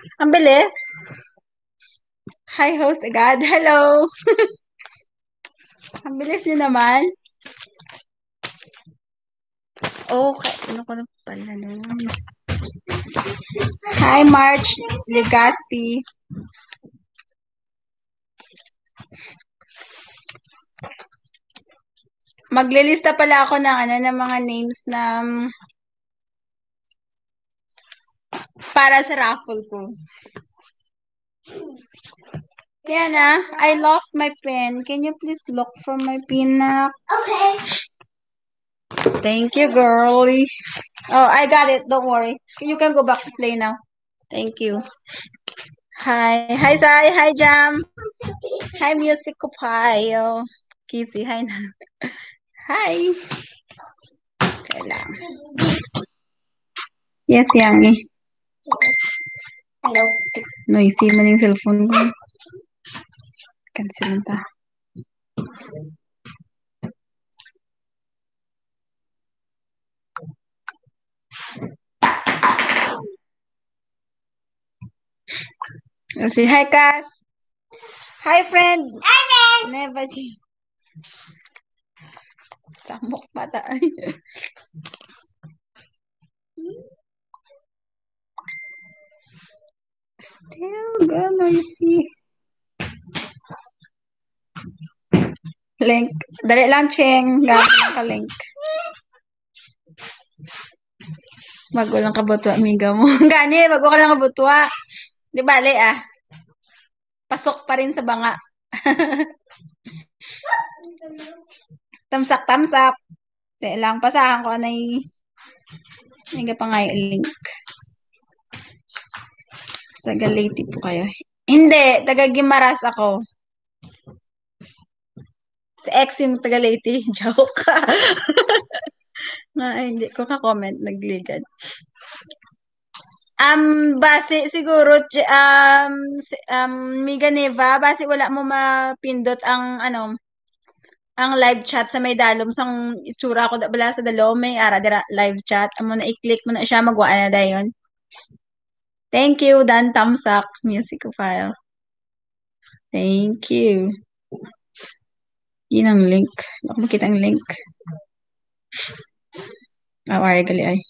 Ang bilis. Hi, host agad. Hello. Ang bilis nyo naman. Okay. Ano ko na pala nun? Hi, March Legaspi. Maglilista pala ako ng mga names na para sa raffle ko. Diana, I lost my pen. Can you please look for my pin na? Okay. Thank you, girlie. Oh, I got it. Don't worry. You can go back to play now. Thank you. Hi. Hi, Sai. Hi, Jam. Hi, Music Kupayo. Kissy. Hi na. Hi. Kailang. Yes, Yangi. Hello. Noisy man yung cellphone ko. Cancel ta. Say hi, Cass. Hi, friend. Hi, friend. Never. Samok mata. Still good, noisy. Link. Dali lang, Cheng. Gagawin lang ka link. Bago lang kabutwa, amiga mo. Gani, bago ka lang kabutwa. Di bale, ah. Pasok pa rin sa banga. Tamsak, tamsak. Di lang, pasahan ko anay. Hindi pa nga yung link. Taga Leyte po kayo. Hindi, taga Gimaras ako. Si ex yung taga Leyte. Joke. Hindi ko ka-comment, nagligad. Base siguro, Miga Neva, base wala mo mapindot ang live chat sa may dalom sang itsura ko bala sa dalom may ara dira live chat amo na i-click mo na siya magwa na dayon. Thank you Dan Tamsak music file. Thank you. Yun ang link. Ako makita ang link. Ay, gali ay.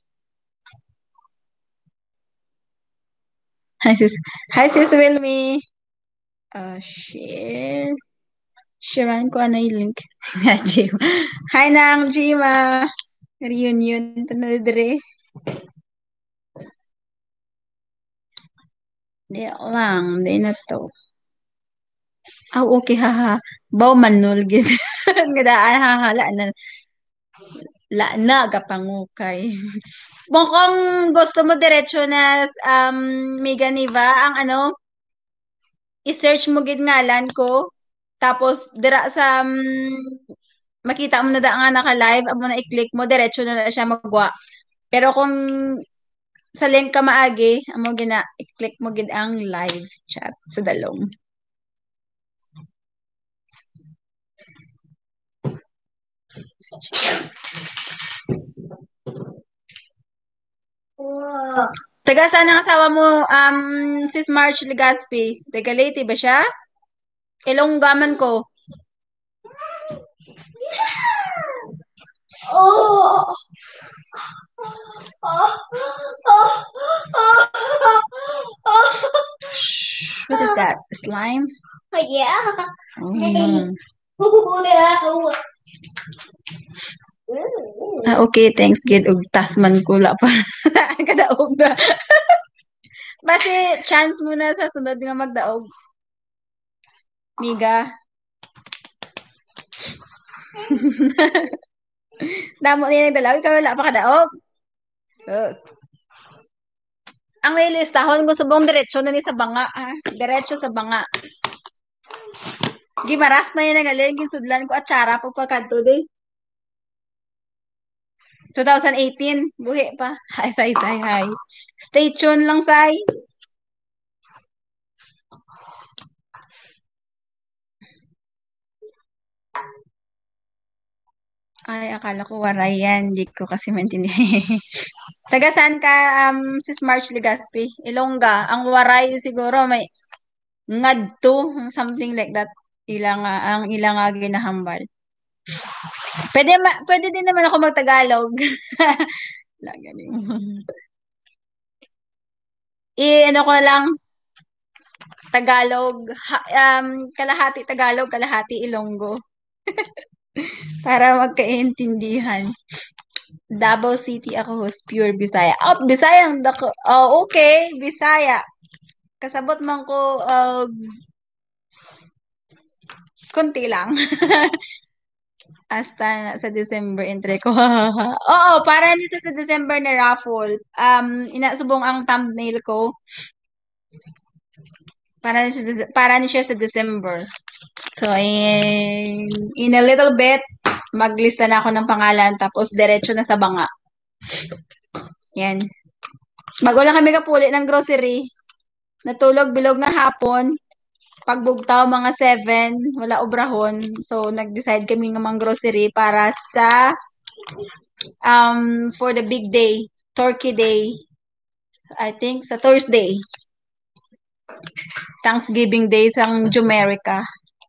Hi sis Wilmy. Share. Sharean ko ano yung link. Hi nang Jima. Reunion na dire. Di lang, di na to. Okay, haha. Baw manul gid. Ngadaan haha la na gapangukay. Kung gusto mo diretso na Mega Niva ang i-search mo gid ngalan ko. Tapos dira sa makita mo na da nga naka-live, amo na i-click mo diretso na siya magwa. Pero kung sa link ka maagi, amo gina i-click mo gid ang live chat sa dalong. Wow. Taga saan ang asawa mo, Sis March Legaspi? Taga Leyte ba siya? Ilonggaman ko. Oh. What is that? Slime? Oh, yeah. Okay, thanks gid og tasman ko la pa. Kadaog na. Base chance mo na sa sunod nga magdaog. Miga. Damo niya nagdalaw, ikaw wala pa kadaog. Sus. Ang may listahon mo subong diretso na ni sa banga, ha? Diretso sa banga. Gimaras pa yan nagaling, ginsudlan ko atsara pagpagkanto day. 2018, buhi pa. Hi, say, hi. Stay tuned lang, say. Ay, akala ko waray yan. Hindi ko kasi maintindihan. Taga saan ka, sis March Legaspi? Ilongga. Ang waray siguro may ngadto, something like that. Ang ilang nga ginahambal. Pwede din naman ako magtagalog. Galing. Ano ko lang, Tagalog, kalahati Tagalog, kalahati Ilonggo. Para magkaintindihan. Davao City ako host, pure Bisaya. Oh, Bisayang dako. Oh, okay, Bisaya. Kasabot man ko, konti lang. Hasta na sa December entry ko. Oo, para ni sa December na raffle. Inasubong ang thumbnail ko. Para ni siya sa December. So, in a little bit, maglista na ako ng pangalan tapos diretso na sa banga. Yan. Bago lang kami kapuli ng grocery. Natulog bilog na hapon. Pagbugtaw mga 7, wala obrahon. So, nag-decide kami ng mga grocery para sa for the big day, Turkey Day. I think sa Thursday. Thanksgiving Day sa Jumerica.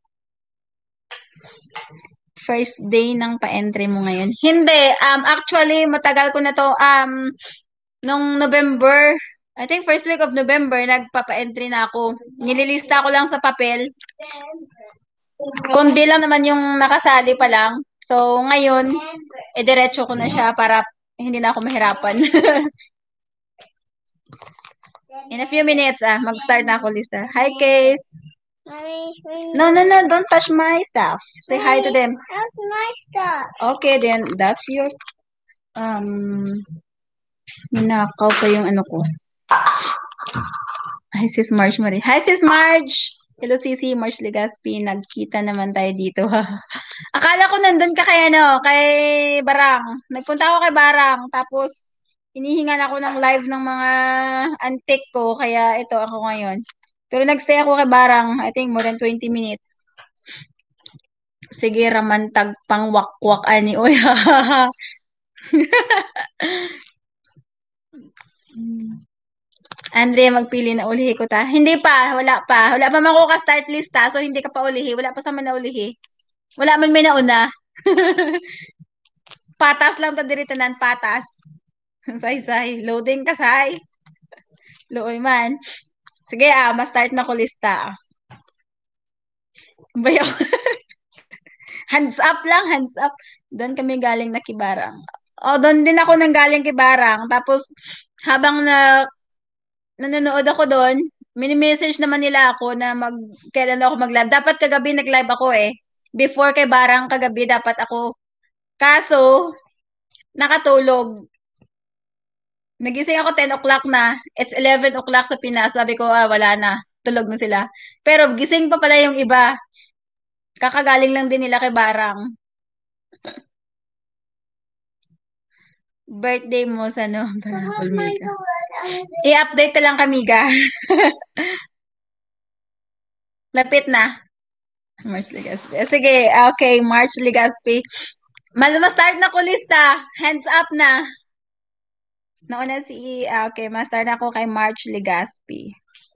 First day ng pa-entry mo ngayon. Hindi, actually matagal ko na to nung November, I think first week of November nagpapa-entry na ako. Nililista ko lang sa papel. Kundi lang naman yung nakasali pa lang. So ngayon, diretso ko na siya para hindi na ako mahirapan. In a few minutes, mag-start na ako lista. Hi, Case. No, don't touch my stuff. Say hi to them. That's my stuff. Okay, then that's your ninakaw pa yung ano ko. Hi, Sis Marge Marie. Hi, Sis Marge! Hello, Sisi Marge Legaspi. Nagkita naman tayo dito. Akala ko nandun ka kay Barang. Nagpunta ako kay Barang. Tapos, hinihingan ako ng live ng mga antique ko. Kaya ito ako ngayon. Pero nagstay ako kay Barang. I think more than 20 minutes. Sige, ramantag pang wakwak ani. Oy, Andre, magpili na ulihi ko ta. Hindi pa, wala pa. Wala pa man ako ka-start lista, so hindi ka pa ulihi. Wala pa sa man na ulihi. Wala man may nauna. Patas lang ta diri tanan, patas. Say. Loading ka, say. Looy man. Sige, ma-start na ko lista. Bayaw. Hands up lang, hands up. Doon kami galing na Kibarang. Doon din ako nang galing Kibarang. Tapos, habang nanonood ako doon, mini-message naman nila ako na kailan ako mag-live. Dapat kagabi nag-live ako eh. Before kay Barang kagabi dapat ako. Kaso, nakatulog. Nagising ako 10 o'clock na. It's 11 o'clock sa Pinas. Sabi ko, wala na. Tulog na sila. Pero gising pa pala yung iba. Kakagaling lang din nila kay Barang. Birthday mo sa no? I-update lang kami ga. Lapit na. March Legaspi. Sige, okay. March Legaspi. Ma-start na ko lista. Hands up na. Nauna okay. Ma-start na ako kay March Legaspi.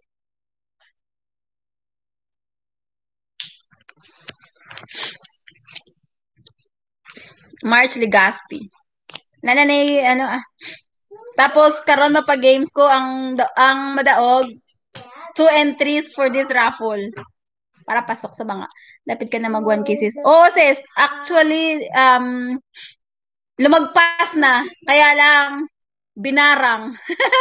March Legaspi. Nananay, Tapos, karon mapag-games ko ang madaog. 2 entries for this raffle. Para pasok sa banga. Lapit ka na mag 1K, sis. Oh, sis. Actually, lumagpas na. Kaya lang, binarang.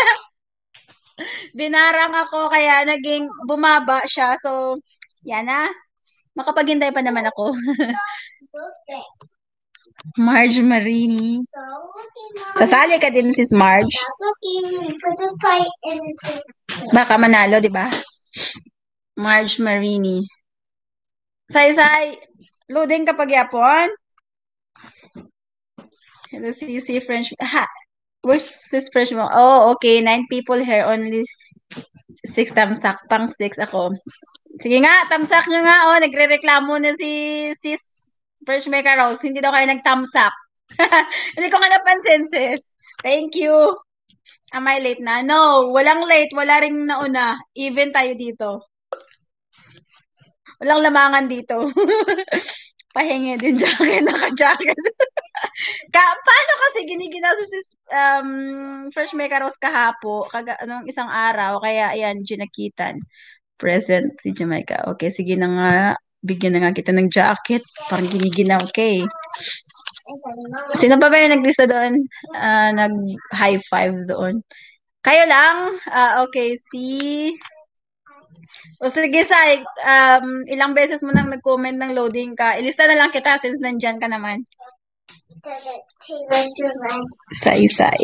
Binarang ako, kaya naging bumaba siya. So, yan na. Makapaghintay pa naman ako. Marge Marini. Sasali ka din, sis Marge. Baka manalo, di ba? Marge Marini. Say. Loading kapag yapon. Hello, si French. Where's this French mo? Oh, okay. 9 people here. Only 6 tamsak. Pang 6 ako. Sige nga, tamsak nyo nga. Nagre-reklamo na si sis Fresh Mega Rose, hindi daw kayo nag-thumbs up. Hindi ko nga napansin, sis. Thank you. Am I late na? No, walang late. Wala ring nauna. Even tayo dito. Walang lamangan dito. Pahingi din jacket, naka-jacket. Paano kasi giniginaw sa sis, Fresh Mega Rose kahapo, anong isang araw, kaya ayan, ginakitan. Present si Jamaica. Okay, sige na nga. Bigyan na nga kita ng jacket. Parang giniginaw. Okay. Sino pa ba yung naglista doon? Nag-high five doon. Kayo lang? Okay, o sige, Sai. Ilang beses mo nang nag-comment ng loading ka. Ilista na lang kita since nandyan ka naman. Sai.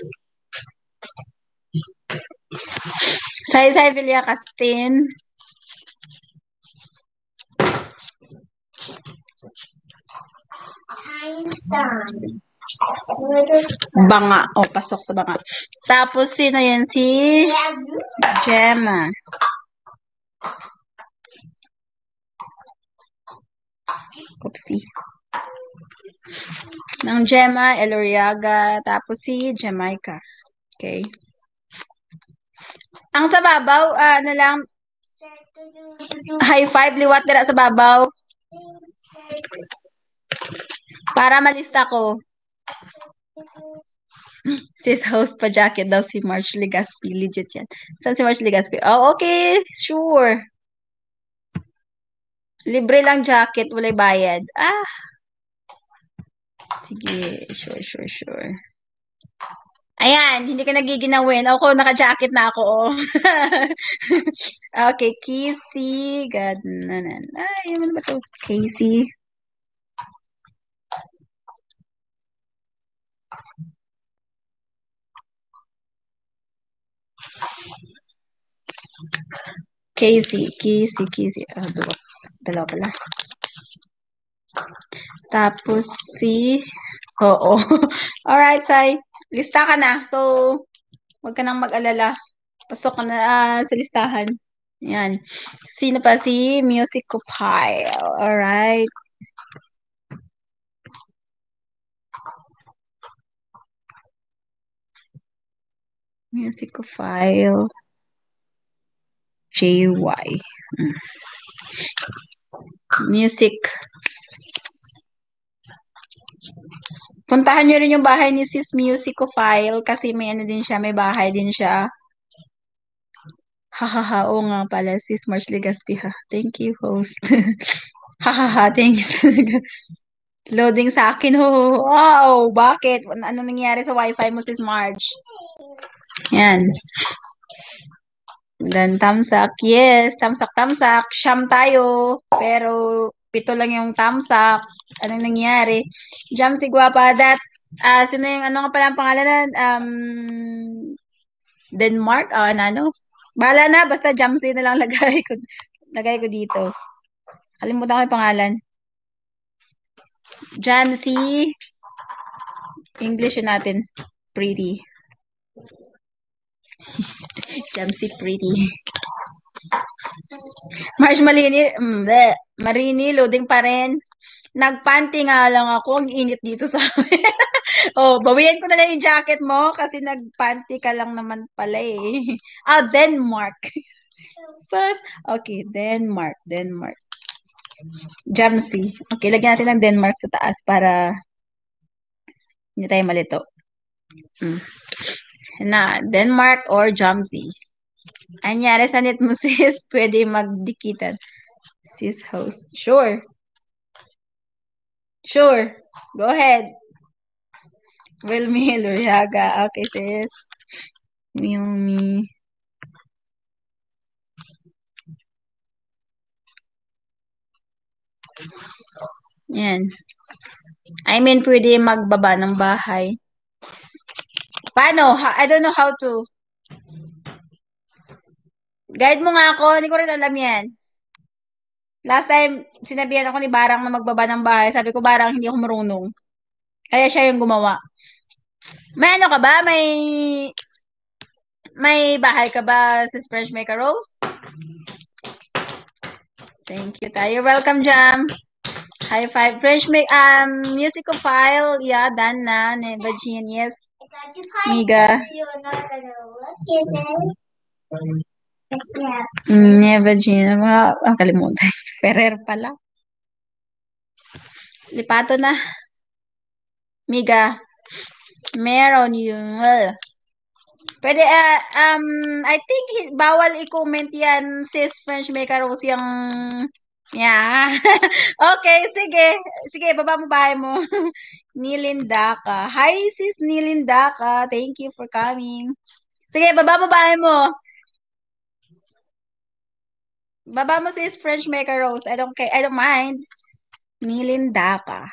Sai Villa Castin. Banga. O, pasok sa banga. Tapos, sino yan? Si Gemma. Oopsie. Ng Gemma, Eloriaga. Tapos si Jamaica. Okay. Ang sa babaw, ano lang, high five, liwat dira sa babaw. Para malista ko. Sis host pa jacket daw si March Legaspi. Legit yan. Saan si March Legaspi? Oh, okay. Sure. Libre lang jacket. Walay bayad. Sige. Sure. Ayan. Hindi ka nagiginawin. Ako, naka-jacket na ako. Oh. Okay. Casey. Gadnanan. Ano ba to? Casey. Casey. Dalawa pala. Tapos si... Oo. Alright, Sai. Lista ka na. So, huwag ka nang mag-alala. Pasok ka na sa listahan. Yan. Sino pa? Si Musicopile. Alright. Musicopile. JY. Music. Puntahan nyo rin yung bahay ni Sis Musicopile kasi may ano din siya, may bahay din siya. Hahaha, oo nga pala, Sis March Legaspi ha. Thank you, host. Hahaha, thanks. Loading sa akin. Oh, wow, bakit? Ano nangyari sa wifi mo, Sis March? Yan. Then, tamsak. Yes, tamsak. Siyam tayo. Pero, 7 lang yung tamsak. Anong nangyari? Jam si Guapa. That's, sino yung, ano nga pala ang pangalan na? Denmark? Ano? Bahala na, basta Jamsi na lang lagay ko dito. Kalimutan ko yung pangalan. Jamsi. English yun natin. Pretty. Jamsi Pretty. March Marini, loading pa rin. Nagpanty nga lang ako. Ang init dito sa amin. Bawian ko na lang yung jacket mo kasi nagpanty ka lang naman pala eh. Denmark. Okay, Denmark. Jamsi. Okay, lagyan natin ng Denmark sa taas para hindi tayo malito. Na, Denmark or Jamsi. Anyari sa net mo, sis, pwede magdikitan. Sis host. Sure. Go ahead. Wilmy Luriaga. Okay, sis. Wilmy. Yan. I mean, pwede magbaba ng bahay. Paano? I don't know how to. Guide mo nga ako. Hindi ko rin alam yan. Last time, sinabihan ako ni Barang na magbaba ng bahay. Sabi ko, Barang, hindi ako marunong. Kaya siya yung gumawa. May ano ka ba? May bahay ka ba, Sis French Maker Rose? Thank you tayo. Welcome, Jam. High five. French make musicophile. Yeah, done na. Neva Genius. Miga. You're not gonna look at it. Yeah. Neva Genius. Kalimutan. Ferrer pala. Lipato na. Miga. Meron yun. Pwede, I think bawal i-comment yan, sis French Maker Rose, yung, yeah. Okay, sige. Sige, baba mo bahay mo. Nilinda ka. Hi, sis Nilinda ka. Thank you for coming. Sige, baba mo bahay mo. Baba mo sis French Maker Rose. I don't mind. Nilinda ka.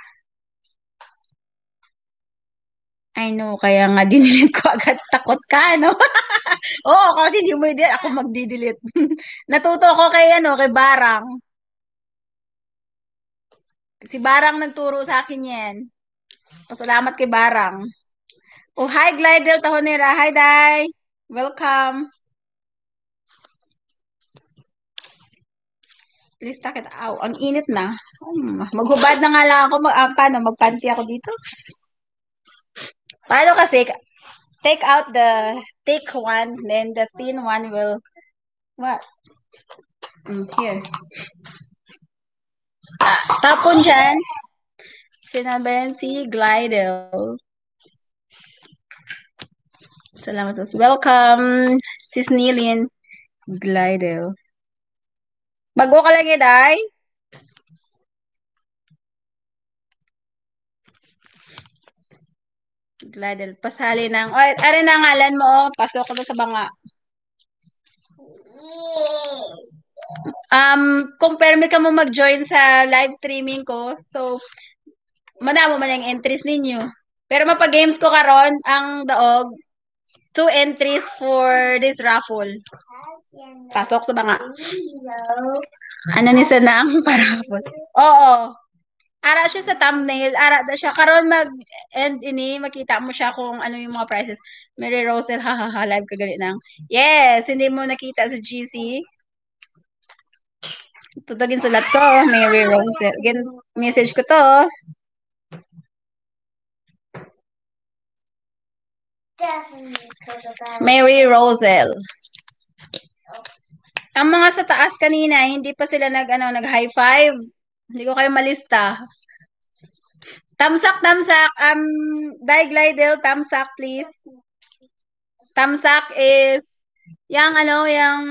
I know, kaya nga dinilit ko agad. Takot ka, no? Oo, kasi hindi mo i-delete. Ako magdi-delete. Natuto ko kay, kay Barang. Si Barang nagturo sa akin yan. Pasalamat kay Barang. Oh, hi, Glidel Tahonera. Hi, Day. Welcome. Lista kita. Aw, ang init na. Maghubad na nga lang ako. Paano? Magpanty ako dito? Paano kasi? Take out the thick one, then the thin one will, what? Here. Tapon dyan. Sinabayan si Glidel. Salamat po. Welcome, Sis Nilin. Glidel. Bago ka lang Day? Glidel. Pasali ng, are na ngalan mo, pasok ko sa banga. Kung permi ka mo mag-join sa live streaming ko, so, manamo man yung entries ninyo. Pero mapag-games ko karon ang daog, 2 entries for this raffle. Pasok sa banga. Ano ni sa na ang paraffle? Oo. Ara siya sa thumbnail. Ara da siya. Karon mag-end ini, makita mo siya kung ano yung mga prices. Mary Rosel, hahaha, live ka galit nang. Yes, hindi mo nakita sa GC. Tutugin sulat ko, Mary Rosel. Again, message ko to. Mary Rosel. Ang mga sa taas kanina, hindi pa sila nag high five. Hindi ko kayo malista. Tamsak. Glidel, tamsak, please. Tamsak is, yung yung...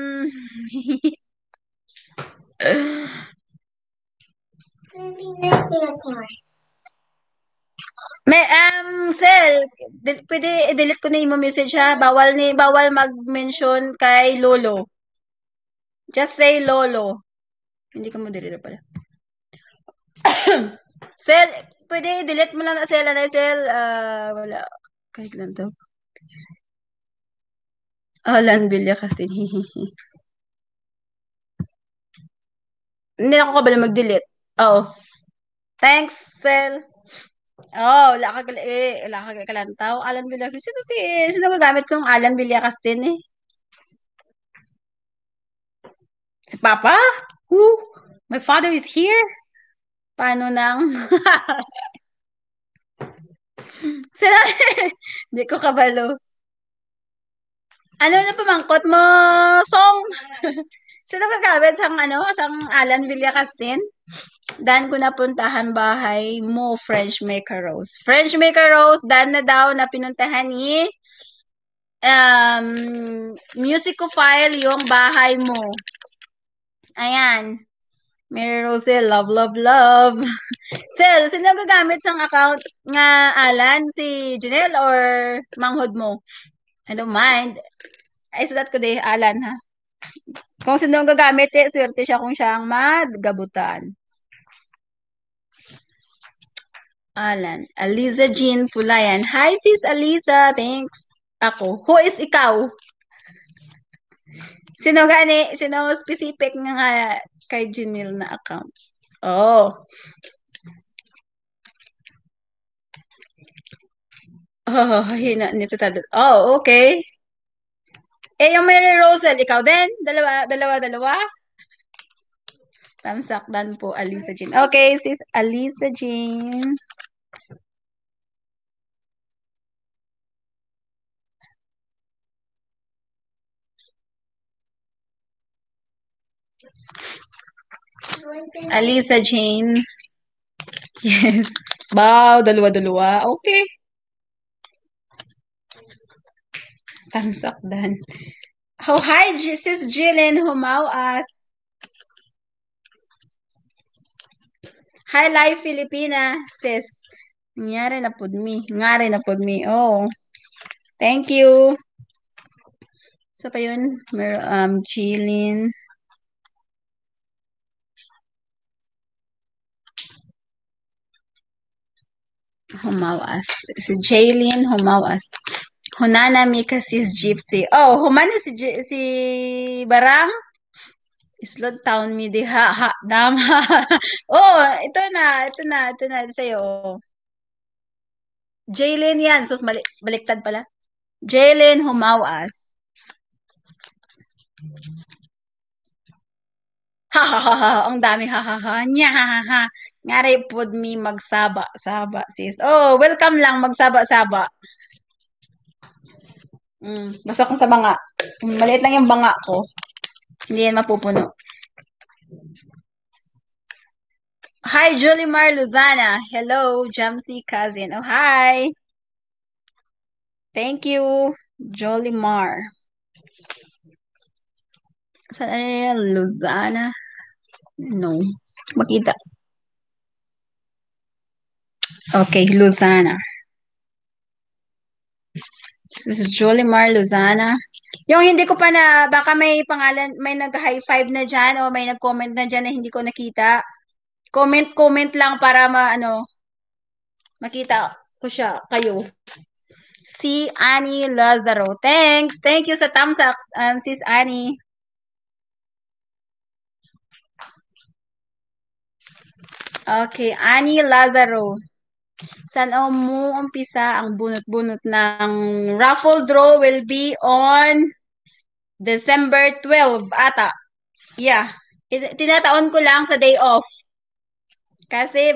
May, Sel, pwede i-delete ko na yung message ha. Bawal mag-mention kay Lolo. Just say Lolo. Hindi ko mo delete pala. Sel, pwede i-delete mo lang na Sel. Wala. Kahit lang to. Alan Villa Castin. Hindi na ako kabala mag-delete. Oh. Thanks, Sel. Oh, wala ka kalantaw. Alan Villa. Sino magamit kong Alan Villa Castin eh? Si Papa? Who? My father is here? Paano nang? Sila, hindi ko kabalo. Ano na pamangkot mo, Song? Sino gagamit sang Alan Villacastin? Dan ko napuntahan bahay mo, French Maker Rose. French Maker Rose, dan na daw na pinuntahan ni musicophile yung bahay mo. Ayan. Mary Rose, love, love, love. Sel, sino gagamit sang account nga Alan? Si Janelle or manghod mo? I don't mind. Ay, sulat ko Alan, ha? Kung sino gagamit, swerte siya kung siyang madgabutan. Alan. Aliza Jean Pulayan. Hi, sis Aliza. Thanks. Ako. Who is ikaw? Sino specific nga kay Janelle na account? Oh. Oh, hina nito tado. Oh, okay. Yung Mary Rosel, ikaw din? Dalawa? Tamsakdan po, Alisa Jean. Okay, sis Alisa Jean. Alisa Jean. Yes. Wow, dalawa-dalawa. Okay. Tamsakdan. Oh, hi, sis Jillian Humawas. Hi, Live Filipina, sis. Ngari na pod me. Ngari na pod me. Oh, thank you. Sa pa yun? Jillian Humawas. Si Jaylin Humawas. Hunana Mika sis Gypsy. Oh, humana si Barang. Islot Town mi di ha dama. Oh, ito na sa'yo. Oh. Jaylin yan. Sus, baliktad pala. Jaylin Humawas. Ha ha ha ha. Ang dami ha ha ha. Nya ha ha ha. Ngari pod mi magsaba-saba sis. Oh, welcome lang magsaba-saba. Basta kung sa banga. Maliit lang yung banga ko. Hindi yan mapupuno. Hi, Julie Mar Luzana. Hello, Jamsi cousin. Oh, hi. Thank you, Jolie Mar. Saan yan? Luzana? No. Makita. Okay, Luzana. This is Jolie Mar Luzana. Yung hindi ko pa na, baka may pangalan, may nag-high five na dyan o may nag-comment na dyan na hindi ko nakita. Comment lang para makita ko siya, kayo. Si Annie Lazaro. Thanks. Thank you sa thumbs up, sis Annie. Okay, Annie Lazaro. Saan mo umpisa ang bunot-bunot ng raffle draw will be on December 12 ata. Yeah. Tinataon ko lang sa day off. Kasi,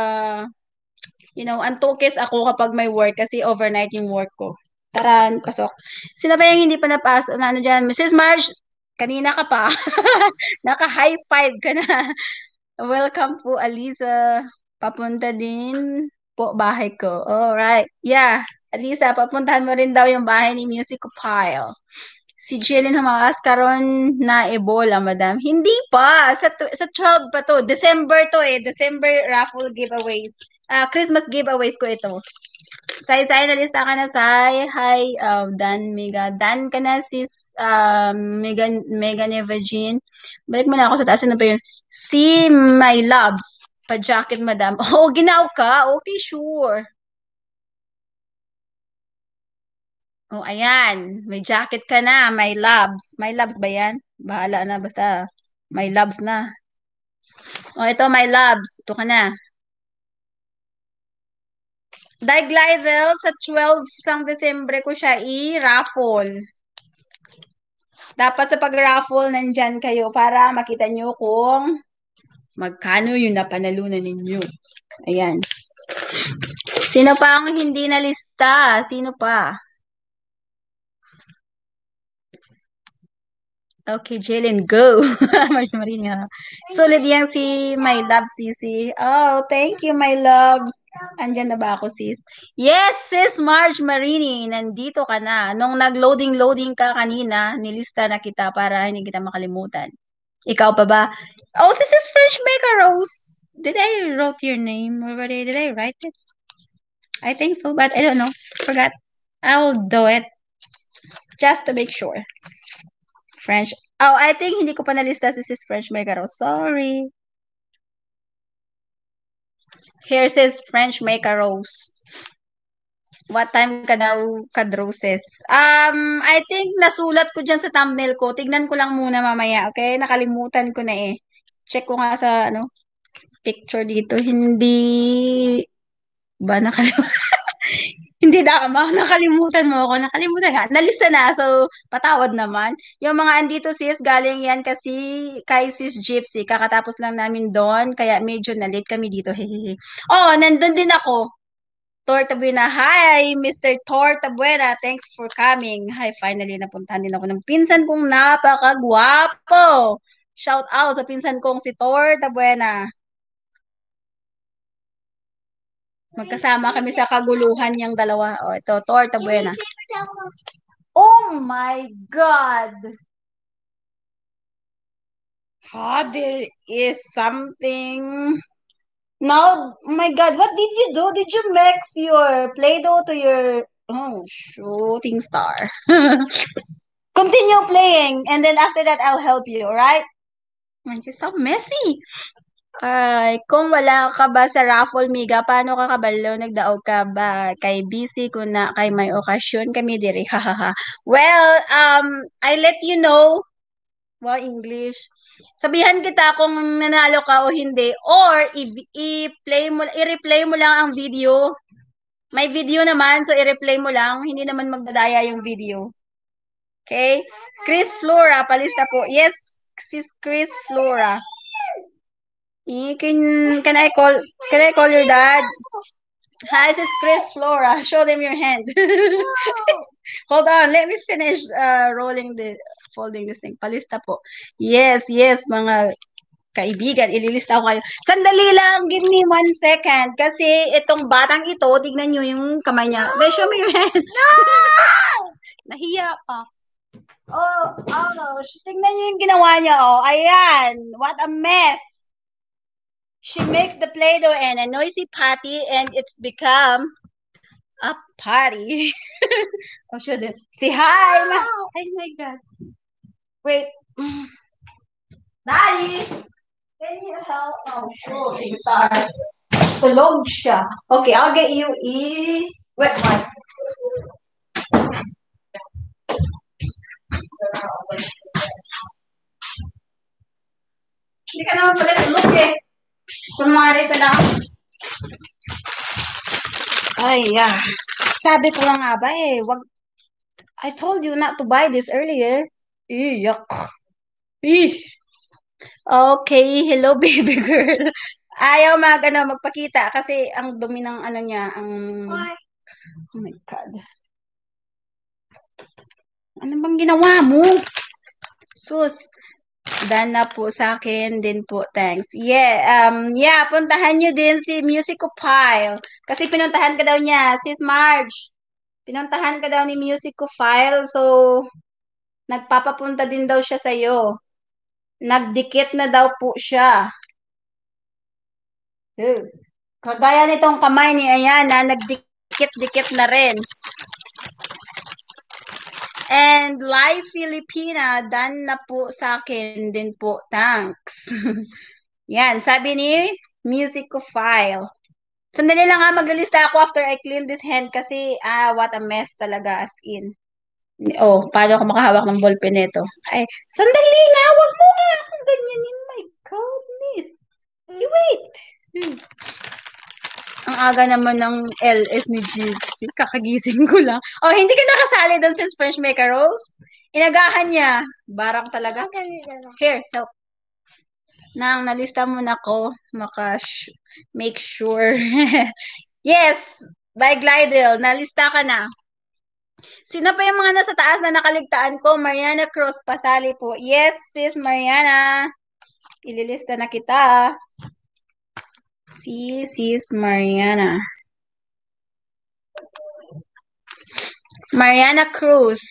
antukis ako kapag may work kasi overnight yung work ko. Tara, pasok. Sino ba yung hindi pa napasok? Ano dyan? Mrs. Marge, kanina ka pa. Naka-high five ka na. Welcome po, Alisa. Papunta din po bahay ko. Alright. Yeah. Alisa, papuntahan mo rin daw yung bahay ni Music Pile. Si Jillian Humakas karon na Ebola, madam. Hindi pa. Sa 12 pa to. December to eh. December raffle giveaways. Christmas giveaways ko ito. Say, nalista ka na, Say. Hi, Dan Mega. Dan ka na, sis Mega Neva Jean. Balik mo na ako sa taas. Ano pa yun? Si My Loves. Pa-jacket, madam. Oh, ginaw ka? Okay, sure. Oh, ayan. May jacket ka na. My Loves. My Loves ba yan? Bahala na. Basta My Loves na. Oh, ito, My Loves. Ito ka na. Glidel, sa 12 sang Desembre ko siya i-raffle. Dapat sa pag-raffle, nandyan kayo para makita nyo kung magkano yung napanalunan ninyo. Ayan. Sino pa ang hindi nalista? Sino pa? Okay, Jalen, go. Mars Marina. Solid yan si My Love, Sisi. Oh, thank you, my loves. Andyan na ba ako, sis? Yes, sis Marge Marini. Nandito ka na. Nung nag-loading ka kanina, nilista na kita para hindi kita makalimutan. Ikaw pa ba? Oh, sis is French Maker Rose. Did I wrote your name already? Did I write it? I think so, but I don't know. Forgot. I'll do it. Just to make sure. French. Oh, I think hindi ko pa nalista si sis French Maker Rose. Sorry. Here says French Maker Rose. What time ka daw kadroses? I think nasulat ko dyan sa thumbnail ko. Tignan ko lang muna mamaya, okay? Nakalimutan ko na eh. Check ko nga sa, picture dito. Hindi ba nakalimutan? Hindi tama, nakalimutan mo ako. Nakalimutan nga. Nalista na, so patawad naman. Yung mga andito sis, galing yan kasi kay sis Gypsy. Kakatapos lang namin doon, kaya medyo na-late kami dito. Hehehe. Oh, nandun din ako. Tor Tabuena. Hi, Mr. Tor Tabuena. Thanks for coming. Hi, finally napuntahan din ako ng pinsan kong napakagwapo. Shout out sa pinsan kong si Tor Tabuena. Magkasama kami sa kaguluhan niyang dalawa. O, ito, Tor Tabuena. Oh my God! There is something. No, oh my God, what did you do? Did you mix your Play-Doh to your shooting star? Continue playing, and then after that, I'll help you, alright? It's so messy. Ay, kung wala ka ba sa raffle, Miga, paano ka kabalo? Nagdaog ka ba? Kay busy ko na kay may okasyon kami diri. Hahaha. Well, I let you know. Well, English. Sabihan kita kung nanalo ka o hindi, or i-play mo, i-replay mo lang ang video. May video naman, so i-replay mo lang. Hindi naman magdadaya yung video. Okay? Chris Flora, palista po. Yes, sis Chris Flora. Can I call your dad? Hi, this is Chris Flora. Show them your hand. Hold on, let me finish folding this thing. Palista po. Yes, yes, mga kaibigan, ililista ko kayo. Sandali lang, give me 1 second. Kasi itong batang ito, tignan nyo yung kamay niya. Show me your hand. Nahiya pa. Oh, tignan nyo yung ginawa niya, oh. Ayan, what a mess. She makes the Play-Doh and a noisy potty, and it's become a party. Oh, should I say hi? Oh my God. Wait. Daddy, can you help? Oh, shooting star. Tulog siya. Okay, I'll get you wet wipes. Hindi ka naman pala tulog eh. Kunwari pa lang. Ay, yeah. Sabi ko lang nga ba eh, I told you not to buy this earlier. Yuck. Eesh. Okay, hello baby girl. Ayaw magpakita kasi ang dumi ng niya, oh my God. Ano bang ginawa mo? Sus. Done na po sa akin din po, thanks. Yeah, puntahan nyo din si Musicopile. Kasi pinuntahan ka daw niya, sis Marge. Pinuntahan ka daw ni Musicopile, so nagpapapunta din daw siya sa'yo. Nagdikit na daw po siya. Kagaya nitong kamay ni Ayana, nagdikit-dikit na rin. And Live Filipina, done na po sa akin din po. Thanks. Yan, sabi ni Musicofile. Sandali lang ha, maglilista ako after I clean this hand kasi what a mess talaga as in. Oh, paano ako makahawak ng ballpen nito? Ay, sandali nga, wag mo nga akong ganyanin. My goodness. You wait. Ang aga naman ng LS ni Gypsy. Kakagising ko lang. Oh, hindi ka nakasali doon since French Maker Rose? Inagahan niya. Barang talaga. Here, help. Nang nalista mo na ko, make sure. Yes, by Glidel, nalista ka na. Sino pa yung mga nasa taas na nakaligtaan ko? Mariana Cruz, pasali po. Yes, sis Mariana. Ililista na kita. Si sis Mariana. Mariana Cruz.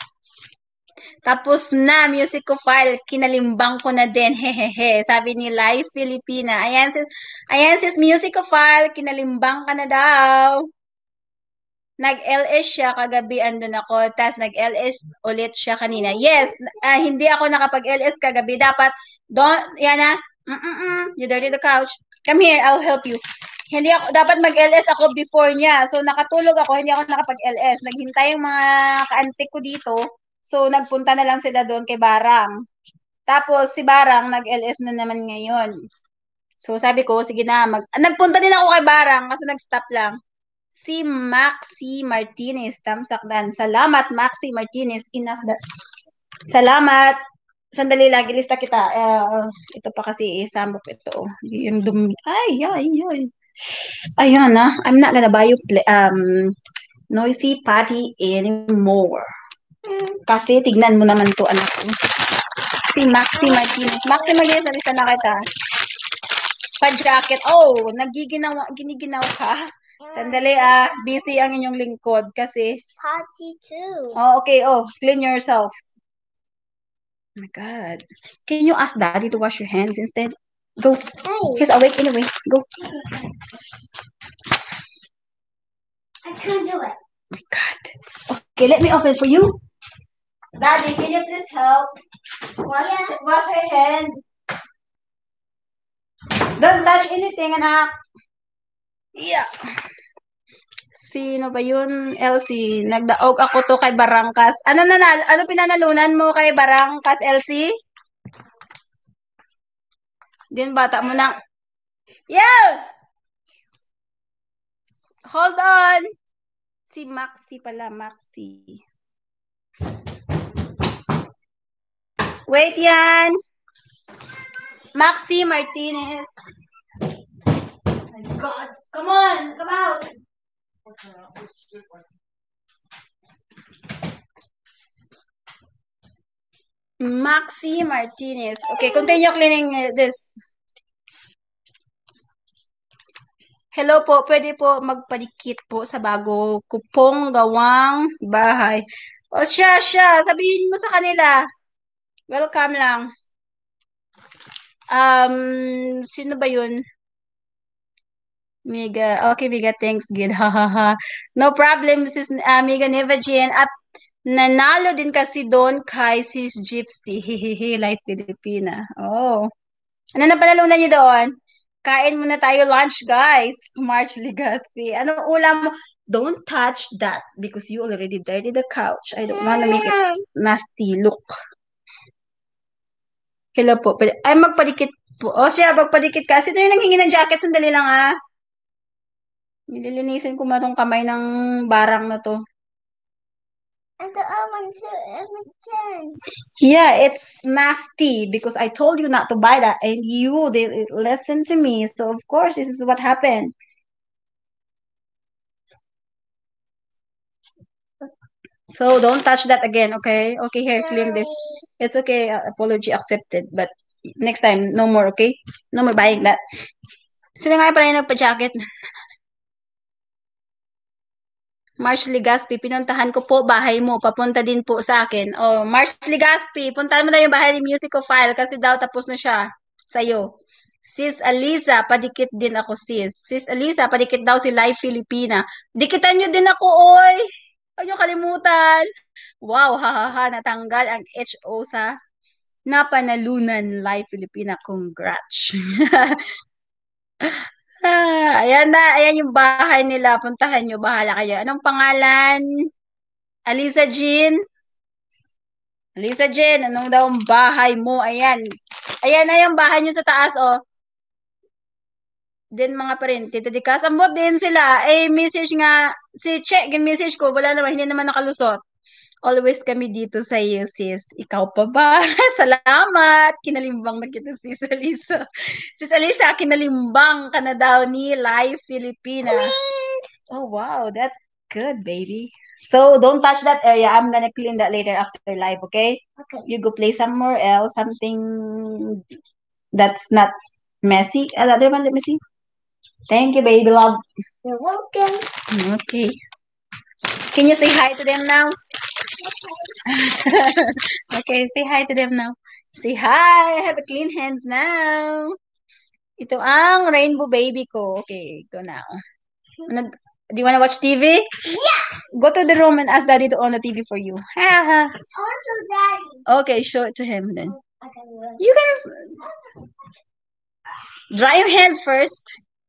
Tapos na, Musicofile, kinalimbang ko na din, hehehe. Sabi ni Live Filipina. Ayan sis Musicofile, kinalimbang ka na daw. Nag-LS siya kagabi, andun ako. Tapos nag-LS ulit siya kanina. Yes, hindi ako nakapag-LS kagabi. Dapat, Yana, you dirty the couch. Come here, I'll help you. Hindi ako, dapat mag-LS ako before niya. So, nakatulog ako, hindi ako nakapag-LS. Naghintay yung mga kaantik ko dito. So, nagpunta na lang sila doon kay Barang. Tapos, si Barang, nag-LS na naman ngayon. So, sabi ko, sige na, nagpunta din ako kay Barang kasi nag-stop lang. Si Maxi Martinez, tamsakdan. Salamat, Maxi Martinez. Enough that. Salamat. Sandali lang, ilista kita. Ito pa kasi isambok ito. Yung dumi. Ay, ay, ay. Ayan na. I'm not gonna buy you noisy patty anymore. Kasi tignan mo naman to, anak ko. Si Maxi Martinez. Maxi Martinez, alisa na kita. Pa-jacket. Oh, giniginaw ka. Sandali busy ang inyong lingkod kasi. Party too. Oh, okay. Oh, clean yourself. Oh my God. Can you ask Daddy to wash your hands instead? Go. Hey. He's awake anyway. Go. I can do it. Oh my God. Okay, let me open for you. Daddy, can you please help? Wash your hand. Don't touch anything, anak. Yeah. Sino ba yun? Elsie. Nagdaog ako to kay Barangkas. Ano pinanalunan mo kay Barangkas, Elsie? Din bata mo nang... Yeah! Hold on! Si Maxi pala, Maxi. Wait yan! Maxi Martinez. Oh my God. Come on! Come out! Maxi Martinez. Okay, continue cleaning this. Hello po, pwede po magpadikit po sa bago ko pong gawang bahay. O siya, sabihin mo sa kanila. Welcome lang. Sino ba yun? Mega, okay, Mega, thanks, good. No problem, Mrs. Mega Neva Jean. At nanalo din kasi doon kay Sis Gypsy. Life Filipina. Oh. Ano na panalunan niyo doon? Kain muna tayo lunch, guys. March Legaspi. Ano ulam mo? Don't touch that because you already dirty the couch. I don't want to make it nasty look. Hello po. Ay, magpadikit po. O siya, magpadikit ka. Sino yung nanghingi ng jacket? Sandali lang Nililinisin ko matong kamay ng barang na to. And the oven too. Yeah, it's nasty because I told you not to buy that and you didn't listen to me. So of course, this is what happened. So don't touch that again, okay? Okay, here, clean this. It's okay, apology accepted. But next time, no more, okay? No more buying that. Sino nga pala yung nagpa-jacket? March Legaspi, pinuntahan ko po bahay mo. Papunta din po sa akin. Oh, March Legaspi, puntahan mo na yung bahay ni Musicofile kasi daw tapos na siya sa'yo. Sis Aliza, padikit din ako sis. Sis Aliza, padikit daw si Live Filipina. Dikitan nyo din ako, oy! Huwag nyo kalimutan. Wow, hahaha, natanggal ang HO sa napanalunan Live Filipina. Congrats. Ayan yung bahay nila. Puntahan nyo, bahala kayo. Anong pangalan? Alisa Jean? Alisa Jean, anong daw ang bahay mo? Ayan. Ayan na yung bahay nyo sa taas, oh. Din mga parente. Tadikas, ambot din sila. Message nga, si Che, message ko, wala naman, hindi naman nakalusot. Always kami dito sa iyo, sis. Ikaw pa ba? Salamat! Kinalimbang na kita, sis Alisa. Sis Alisa, kinalimbang ka na daw ni Live Filipina. Oh, wow. That's good, baby. So, don't touch that area. I'm gonna clean that later after live, okay? Okay. You go play somewhere else, something that's not messy. Another one, let me see. Thank you, baby love. You're welcome. Okay. Can you say hi to them now? Okay, say hi to them now. Say hi! I have a clean hands now. Ito ang rainbow baby ko. Okay, go now. Do you want to watch TV? Yeah. Go to the room and ask Daddy to on the TV for you. Also, Daddy. Okay, show it to him then. Okay. You can dry your hands first.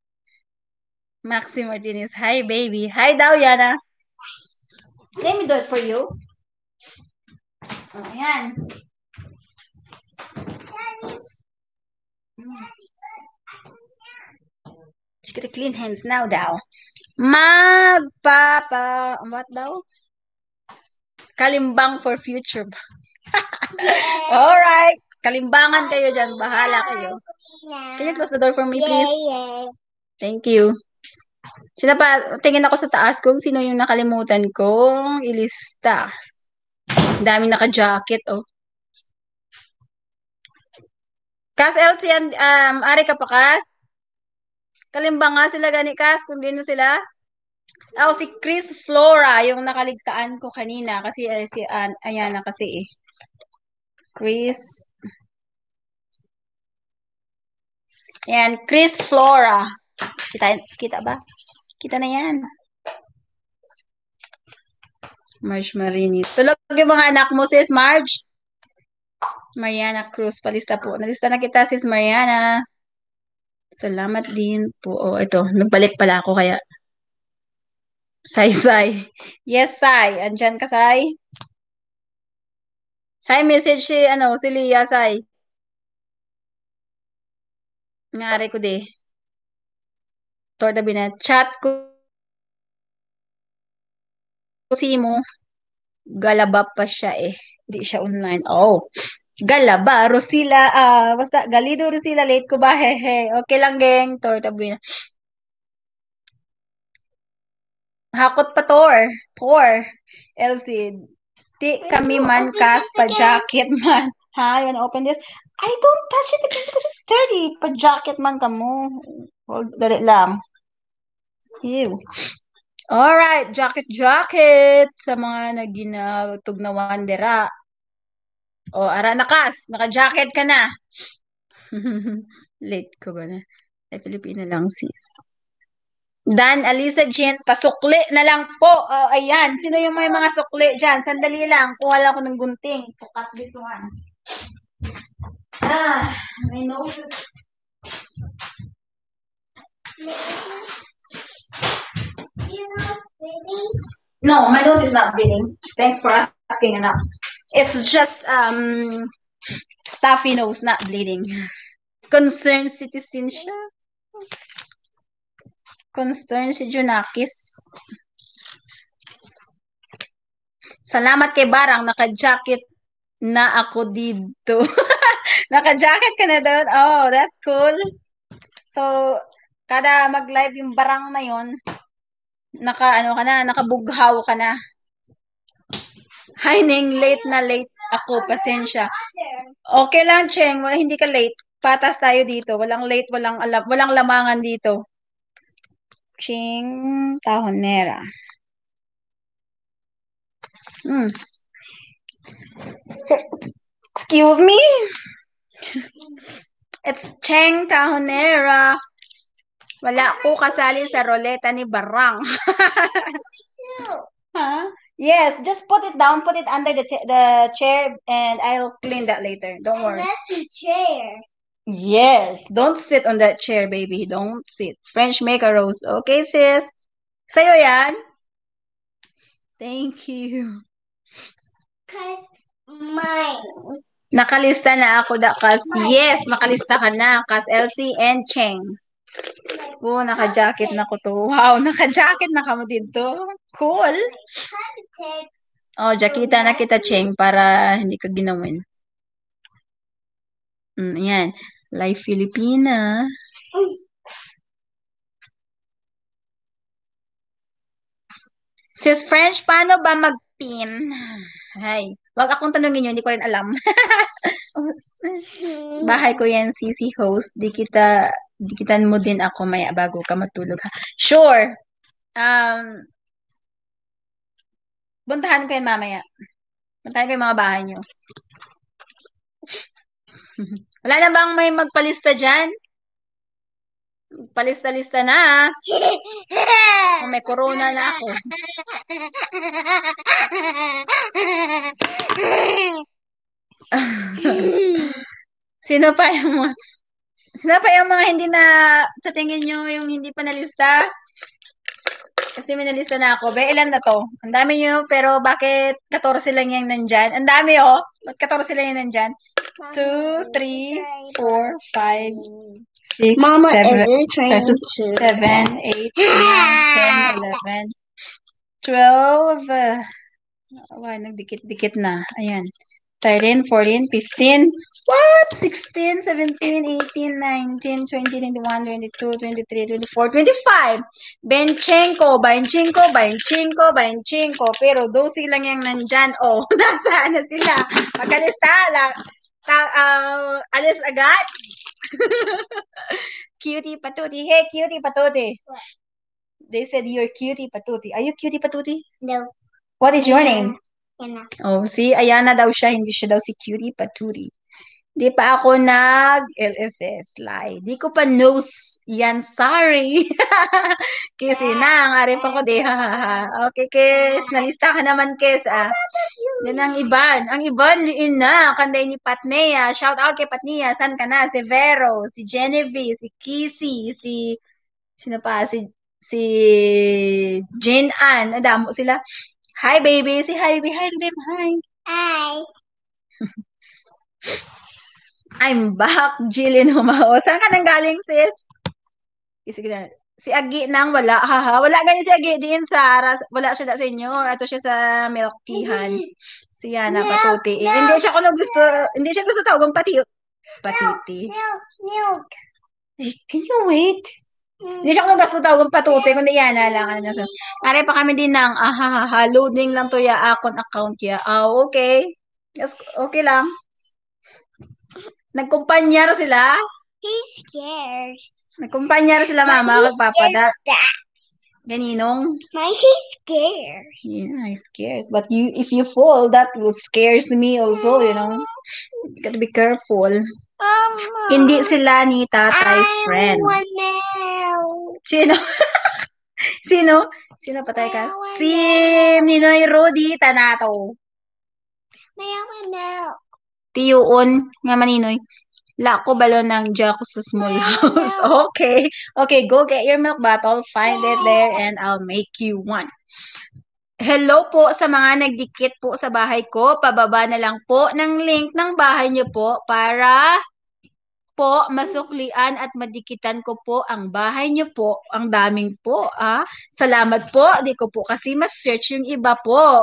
Maxi Martinez. Hi, baby. Hi daw, Yana. Let me do it for you. Oh, ayan. She got to clean hands now, daw. What daw? Kalimbang for future. Alright. Kalimbangan kayo dyan. Bahala kayo. Can you close the door for me, please? Thank you. Sino pa? Tingin ako sa taas kung sino yung nakalimutan kong ilista. Ang dami naka-jacket, oh. Kas Elsie, ari ka pa, Kas? Kalimbang nga sila gani, Kas, kung di na sila. Si Chris Flora, yung nakaligtaan ko kanina. Kasi si Ayana kasi eh. Chris. Yan, Chris Flora. Kita ba? Kita na yan. Marge Marini. Tulog yung mga anak mo, sis Marge. Mariana Cruz, palista po. Nalista na kita, sis Mariana. Salamat din po. Oh, ito, nagbalik pala ako kaya. Sai. Yes, Sai. Andyan ka, Sai. Sai, message si Lia, Sai. Ngari ko di. Torda binet. Chat ko si mo. Galaba pa siya eh. Hindi siya online. Oh. Galaba, Rosila, basta Galido Rosila, late ko ba? Hehe. Okay lang, geng. Torta binet. Hakot pa Tor. Elsie. Di kami man kas pa jacket man. Ha? You wanna open this? I don't touch it because it's dirty. Pa jacket man kamo. Hold, dali lang. Ew. Alright, jacket sa mga naginatugnawan dira. O, ara nakas, naka-jacket ka na. Late ko ba na? Ay, Filipino lang, sis. Dan, Alisa, Jen, pasukli na lang po. Ayan, sino yung may mga sukli dyan? Sandali lang, kuha lang ako ng gunting to cut this one. My nose is... No, my nose is not bleeding. Thanks for asking, anak. It's just stuffy nose, not bleeding. Concerned citizen siya. Concerned si Junakis. Salamat kay Barang, naka-jacket na ako dito. Naka-jacket ka na doon? Oh, that's cool. So, kada mag-live yung Barang na yon, nakabughaw ka na. Hi, Ning, late ako, pasensya. Okay lang, Cheng, hindi ka late. Patas tayo dito. Walang late, walang lamangan dito. Cheng Tahonera. Excuse me? It's Cheng Tahonera. Wala ko kasali sa roleta ni Barang. Huh? Yes, just put it down, put it under the chair, and I'll clean that later. Don't worry. Messy chair. Yes, don't sit on that chair, baby. Don't sit. French macaroons. Okay, sis? Sa'yo yan? Thank you. Cause mine. Nakalista na ako, Kas. Yes, nakalista ka na. Kas Elsie and Cheng. Oh, naka-jacket na ko to. Wow, naka-jacket na ka mo dito. Cool. Oh, jakita na kita, Cheng, para hindi ka ginawin. Ayan. Live Filipina. Sis French, paano ba mag-pin? Ay, wag akong tanungin yun, hindi ko rin alam. Bahay ko yan, CC host. Dikitan mo din ako maya bago ka matulog. Ha? Sure. Buntahan ko yan mamaya. Buntahan ko yung mga bahay nyo. Wala na bang may magpalista dyan? Palista-lista na. May corona na ako. Sino pa yung mga hindi na, sa tingin nyo, yung hindi pa nalista? Kasi may nalista na ako. Ilan na to? Ang dami nyo, pero bakit 14 lang yung nandyan? Ang dami, oh. Ba't 14 lang yung nandyan? 2, 3, 4, 5, 6, Mama, 7, it is trying to 7, 8, 9, 10, 11, 12. Why, nagdikit-dikit na. Ayan. 13, 14, 15. What? 16, 17, 18, 19, 20, 21, 22, 23, 24, 25. Benchenko, Benchenko, Benchenko, Benchenko. Pero 12 lang yung nandyan. Oh, nasaan na sila? Magalista lang. Alis agad. Cutie Patuti. Hey, Cutie Patuti. What? They said you're Cutie Patuti. Are you Cutie Patuti? No. What is your name? Yana. Oh, see, Ayana daw siya, hindi siya daw si Cutie Patootie. Di pa ako nag-LSS lie. Di ko pa knows yan, sorry. Kasi na, ang arip ako di, Okay, Kes, nalista ka naman, Kes, Yan ang iban. Ang iban, liin na, kanday ni Patnea. Shout out kay Patnea, san ka na? Si Vero, si Genevieve, si Kissy, sino pa? Si Jane Ann. Adamo sila. Hi, baby. Say hi, baby. Hi to them. Hi. Hi. I'm back, Jillian Humao. Saan ka nang galing, sis? Sige na. Si Agi nang wala. Haha. Wala ganyan si Agi din sa aras. Wala siya sa inyo. Ato siya sa milk teahan. Siya na patuti. Hindi siya kuno gusto. Hindi siya gusto tawagong patiti. Milk. Hey, can you wait? Hindi siya kuno gusto tawagong patuti. Kundi yan na lang. Ano, so, are pa kami din ng loading lang to ya account ya. Okay. Yes, okay lang. Nagkumpanyar sila. He's scared. Nagkumpanyar sila mama. Magpapada. Ganinong? He's scared. Yeah, I scares. But if you fall, that will scares me also, you know. You gotta be careful. Mama. Hindi sila ni tatay friend. Sino? Sino? Sino patay ka? Si Ninoy Rudy Tanato. Tiyuon nga maninoy. Lako balon ng Jack sa small house. Okay. Okay, go get your milk bottle. Find it there and I'll make you one. Hello po sa mga nagdikit po sa bahay ko. Pababa na lang po ng link ng bahay niyo po para po masuklian at madikitan ko po ang bahay niyo po. Ang daming po, Salamat po. Di ko po kasi mas-search yung iba po.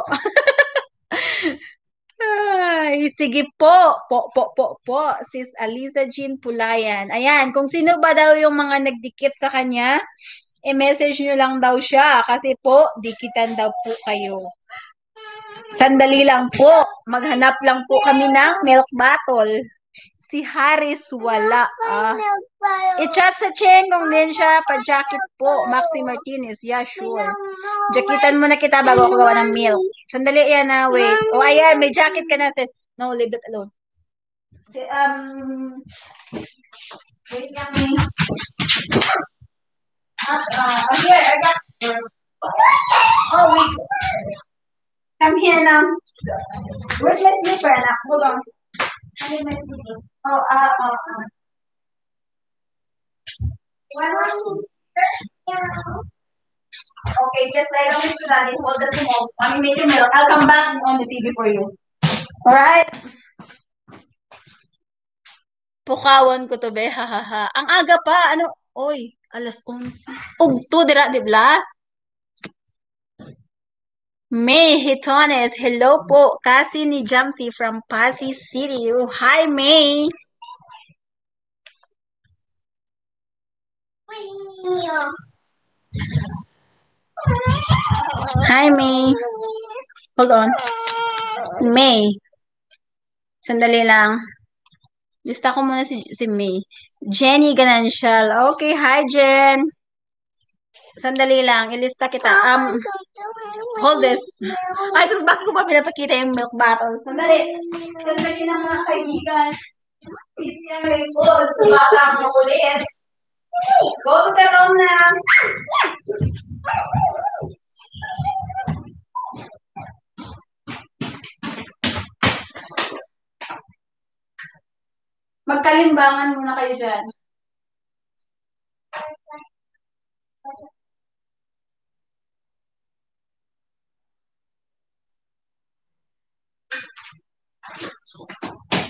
Ay, sige po. Po. Sis Aliza Jean Pulayan. Ayan, kung sino ba daw yung mga nagdikit sa kanya, i-message nyo lang daw siya kasi po, dikitan daw po kayo. Sandali lang po. Maghanap lang po kami ng milk bottle. Si Haris wala. I-chat sa Cheng kung din siya. Pa-jacket po. Maxi Martinez. Yeah, sure. Jacketan mo na kita bago ako gawa ng milk. Sandali yan wait. Oh, ayan. May jacket ka na, sis. No, leave that alone. Wait lang. Here, I got. Oh, wait. Come here now. Where's my slipper, anak? Hold on. I need my slipper. Oh. Okay, just lay down this body. Hold the remote. Let me make your milk. I'll come back on the TV for you. Alright? Pukawan ko to, be. Hahaha. Ang aga pa. Ano? Oy, alas 11. Ugto, dira, dibla? May Hitones, hello po. Kasi ni Jamsi from Pasig City. Oh, hi, May. Hi, May. Hold on. May. Sandali lang. Lista ko muna si May. Jenny Ganancial. Okay, hi, Jen. Sandali lang. Ilista kita. Hold this. Ay, sus, bakit ko pa pinapakita yung milk bottle? Sandali. Sandali lang mga kaibigan. Easy ang likod. Sa bata ang makulit. Go to the room na. Magkalimbangan muna kayo dyan.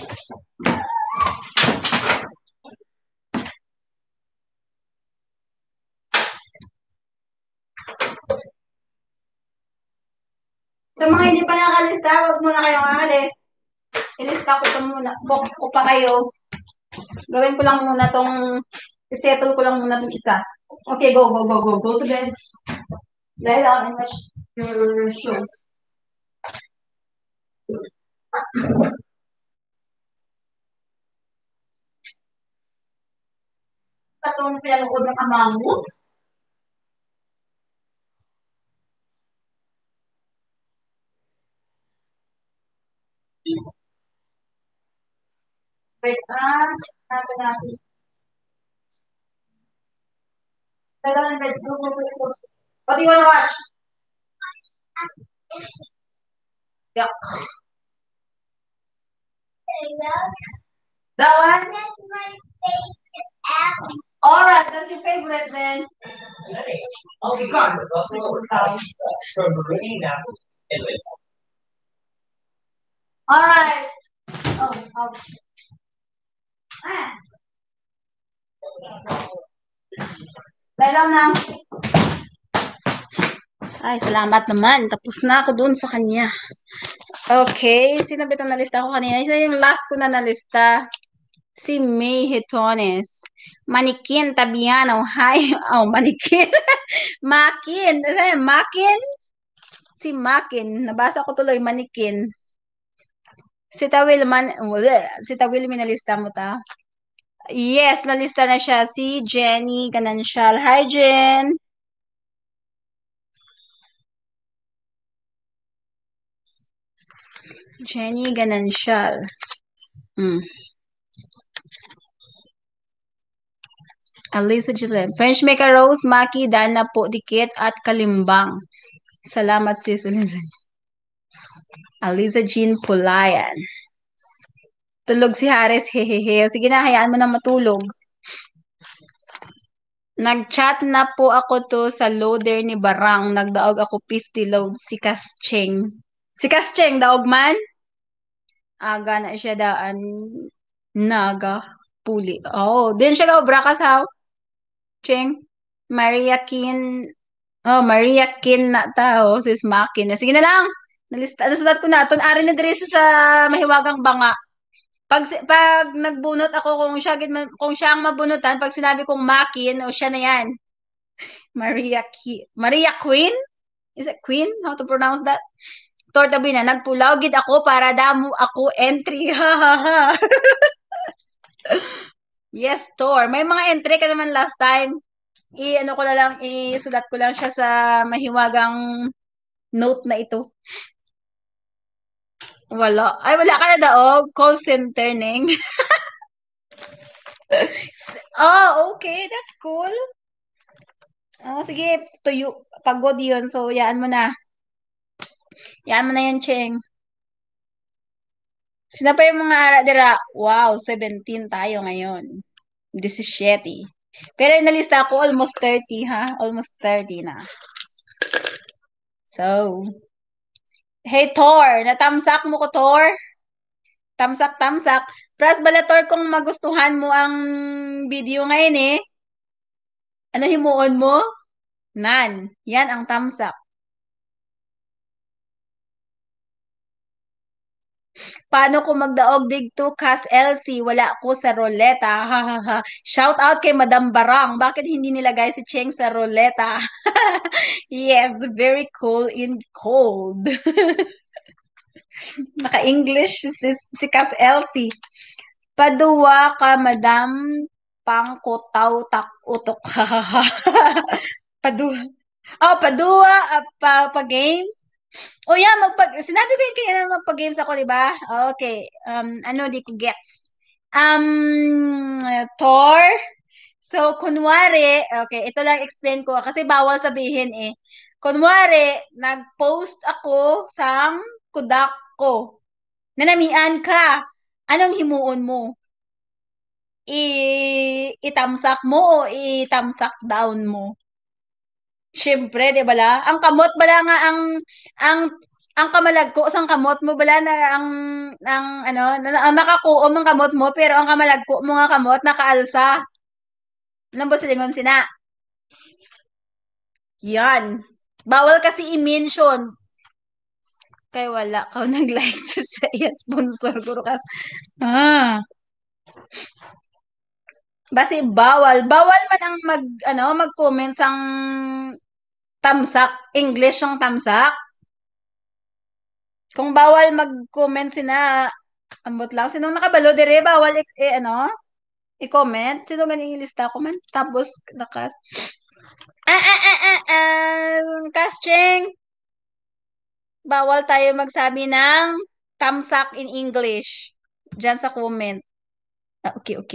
Sa mga hindi pa nakalista, wag muna kayong aalis. Ilista ko pa muna. Book ko pa kayo. Gawin ko lang muna tong, isettle ko lang muna tong isa. Okay, go, go, go, go. Go to bed. Lie down and watch your show. Patong pinanood ng ama mo. Wait, natin. Lie down in bed. Go, go, go, go. What do you wanna watch? Yeah. That one? That's my favorite apple. Alright, that's your favorite then. I'll be gone. From reading apple. Alright. Oh. Ah. Lie down now. Ay, salamat naman. Tapos na ako dun sa kanya. Okay, sino ba itong nalista ko kanina? Isa yung last ko na nalista. Si May Hitones. Manikin Tabiano. Hi. Oh, Manikin. Makin. Makin? Si Makin. Nabasa ko tuloy, Manikin. Si Tawil minalista mo ta? Yes, nalista na siya. Si Jenny Ganancial. Hi, Jen. Jenny Ganancial. Alisa Gillen. French Maker Rose, Maki, Dana po, Dikit, at Kalimbang. Salamat, sis. Aliza Jean Pulayan. Tulog si Haris, hehehe. Sige na, hayaan mo na matulog. Nag-chat na po ako to sa loader ni Barang. Nagdaog ako 50 load si Kascheng. Si Kascheng, daog man? Aga na siya daan. Naga. Puli. Oh, din siya gaobra ka sa Cheng. Maria Kin. Oh, Maria Kin na tao. Sis Makin. Sige na lang. Nasulat ko na. Ari na diri sa mahiwagang banga. Pag nagbunot ako kung siya ang mabunutan, pag sinabi kong Makin, o siya na yan. Maria Queen? Is it Queen? How to pronounce that? Tortabi na, nagpulaw gid ako para damo ako entry. Ha ha ha. Yes, Tor. May mga entry ka naman last time. Isulat ko lang siya sa mahiwagang note na ito. Wala. Ay, wala ka na daog. Call center, Neng. Oh, okay. That's cool. Oh, sige. Tuyo. Pagod yun. So, yaan mo na. Yaan mo na yun, Cheng. Sina pa yung mga aradira? Wow, 17 tayo ngayon. 17. Pero yung nalista ko, almost 30, ha? Almost 30 na. So, hey, Thor. Natamsak mo ko, Thor? Tamsak. Pras bala, Thor, kung magustuhan mo ang video ngayon eh. Ano himuon mo? Nan. Yan ang tamsak. Paano ko magdaog digto kas LC? Wala ko sa roleta. Ha, ha, ha. Shout out kay Madam Barang. Bakit hindi nilagay si Cheng sa roleta? Yes, very cool in cold. Naka-English si kas LC. Paduwa ka, Madam Pangkutaw tak utok. Paduwa. Oh, paduwa pa games. Oh yeah, sinabi ko yung kaya magpa-games ako, di ba? Okay. Ano, di ko gets. Thor. So, kunwari, okay, ito lang explain ko kasi bawal sabihin eh. Kunwari, nag-post ako sa kudak ko. Nanamian ka. Anong himuon mo? Itamsak mo o itamsak down mo? Siyempre, di ba la? Ang kamot bala nga ang Ang kamalagko sang kamot mo bala na ang ano, ang nakakuom ang kamot mo pero ang kamalagko mo nga kamot nakaalsa. Nang silingon sina. Yan. Bawal kasi i-mention. Kay wala ka nag-like to sa iya sponsor ko kas. Ah. Basi bawal. Bawal man ang mag-comment sang tamsak. English ang tamsak. Kung bawal mag-comment sina, ambot lang. Sinong nakabalo dire, bawal i-comment. Sino ganing ilista ko man. Tapos, nakas. Kascheng. Bawal tayo magsabi ng tamsak in English. Diyan sa comment. Okay, okay.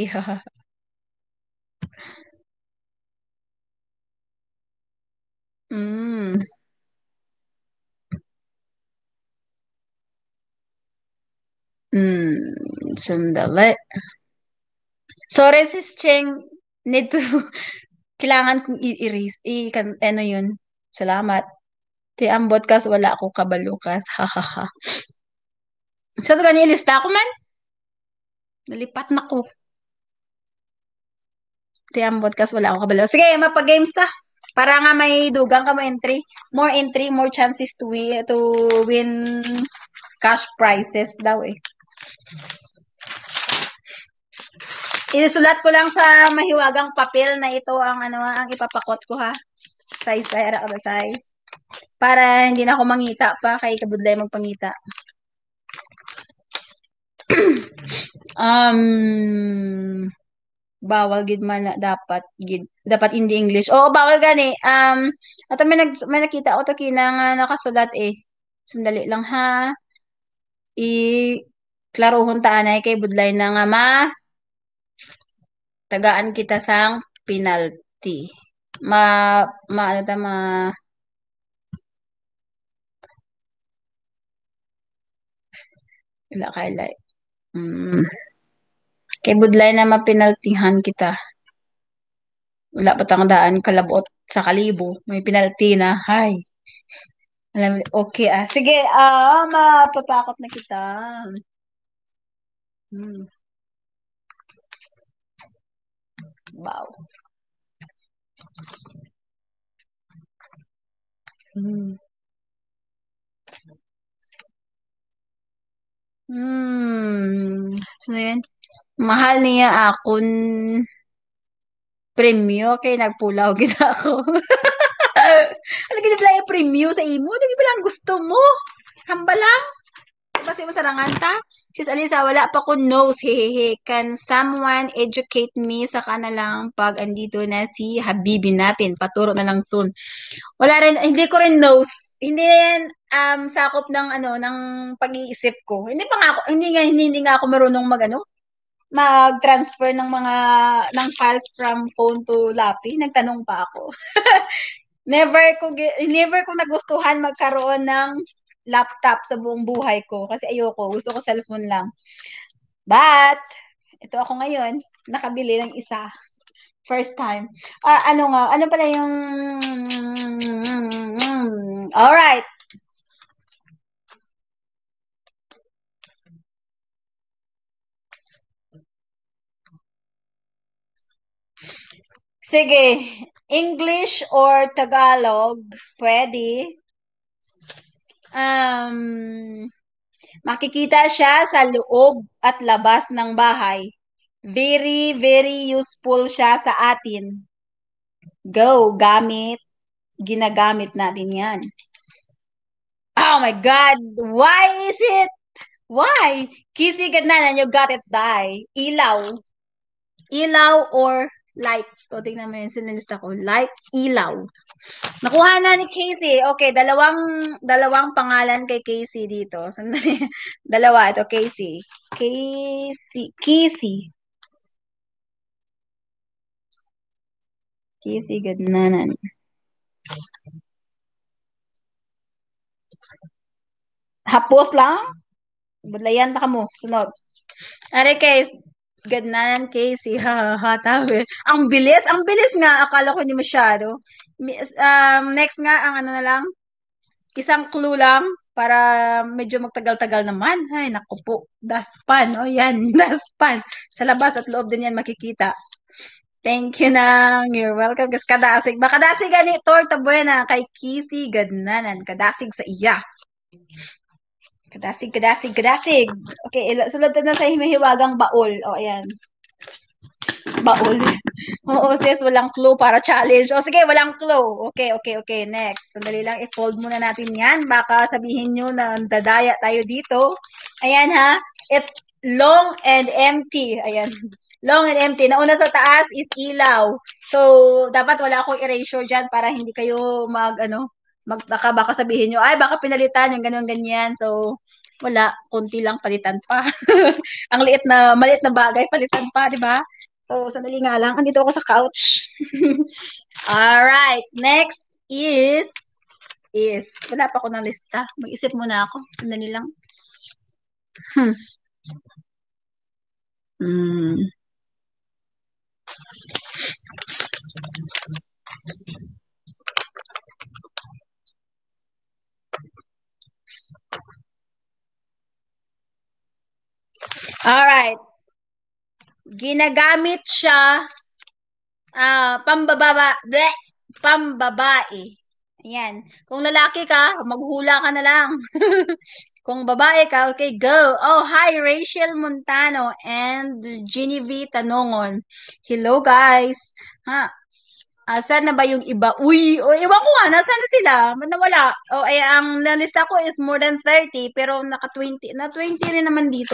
mm. Sandali. Sorry, sis Cheng. Need to, kailangan kong i-erase. Ano yun? Salamat. Ti ambot kas, wala ako kabalukas. Hahaha. So, ito ganyan ilista ko man. Nalipat na ko. Ti ambot kas, wala ako kabalukas. Sige, mapag-games ta. Para nga may dugang ka mo entry. More entry, more chances to win cash prizes daw eh. Isulat ko lang sa mahiwagang papel na ito ang ang ipapakot ko ha. Size ara ba size. Para hindi na ako mangita pa kay kabudlay magpangita. Bawal gid man na dapat hindi English. Oo, bawal gani. Ato may nakita ko to kinang nakasulat eh. Sandali lang ha. Klarohon ta anay kay budlay na nga tagaan kita sang penalty. Ano ta wala kay like. Kay budlay na mapinaltihan kita. Wala pa tang daan kalabot sa kalibo. May penalty na. Hay. Okay sige, mapatakot na kita. Wow. So yan. Mahal niya akong premyo kay nagpulaw kita ako. Ano gid pala premyo sa imo? Ano gid lang gusto mo? Hambalang? Kasi masarangan ta. Sis Alisa, wala pa ko knows. Hehehe. Can someone educate me sa kanalang pag andito na si Habibi natin? Paturo na lang soon. Wala rin, hindi ko rin knows. Hindi yan sakop ng ng pag-iisip ko. Hindi pa nga ako, hindi nga ako marunong mag-transfer ng files from phone to Lapi. Nagtanong pa ako. Never ko nagustuhan magkaroon ng laptop sa buong buhay ko kasi ayoko, gusto ko cellphone lang. But ito ako ngayon, nakabili ng isa. First time. Ano pala yung Alright. Sige, English or Tagalog, pwede. Makikita siya sa loob at labas ng bahay. Very, very useful siya sa atin. Go, gamit. Ginagamit natin yan. Oh my God! Why is it? Why? Kisi gananan, you got it, die. Ilaw. Ilaw or light. So, tingnan mo yun, sinilista ko. Light, ilaw. Nakuha na ni Casey. Okay, dalawang pangalan kay Casey dito. Sandali. Dalawa. Ito, Casey. Casey Gadnanan. Hapos lang? Budlayan ta ka mo. Sunod. Are Casey. Gadnanan Casey. Tawi. Ang bilis nga. Akala ko hindi masyado. Next nga, ang na lang. Isang clue lang. para medyo magtagal-tagal naman. Ay, naku po. Dustpan. O yan, dustpan. Sa labas at loob din yan makikita. Thank you nang. You're welcome. Kas kadasig. Ba kadasig ani torta buena kay Kisi Gadnanan. Kadasig sa iya. Kadasig, kadasig, kadasig. Okay, sulod na sa himihiwagang baol. O, ayan. Baol. Oo, sis, walang clue para challenge. O, sige, walang clue. Okay, okay, okay. Next. Sandali lang, i-fold muna natin yan. Baka sabihin nyo na dadaya tayo dito. Ayan, ha. It's long and empty. Ayan. Long and empty. Nauna sa taas is ilaw. So, dapat wala akong erasure dyan para hindi kayo baka sabihin nyo, ay, baka pinalitan yung ganun, ganyan. So, wala. Kunti lang palitan pa. Ang maliit na bagay, palitan pa, di ba? So, sandali nga lang. Andito ako sa couch. Alright. Next is, wala pa ako ng lista. Mag-isip muna ako. Sandali lang. Hmm. Alright. Ginagamit siya pambabae. Ayan. Kung lalaki ka, maghula ka na lang. Kung babae ka, okay, go. Oh, hi, Rachel Montano and Genevieve Tanongon. Hello, guys. Saan na ba yung iba? Uy, iwan ko nga, nasaan na sila? Nawala. Ang nalista ko is more than 30, pero naka-20, na 20 rin naman dito.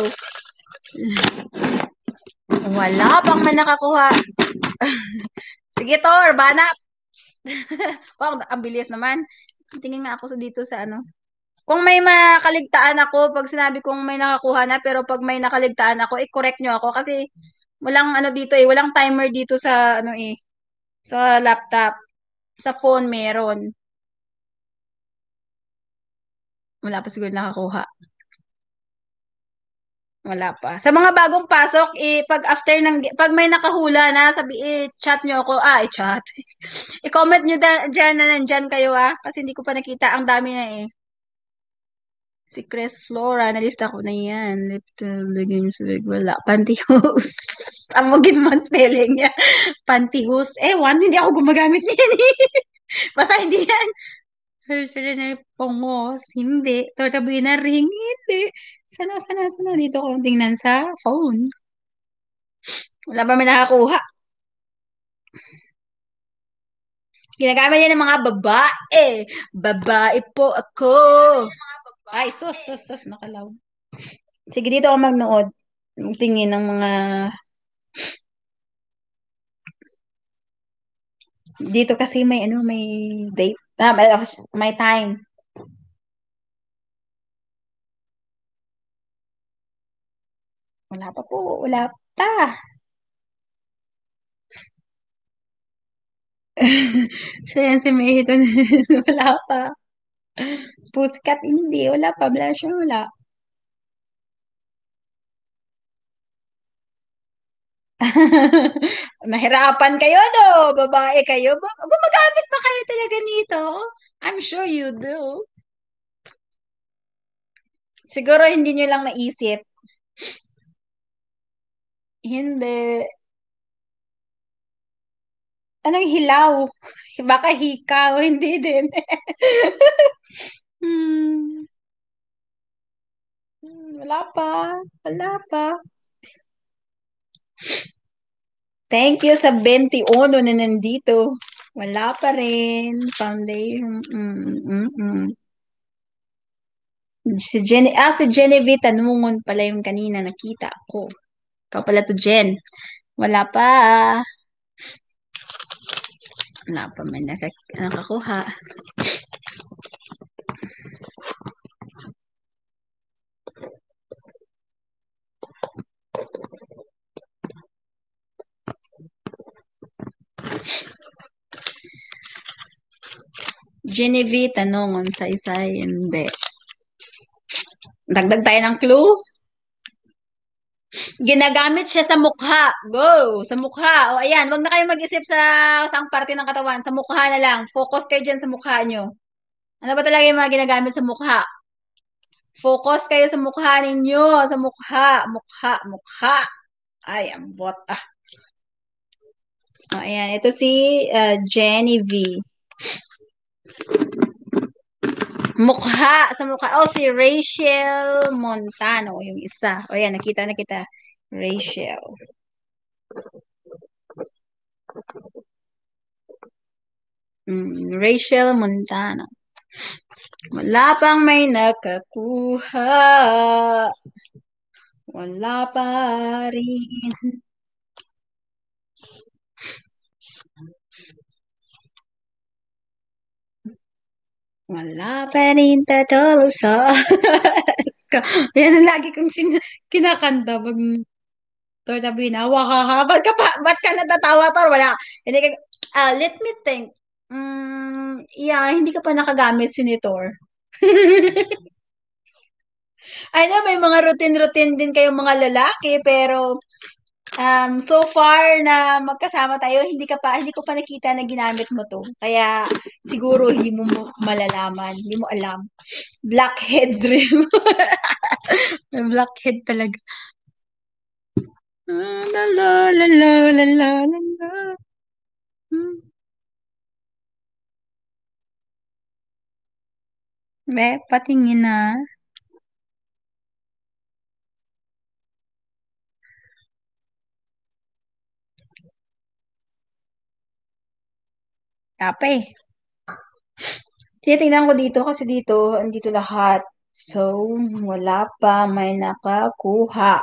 Wala pang man nakakuha. Sige, Tor, banat. Wow, ang bilis naman. Tingin nga ako dito sa ano. Kung may makaligtaan ako, pag sinabi kong may nakakuha na, pero pag may nakaligtaan ako, i-correct nyo ako kasi walang dito walang timer dito sa sa laptop. Sa phone meron. Wala pa siguro nakakuha. Wala pa. Sa mga bagong pasok, pag may nakahula na, chat nyo ako. I-chat. I-comment nyo dyan na nandyan kayo kasi hindi ko pa nakita. Ang dami na eh. Si Chris Flora, nalista ko na yan. Wala. Pantyhose. Ang magin man spelling niya. Pantyhose. Hindi ako gumagamit niyan eh. Basta hindi yan. Hershey na pongos. Hindi. Torta buena ring. Hindi. Sana. Dito ko tingnan sa phone. Wala pa may nakakuha. Ginagamit niya ng mga babae. Babae po ako. Ay, sus. Nakalaw. Sige, dito ako magnood. Tingin ng mga... Dito kasi may date. May time. Wala pa po. Wala pa. Siya yan si May. Wala pa. Pussycat, hindi. Wala pa. Blush, wala. Nahirapan kayo, no? Babae kayo. Gumagamit ba kayo talaga nito? I'm sure you do. Siguro hindi nyo lang naisip. Hindi. Anong hilaw? Baka hikaw. Hindi din. Hmm. Wala pa. Wala pa. Thank you sa 21 na nandito. Wala pa rin. Foundation. Si Genevieve Tanungon pala yung kanina nakita ko. Ikaw pala to, Jen. Wala pa. Wala pa may nakakuha. Genevieve Tanungon sa isa, hindi. Dagdag tayo ng clue. Ginagamit siya sa mukha. Go! Sa mukha. O ayan, wag na kayo mag-isip sa saang parte ng katawan. Sa mukha na lang. Focus kayo dyan sa mukha nyo. Ano ba talaga yung mga ginagamit sa mukha? Focus kayo sa mukha ninyo. Sa mukha. Mukha. Mukha. Ay, ambot. Ayan. Ito si Jenny V. Mukha. Sa mukha. Oh, si Rachel Montano. Yung isa. O, yan. Nakita na kita. Rachel. Rachel Montano. Wala pang may nakakuha. Wala pa rin. Wala pa rin tatalo sa yan ang lagi kong kinakanta pag sabi na, wakaha, ba't ka natatawa, Tor? Wala, hindi ka, let me think. Yeah, hindi ka pa nakagamit sinitor. I know, may mga routine-routine din kayong mga lalaki, pero so far na magkasama tayo, hindi ko pa nakita na ginamit mo to. Kaya siguro hindi mo malalaman, hindi mo alam. Blackheads rin. May blackhead talaga. La la la la la la la la. Be, patingin na. Tape. Tinitingnan ko dito kasi dito, andito lahat. So, wala pa may nakakuha.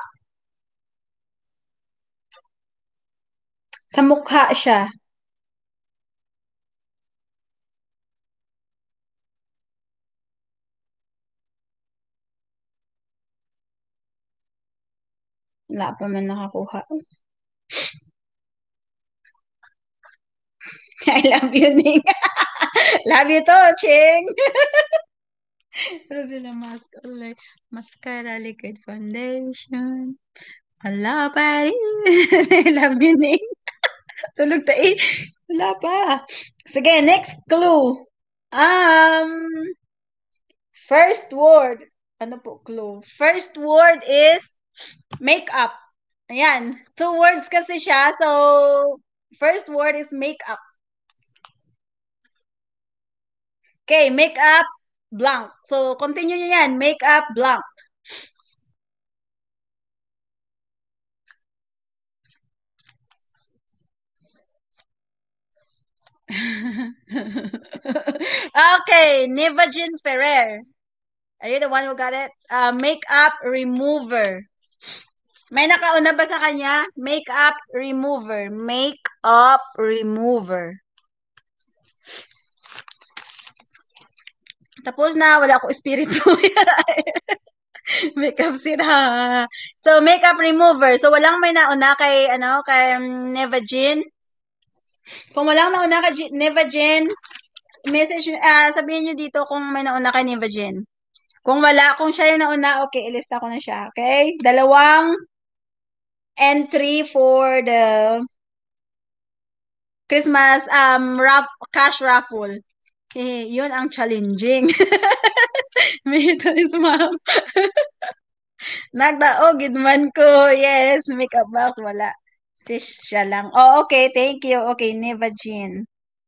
Sa mukha siya. Wala pa man nakakuha. I love you, Ning. Love you to, Ching. Rosella Mascara Liquid Foundation. Wala pa rin. I love you, Ning. Tulog tayo. Wala pa. Sige, next clue. First word. Ano po clue? First word is makeup. Ayan. 2 words kasi siya. So, first word is makeup. Okay, makeup blank. So, continue nyo yan. Makeup blank. Okay, Nivagin Ferrer. Are you the one who got it? Makeup remover. May nakauna ba sa kanya? Makeup remover. Makeup remover. Tapos na, wala akong espiritu. Makeup sira. So, makeup remover. So, walang may nauna kay, kay Nevagin. Kung walang nauna kay Nevagin, message, sabihin nyo dito kung may nauna kay Nevagin. Kung wala, kung siya yung nauna, okay, ilista ko na siya. Okay? 2 entry for the Christmas cash raffle. Yun ang challenging. May ito is ma'am. Nagdaogid man ko. Yes, makeup box. Wala. Sis siya lang. Oh, okay. Thank you. Okay, Nevagin.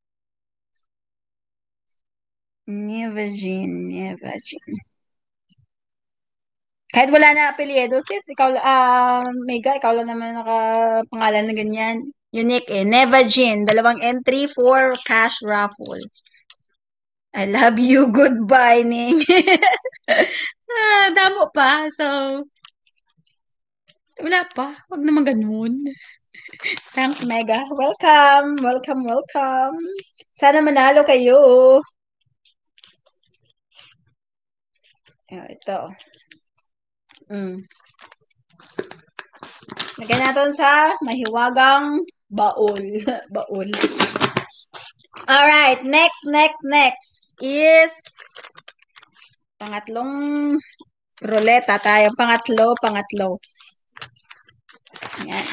Kahit wala na apelyido, sis, ikaw, Mega, ikaw lang naman nakapangalan na ganyan. Unique eh. Nevagin. 2 entry for cash raffle. I love you. Goodbye, Ning. Damo pa. So, wala pa. Huwag naman ganun. Thanks, Mega. Welcome. Welcome, welcome. Sana manalo kayo. Ito. Lagyan natin sa mahiwagang baul. Baul. Alright. Next is pangatlong ruleta tayo. Pangatlo. Yan.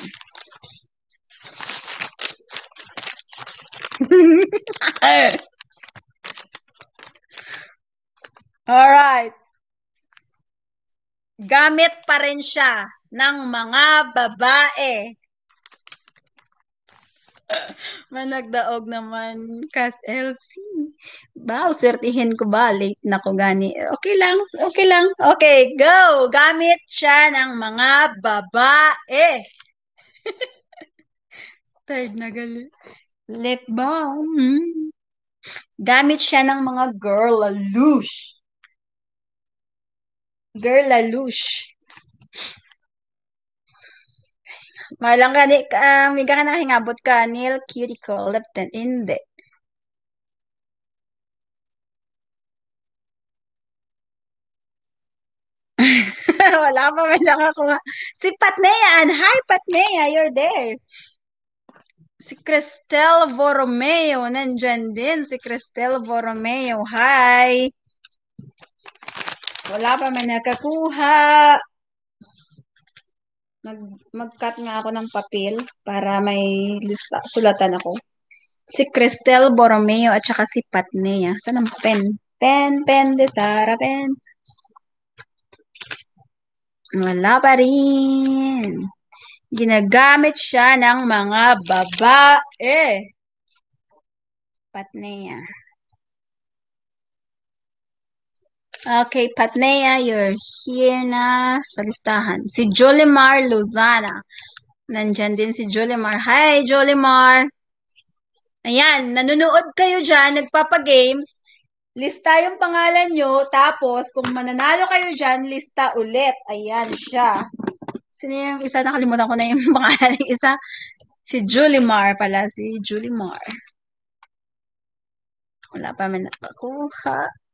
Alright. Gamit pa rin siya ng mga babae. Managdaog naman, Kas LC. Bao, swertihin ko ba? Late na ko gani. Okay lang, okay lang. Okay, go! Gamit siya ng mga babae. Third na gali. Lip balm. Gamit siya ng mga girl lalouche. Girl lalouche. Malang gani, may ka na hingabot ka, nail cuticle, lip tint, hindi. Wala pa man nakakuha. Si Patnean. Hi, Patnea. You're there. Si Cristel Borromeo. Nandyan din si Cristel Borromeo. Hi. Wala pa man nakakuha. Mag-cut nga ako ng papel para may lista, sulatan ako. Si Cristel Borromeo at saka si Patnea. Saan ang pen? Pen de Sara, pen. Wala pa rin. Ginagamit siya ng mga babae. Patnea. Okay, Patnea, you're here na sa listahan. Si Jolimar Lozana. Nandyan din si Jolimar. Hi, Jolimar. Ayan, nanonood kayo dyan, nagpapagames. Lista yung pangalan nyo, tapos kung mananalo kayo dyan, lista ulit. Ayan siya. Sino yung isa? Nakalimutan ko na yung pangalan ng isa. Si Julimar pala. Si Julimar. Wala pa man nakakuha.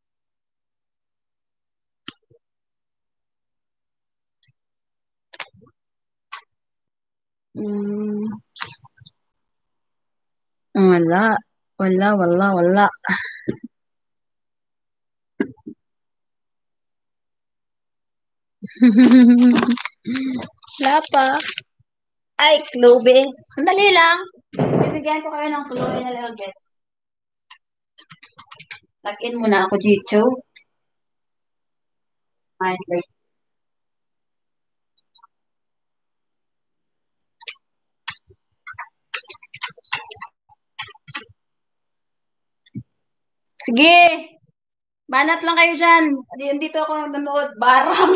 Wala. Wala. Wala pa. Ay, Chloe. Sandali lang. Bibigyan ko kayo ng Chloe na little bit. Log-in muna ako dito. Wait. Sige. Banat lang kayo dyan. Dito ako nanonood. Barang.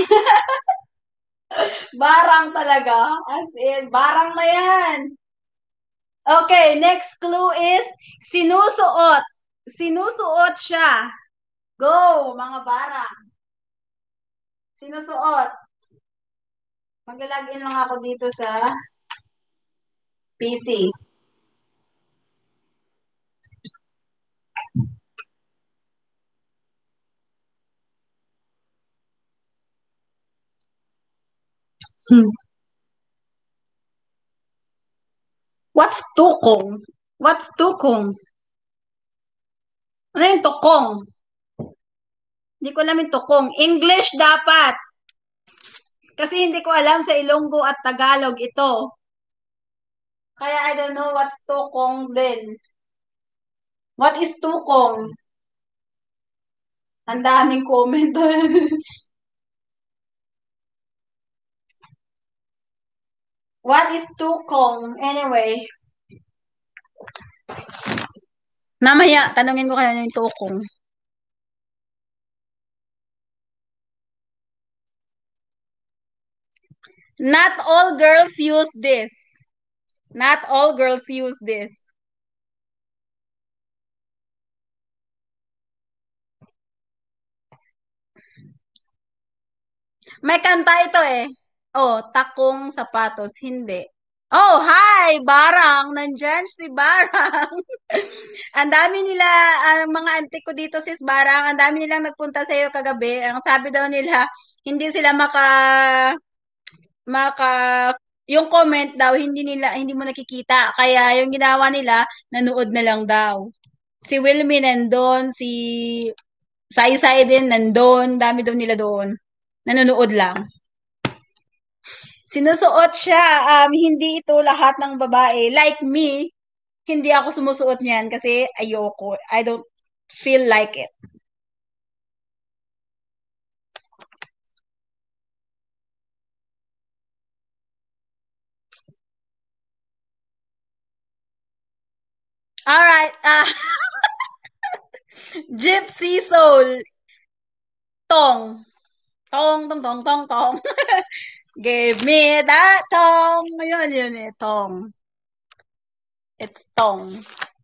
Barang talaga. As in, barang na yan. Okay, next clue is sinusuot. Sinusuot siya. Go, mga barang. Sinusuot. Mag-login lang ako dito sa PC. What's tukong? What's tukong? Ano yung tukong? Hindi ko alam yung tukong. English dapat. Kasi hindi ko alam sa Ilonggo at Tagalog ito. Kaya I don't know what's tukong din. What is tukong? Ang daming comment. What is tukong? Anyway. Mamaya, tanungin ko kayo yung tukong. Not all girls use this. Not all girls use this. May kanta ito eh. Oh, takong sapatos. Hindi. Oh, hi! Barang! Nandyan si Barang. Ang dami nila, mga auntie ko dito sis Barang, ang dami nilang nagpunta sa iyo kagabi. Ang sabi daw nila, hindi sila yung comment daw, hindi mo nakikita. Kaya yung ginawa nila, nanood na lang daw. Si Wilmy nandun, si Sai din nandun, dami daw nila doon. Nanonood lang. Sinusuot siya, hindi ito lahat ng babae. Like me, hindi ako sumusuot niyan kasi ayoko. I don't feel like it. Alright, Gypsy Soul. Tong. Tong, tong, tong, tong, tong. Give me that tong. Yun eh, tong. It's tong.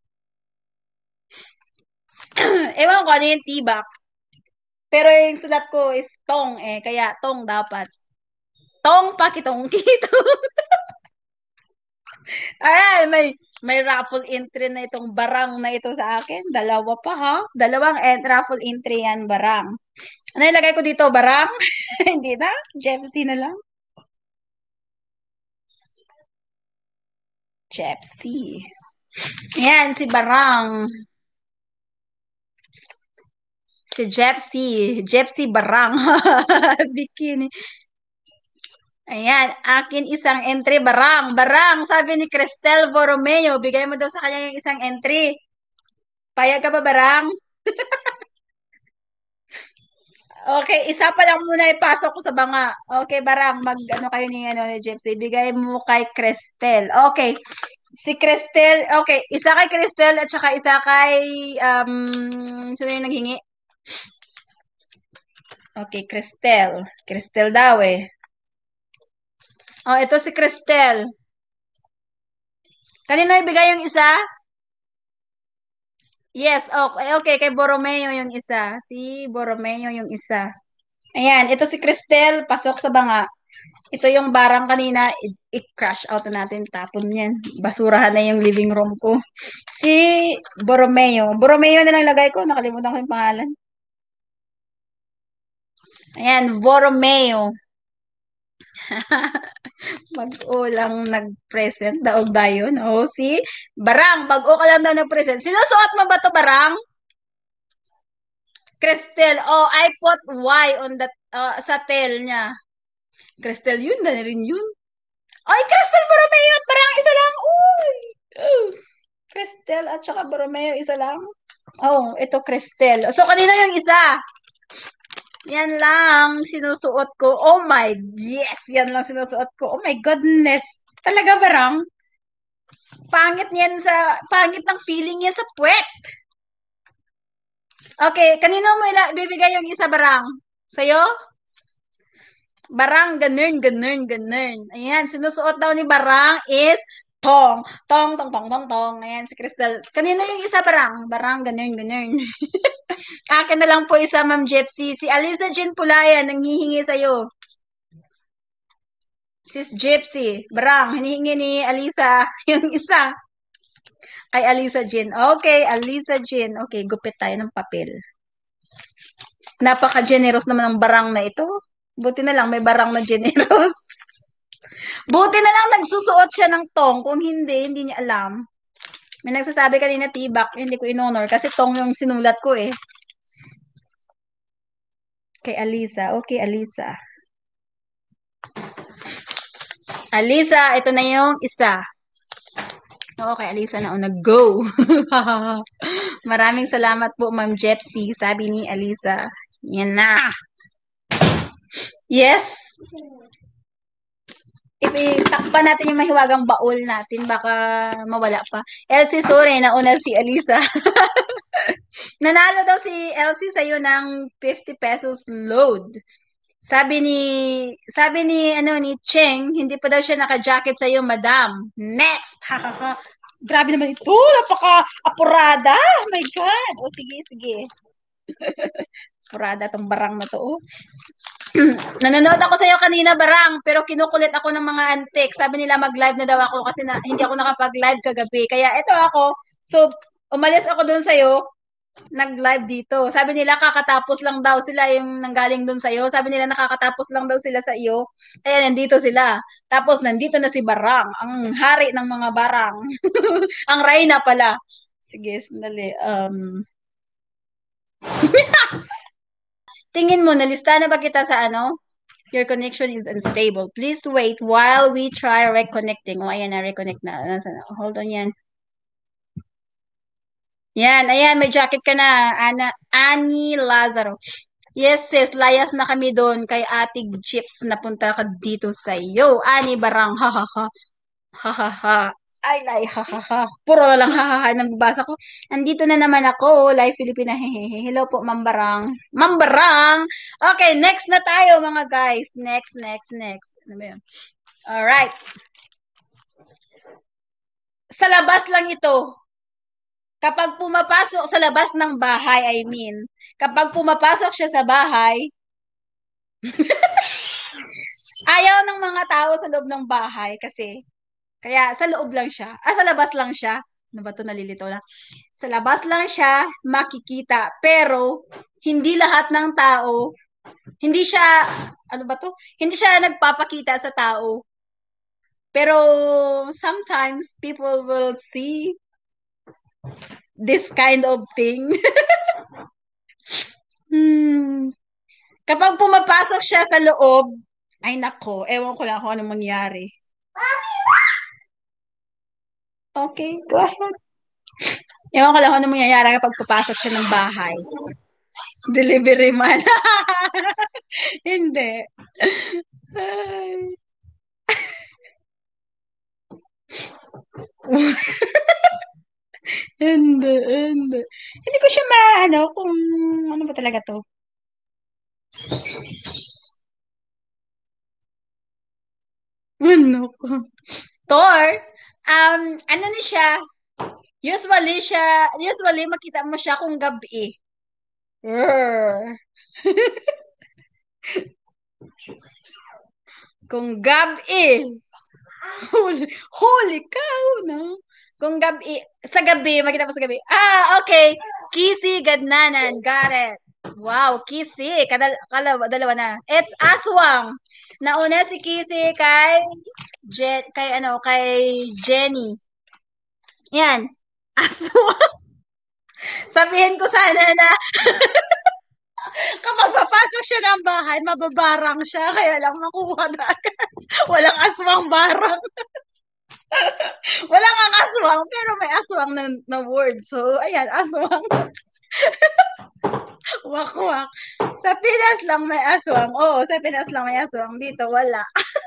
Ewan ko ano yung tibak. Pero yung sulat ko is tong eh. Kaya tong dapat. Tong pakitong kitong. Ay, may raffle entry na itong barang na ito sa akin. Dalawa pa ha. Dalawang raffle entry yan, barang. Ano ilagay ko dito? Barang? Hindi na. Jepsy na lang. Jepsy. Yan, si Barang. Si Jepsy. Jepsy Barang. Bikini. Ayan, akin isang entry, Barang. Barang, sabi ni Cristel Borromeo, bigay mo daw sa kanya yung isang entry. Payag ka ba, Barang? Okay, isa pa lang muna ipasok ko sa banga. Okay, Barang, ano kayo ni Gypsy. Bigay mo kay Cristel. Okay. Si Cristel, okay, isa kay Cristel at saka isa kay, sino yung naghingi? Okay, Cristel. Cristel daw eh. Oh, ito si Cristel. Kanino ibigay yung isa? Yes, okay, okay, kay Borromeo yung isa. Si Borromeo yung isa. Ayan, ito si Cristel, pasok sa banga. Ito yung barang kanina, i-crash out na natin, tapon yan. Basurahan na yung living room ko. Si Borromeo. Borromeo na lang lagay ko, nakalimutan ko yung pangalan. Ayan, Borromeo. Mag-ulang nag-present, daog dayon. O, si Barang, pag-o ka lang daw nag-present. Sinusuot mo ba to Barang? Cristel, oh, I put Y on that, sa tail niya. Cristel, yun na rin yun. Ay, Cristel Borromeo at Barang, isa lang. Uy! Cristel at saka Borromeo, isa lang. Oh, ito Cristel. So, kanina yung isa. Yan lang sinusuot ko. Oh my, yes, yan lang sinusuot ko. Oh my goodness. Talaga Barang? Pangit ng feeling yan sa puwet. Okay, kanino mo ibibigay yung isa Barang? Sa'yo? Barang, ganun. Ayan, sinusuot daw ni Barang is tong. Tong, tong, tong, tong, tong. Ayan, si Crystal. Kanino yung isa, Barang? Barang, ganun. Akin na lang po isa, Ma'am Gypsy. Si Alisa Jean Pulayan, nanghihingi sa'yo. Sis Gypsy. Barang, hinihingi ni Alisa yung isa. Kay Alisa Jean. Okay, Alisa Jean. Okay, gupit tayo ng papel. Napaka-generous naman ng barang na ito. Buti na lang may barang na generous. Buti na lang nagsusuot siya ng tong. Kung hindi niya alam. May nagsasabi kanina tibak, hindi ko in-honor kasi tong yung sinulat ko eh. Kay Alisa. Okay, Alisa. Alisa, ito na yung isa. Okay, Alisa na nag-go. Maraming salamat po, Ma'am Jepsy. Sabi ni Alisa. Yan na. Yes. Itakpan natin yung mahiwagang baul natin. Baka mawala pa. Elsie, sorry. Nauna si Alisa. Nanalo daw si Elsie sa'yo ng 50 pesos load. Sabi ni Cheng, hindi pa daw siya naka-jacket sa'yo, madam. Next! Grabe naman ito. Napaka-apurada. Oh my God. O, sige. Apurada tong barang na to. Oh. Nanonood ako sa'yo kanina, Barang, pero kinukulit ako ng mga antik. Sabi nila mag-live na daw ako kasi hindi ako nakapag-live kagabi. Kaya ito ako. So, umalis ako doon sa'yo, nag-live dito. Sabi nila kakatapos lang daw sila yung nanggaling doon sa'yo. Sabi nila nakakatapos lang daw sila sa iyo. Kaya nandito sila. Tapos nandito na si Barang, ang hari ng mga barang. Ang Reyna pala. Sige, sandali. Tingin mo, nalista na ba kita sa ano? Your connection is unstable. Please wait while we try reconnecting. O, ayan na, reconnect na. Hold on yan. Yan, ayan, may jacket ka na. Annie Lazaro. Yes, sis, layas na kami doon kay Atig Chips. Napunta ka dito sa iyo. Annie Barang, ha. Ay, hahaha. Puro na lang hahaha nang babasa ko. Andito na naman ako, Live Filipina, hehehe. Hello po, Mambarang. Mambarang! Okay, next na tayo, mga guys. Next. Ano ba yun? Alright. Sa labas lang ito. Kapag pumapasok sa labas ng bahay, I mean, kapag pumapasok siya sa bahay, ayaw ng mga tao sa loob ng bahay kasi, kaya sa loob lang siya. Sa labas lang siya. Ano ba ito? Nalilito na. Sa labas lang siya makikita. Pero, hindi lahat ng tao, hindi siya, ano ba to? Hindi siya nagpapakita sa tao. Pero, sometimes, people will see this kind of thing. Kapag pumapasok siya sa loob, ay nako, ewan ko lang kung ano mangyari. Okay, go ahead. Ewan ko lang kung ano mangyayari kapag papasok siya ng bahay. Delivery man. Hindi. Ay. Hindi. Hindi ko siya maano kung ano ba talaga to. Ano ko? Thor, ano ni siya? Usually makita mo siya kung gabi. Kung gabi. Holy cow, no? Kung gabi, sa gabi, makita mo sa gabi. Okay. Kisi Gadnanan. Got it. Wow, Kisi. Dalawa na. It's Aswang. Nauna si Kisi kay Jenny. Yan. Aswang. Sabihin ko sana na kapag papasok siya ng bahay, mababarang siya. Kaya lang makuha na agad. Walang aswang barang. Wala kang aswang, pero may aswang na word. So, ayan, aswang. Wak-wak. Sa Pinas lang may aswang. Oo, sa Pinas lang may aswang. Dito, wala.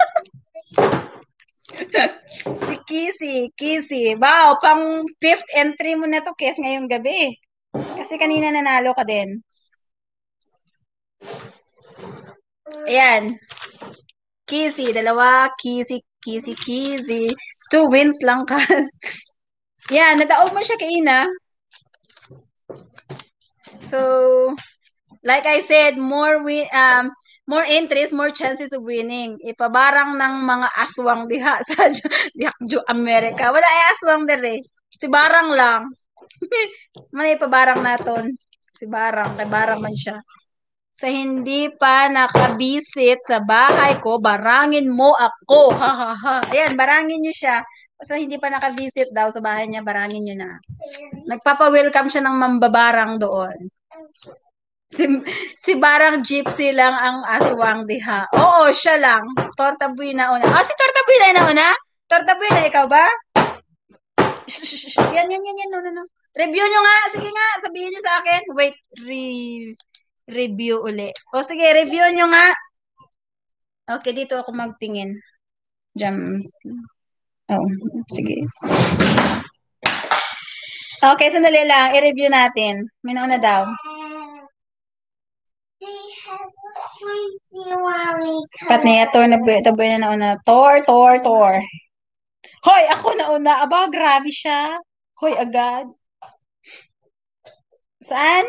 Si Kisi. Wow, pang fifth entry mo na to, Kes, ngayong gabi. Kasi kanina nanalo ka din. Ayan. Kisi, dalawa. Kisi. 2 wins lang ka. Yan, nadaog mo siya kay Ina. So, like I said, more entries, more chances of winning. Ipabarang ng mga aswang diha sa Amerika. Wala ay aswang dire. Si Barang lang. May ipabarang naton. Si Barang, kay Barang man siya. Sa hindi pa nakabisit sa bahay ko, barangin mo ako. Ha, ha, ha. Ayan, barangin niyo siya. Sa hindi pa nakabisit daw sa bahay niya, barangin niyo na. Nagpapa-welcome siya ng mambabarang doon. Si Barang Gypsy lang ang aswang diha. Oo, siya lang. Torta Buena una. Si Torta Buena na una? Torta Buena, ikaw ba? Yan. No. Review nyo nga. Sige nga, sabihin nyo sa akin. Wait, review uli. Sige, review nyo nga. Okay, dito ako magtingin. Jams. Sige. Okay, sandali lang. I-review natin. May nauna daw. Pat niya, Tor na nauna. Tor. Hoy, ako nauna. Aba, grabe siya. Hoy, agad. Saan?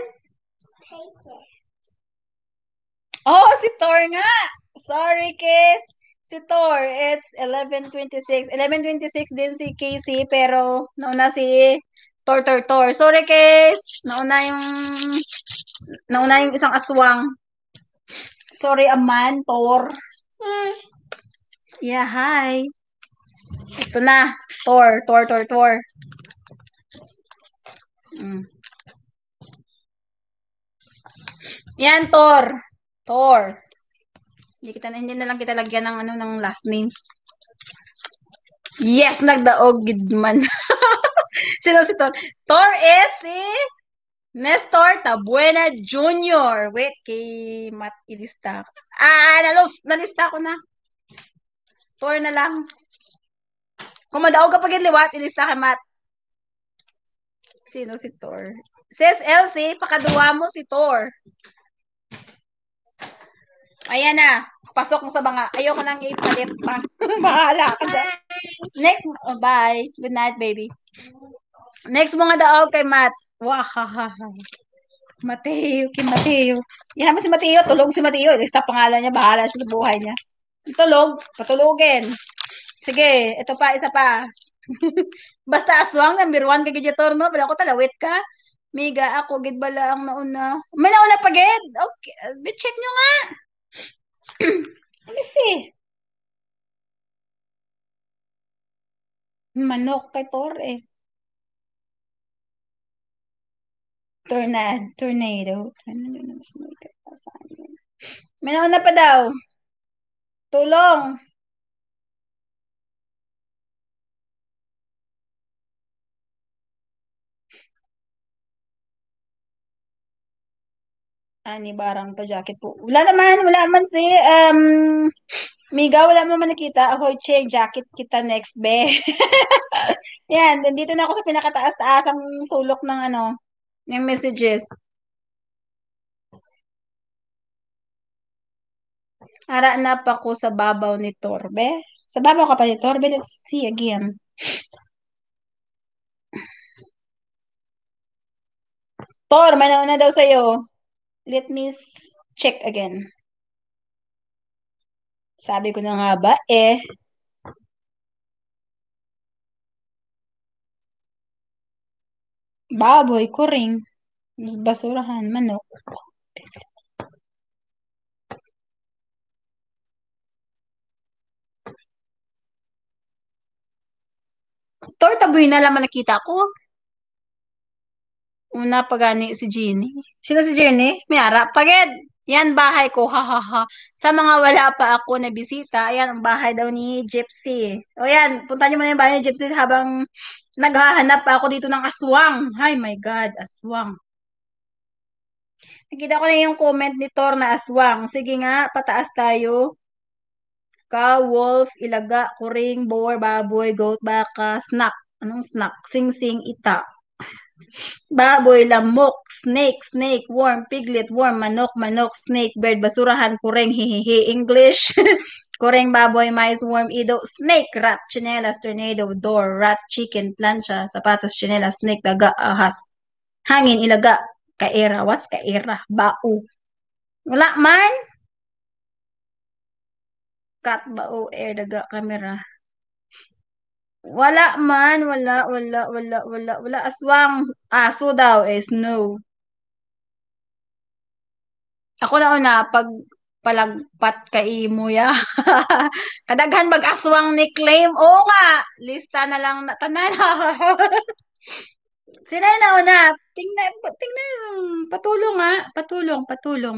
Si Tor nga. Sorry, Kiss. Si Tor, it's 11:26. 11:26 din si Casey, pero nauna si Tor. Sorry, Kiss. Nauna yung isang aswang. Sorry, Aman, Tor. Yeah, hi. Ito na. Tor. Yan, Tor. Hindi na lang kita lagyan ng last name. Yes, nagdaog gidman. Sino si Tor? Tor is si Nestor Tabuena Jr. Wait, kay Matt ilista. Nalista ko na. Tor na lang. Kung madaog ka pagin liwat, ilista kay Matt. Sino si Thor? Sis Elsie, pakaduwa mo si Thor. Ayan na. Pasok mo sa banga. Ayoko nang ipalit pa. Bahala ka dyan. Next, bye. Good night, baby. Next mo nga daog kay Matt. Wahahaha. Mateo, kay Mateo. Yan mo si Mateo. Tulog si Mateo. Ilista pangalan niya. Bahala siya sa buhay niya. Tulog. Patulogin. Sige, ito pa, isa pa. Basta aswang, number 1 kay Gijator, no? Bala ko talawit ka. Miga, ako, gid bala ang nauna. May nauna pa, gid? Okay, check nyo nga. Let me see. Manok kay Tor, eh. Tornado. May nauna pa daw. Tulong. Ani barang pa jacket po. Wala naman si Miga, wala mo man nakita. Ako check jacket kita next be. Yan, nandito na ako sa pinakataas-taasang sulok ng ng messages. Ara na pa ko sa babaw ni Torbe. Sa babaw ka pa ni Torbe. Let's see again. Tor, may nauna daw sa'yo. Let me check again. Sabi ko na nga ba, baboy, kuring, basurahan, manok. Tor, taboy na lang nakita ko. Una pagani si Jenny. Sino si Jenny? May ara. Pagid! Yan bahay ko, ha ha ha. Sa mga wala pa ako na bisita, ayan ang bahay daw ni Gypsy. O yan, punta niyo muna yung bahay ni Gypsy habang naghahanap pa ako dito ng aswang. Ay my God, aswang. Nakita ko na yung comment ni Tor na aswang. Sige nga, pataas tayo. Cow, wolf, ilaga, kuring, boar, baboy, goat, baka, snack. Anong snack? Sing-sing, ita. Baboy, lamok, snake, worm, piglet, worm, manok, snake, bird, basurahan, kureng, hihihi, English, kureng, baboy, mice, worm, ido, snake, rat, chinelas, tornado, door, rat, chicken, plancha, sapatos, chinelas, snake, daga, ahas, hangin, ilaga, kaera, what's kaera, bao, wala man, cat, bao, air, daga, camera, wala man, wala, aswang, aso daw, snow. Ako na una, pag palagpat kay imo ya. Kadaghan mag-aswang ni claim. Oo nga, lista na lang na tanan. Sino na una? Tingnan, patulong nga, patulong.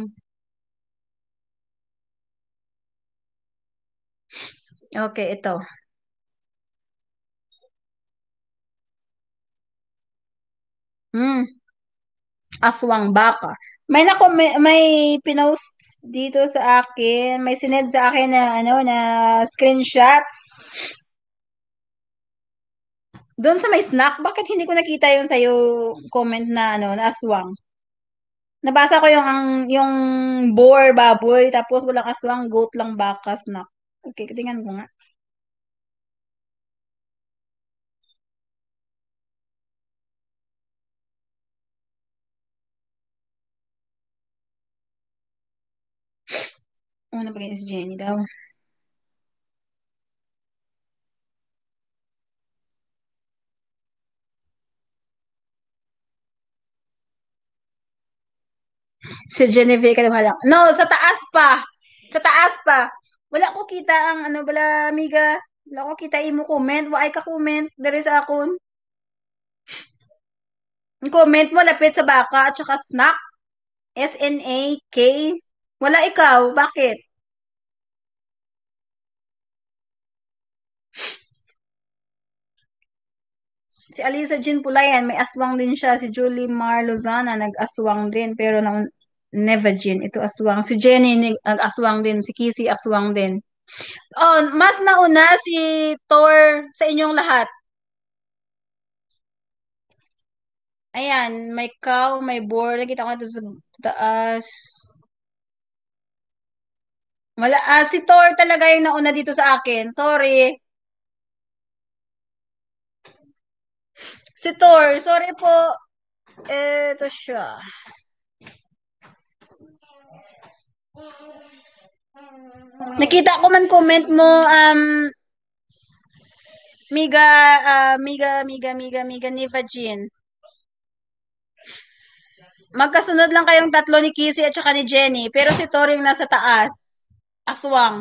Okay, ito. Aswang baka. May pinost dito sa akin, may sinend sa akin na na screenshots. Doon sa may snack, bakit hindi ko nakita yung sa'yo comment na na aswang? Nabasa ko yung boar, baboy, tapos walang aswang, goat lang, baka, snack. Okay, tingnan ko nga. Ano ba si Jenny daw? Si Genevieve ka wala. No, sa taas pa. Sa taas pa. Wala ko kita ang bala, amiga. Wala ko kita imo comment. Wala ka comment. Dari sa akon. Ang comment mo, lapit sa baka at saka snack. SNAK. Wala ikaw. Bakit? Si Alisa Jean Pulayan, may aswang din siya. Si Julie Mar Lozana, nag-aswang din. Pero Neva Jean, ito aswang. Si Jenny, nag-aswang din. Si Kissy, aswang din. Oh, mas nauna si Thor sa inyong lahat. Ayan, may cow, may boar. Nakita ko ito sa taas. Wala, si Thor talaga yung nauna dito sa akin. Sorry. Si Thor, sorry po. Ito siya. Nakita ko man comment mo, Miga, Miga Niva Jean. Magkasunod lang kayong tatlo ni Kissy at saka ni Jenny. Pero si Thor yung nasa taas. Aswang.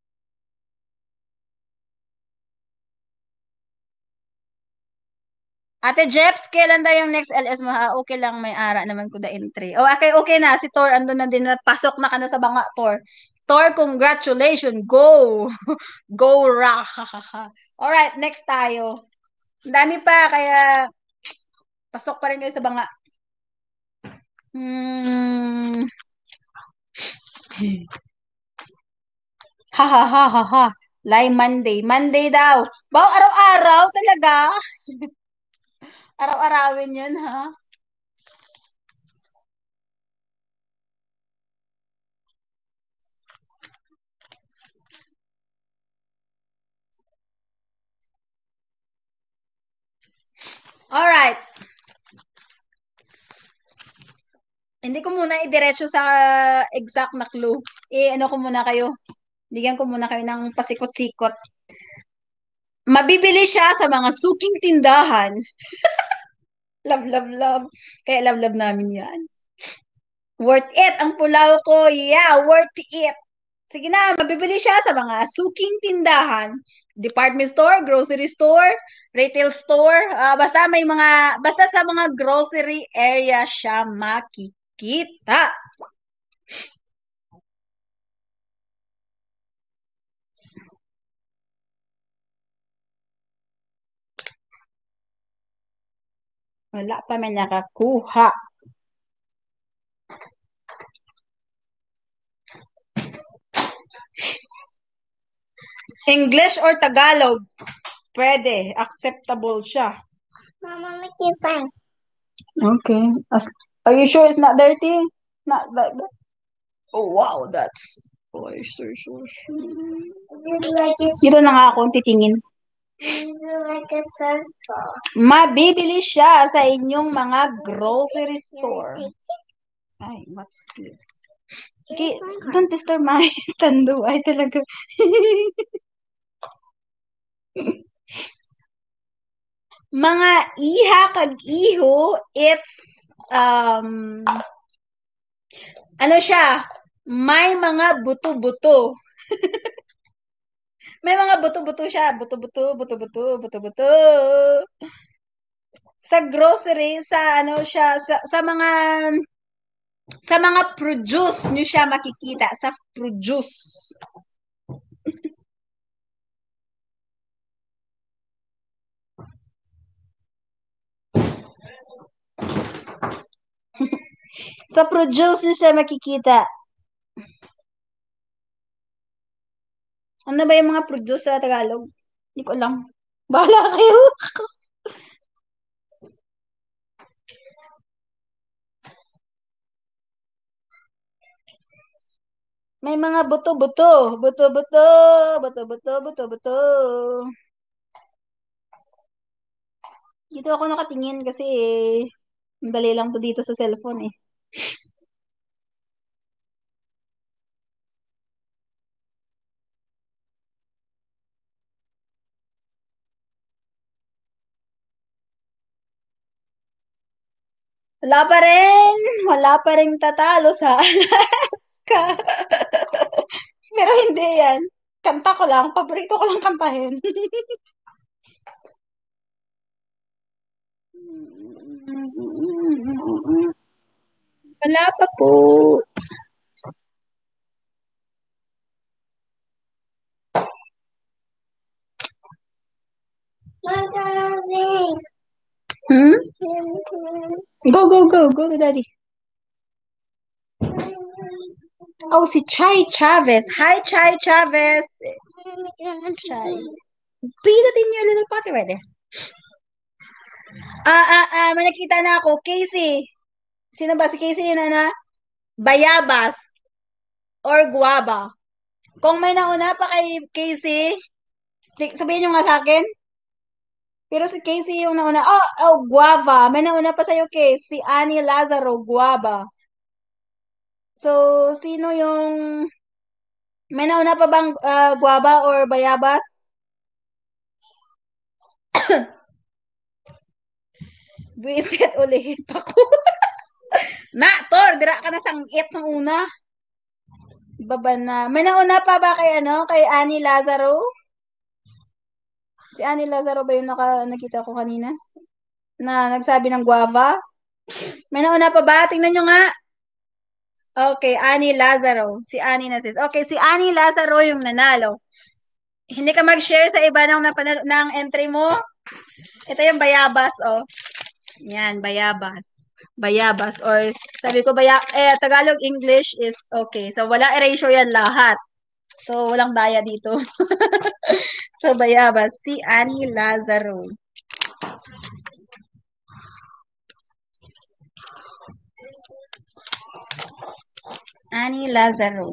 Ate Jeps, kailan daw yung next LS mo ha? Okay lang, may ara naman ko da entry. Oh, okay, okay na. Si Thor, andun na din. Pasok na ka na sa banga, Thor. Thor, congratulations. Go! Go, rock! Alright, next tayo. Ang dami pa, kaya pasok pa rin kayo sa banga. Hmm. Ha ha ha ha ha. Live Monday. Monday daw. Baw, araw-araw talaga. Araw-arawin yun, ha? Alright. Hindi ko muna idiretso sa exact na clue. Ano ko muna kayo. Bigyan ko muna kayo ng pasikot-sikot. Mabibili siya sa mga suking tindahan. Love, love, love. Kaya love, love namin yan. Worth it ang pulaw ko. Yeah, worth it. Sige na, mabibili siya sa mga suking tindahan. Department store, grocery store, retail store. Basta sa mga grocery area siya makikita. Wala pa man nakakuha. English or Tagalog? Pwede. Acceptable siya. Mama, make you fun. Okay. Are you sure it's not dirty? Not that. Oh, wow. That's oyster sauce. Dito na nga akong titingin. Like a circle. Mabibili siya sa inyong mga grocery store. Ay, what's this? Okay, don't disturb my tando. Ay, talaga. Mga iha kag iho, it's ano siya? May mga buto-buto. May mga buto-buto siya. Buto-buto, buto-buto, buto-buto. Sa grocery, sa ano siya, sa mga produce nyo siya makikita. Sa produce. Sa produce nyo siya makikita. Ano ba yung mga produce sa Tagalog? Hindi ko alam. Bahala kayo. May mga buto-buto. Buto-buto. Buto-buto. Buto-buto. Dito ako nakatingin kasi madali lang to dito sa cellphone eh. Wala pa rin. Wala pa rin tatalo sa Alaska. Pero hindi yan. Kanta ko lang. Paborito ko lang kantahin. Wala pa po. Hmm? Go, go, go. Go to daddy. Oh, si Chai Chavez. Hi, Chai Chavez. Chai. Pay that in your little pocket right there. May nakita na ako. Casey. Sino ba? Si Casey yun na? Bayabas or guava. Kung may nauna pa kay Casey, sabihin nyo nga sa akin. Pero si Casey yung nauna. Guava. May nauna pa sa'yo, Casey. Si Annie Lazaro, guava. So, sino yung... May nauna pa bang guava or bayabas? Visit ulit ako. Tor, dira ka na sang it ng una. Baba na. May nauna pa ba kay kay Annie Lazaro? Si Annie Lazaro ba yung nakita ko kanina? Na nagsabi ng guava? May nauna pa ba? Tingnan nyo nga. Okay, Annie Lazaro. Si Annie na sis. Okay, si Annie Lazaro yung nanalo. Hindi ka mag-share sa iba ng entry mo? Ito yung bayabas, oh. Yan, bayabas. Bayabas. Or, sabi ko, Tagalog English is okay. So, wala erasure yan lahat. So, walang daya dito. So, bayabas. Si Annie Lazaro. Annie Lazaro.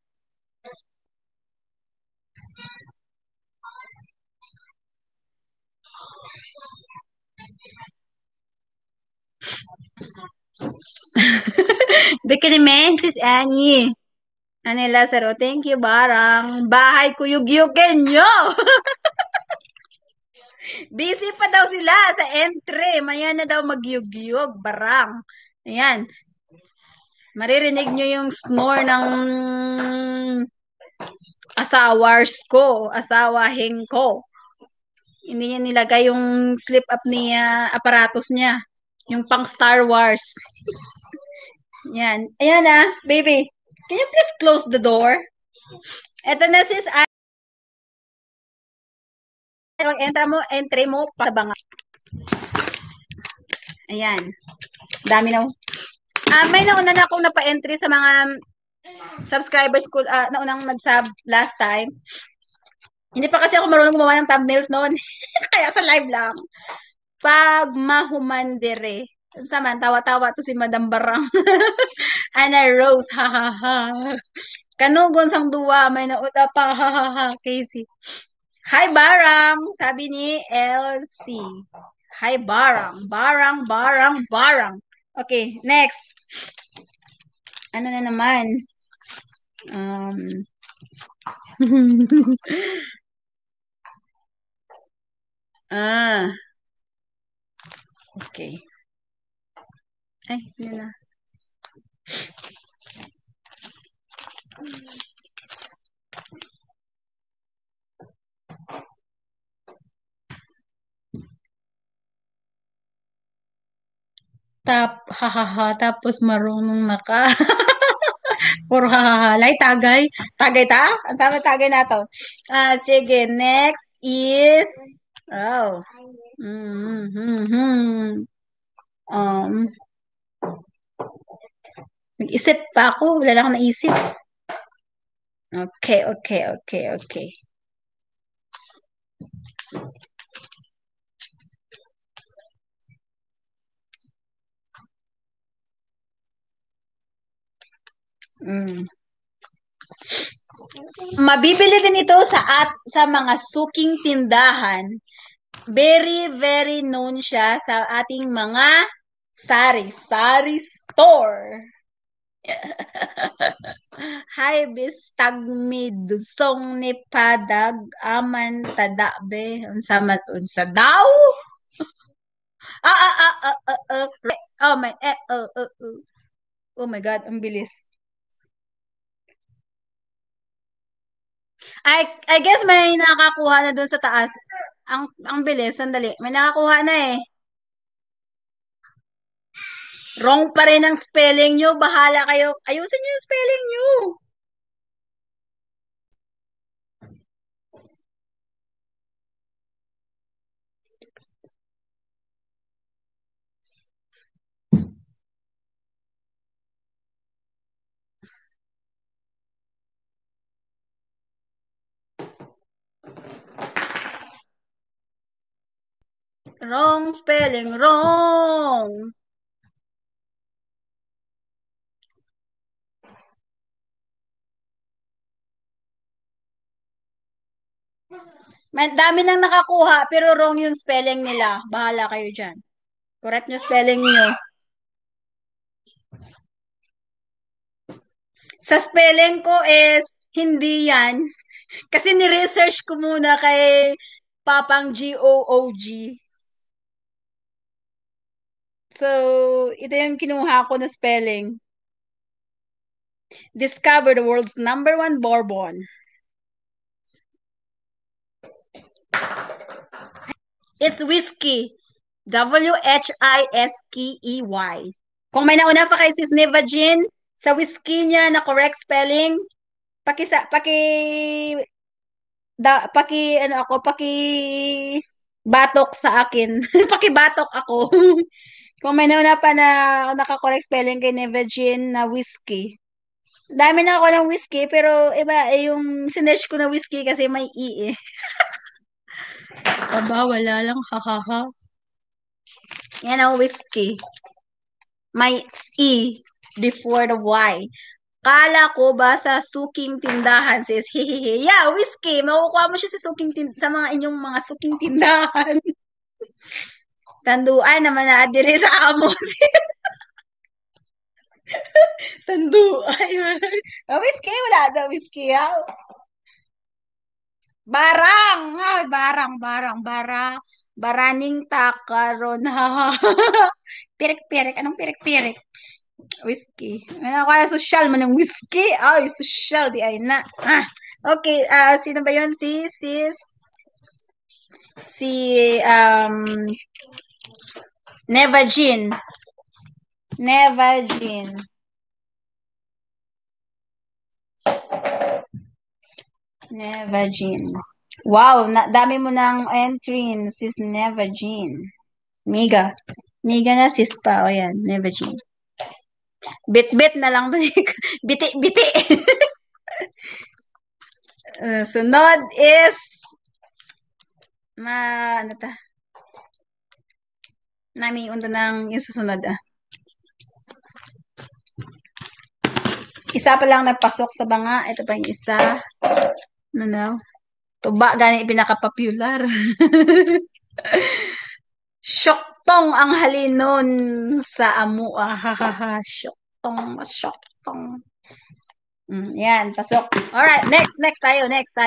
Bikini men, sis Annie. Annie Lazaro, thank you, barang. Bahay ko yugyugin nyo. Busy pa daw sila sa entry. Maya na daw magyugyug, barang. Ayan. Maririnig nyo yung snore ng asawahin ko. Hindi niya nilagay yung slip up ni aparatos niya. Yung pang Star Wars. Yan. Ayan baby. Can you please close the door? Eto na sis. Entry mo, pasabanga. Ayan. Dami na. May nauna na akong napa-entry sa mga subscribers ko, naunang nag-sub last time. Hindi pa kasi ako marunong gumawa ng thumbnails noon. Kaya sa live lang. Pag mahumandere. Saman, tawa-tawa to si Madam Barang. Ana Rose, ha ha ha. Kanugon sang duwa, may nauna pa, ha ha ha, Casey. Hi, Barang, sabi ni LC. Hi, Barang. Barang, Barang, Barang. Okay, next. Ano na naman? Okay. Ay, hindi na. Tapos marunong naka. Puro hahahalay, tagay. Tagay ta? Ang sabi tagay na to. Sige, next is, Mag-isip pa ako. Wala na akong naisip. Okay. Mabibili din ito sa mga suking tindahan. Very, very known siya sa ating mga sari store. Hi, bistagmidusong ni padag aman tadabe unsa daw? Oh my God, ang bilis. I guess may nakakuha na dun sa taas. Ang bilis, sandali. May nakakuha na eh. Wrong pa rin ang spelling nyo. Bahala kayo. Ayusin nyo yung spelling nyo. Wrong spelling, wrong. May dami nang nakakuha, pero wrong yung spelling nila. Bahala kayo dyan. Correct nyo spelling nyo. Sa spelling ko is, hindi yan. Kasi ni-research ko muna kay Papang G-O-O-G. So, ito yung kinuha ko na spelling. Discover the world's #1 bourbon. It's whiskey. W-H-I-S-K-E-Y. Kung may nauna pa kay Sis Neva Jean, sa whiskey niya na correct spelling, paki batok sa akin. Pakibatok ako. Kung may nauna pa na naka-correct spelling kay Neva Jean na whiskey. Dami na ako ng whiskey, pero iba, yung sinearch ko na whiskey kasi may E eh. Aba, wala lang, hahaha. Yan ang whiskey. May E before the Y. Kala ko ba sa suking tindahan, sis? Hehehe. Yeah, whiskey. Makukuha mo siya sa mga inyong mga suking tindahan. Tanduan naman na adire sa amo. Tanduan. Whiskey, wala daw whiskey. Ha? Barang! Ay, baraning takaron. Pirik-pirik. Anong pirik-pirik? Whiskey. Ano kaya social man ng whiskey? Ay, social di ay na. Okay, sino ba yun? Si Neva Jean. Neva Jean. Neva Jean. Wow, dami mo ng entry, sis Neva Jean. Miga. Miga na sis pa. O yan, Neva Jean. Bit-bit na lang. Biti-biti. Sunod is ano ta? Nami unta ng isusunod Isa pa lang nagpasok sa banga. Ito pa yung isa. Ano daw? Tuba, gani pinaka-popular. Syoktong ang halinon sa amo. Syoktong. Yan, pasok. Alright, next tayo. Next.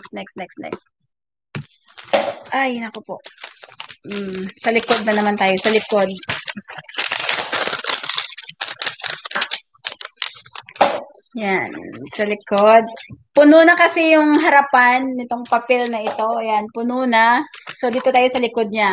Ay, naku po. Sa likod na naman tayo. Sa likod. Yan, sa likod. Puno na kasi yung harapan nitong papel na ito. Ayan, puno na. So, dito tayo sa likod niya.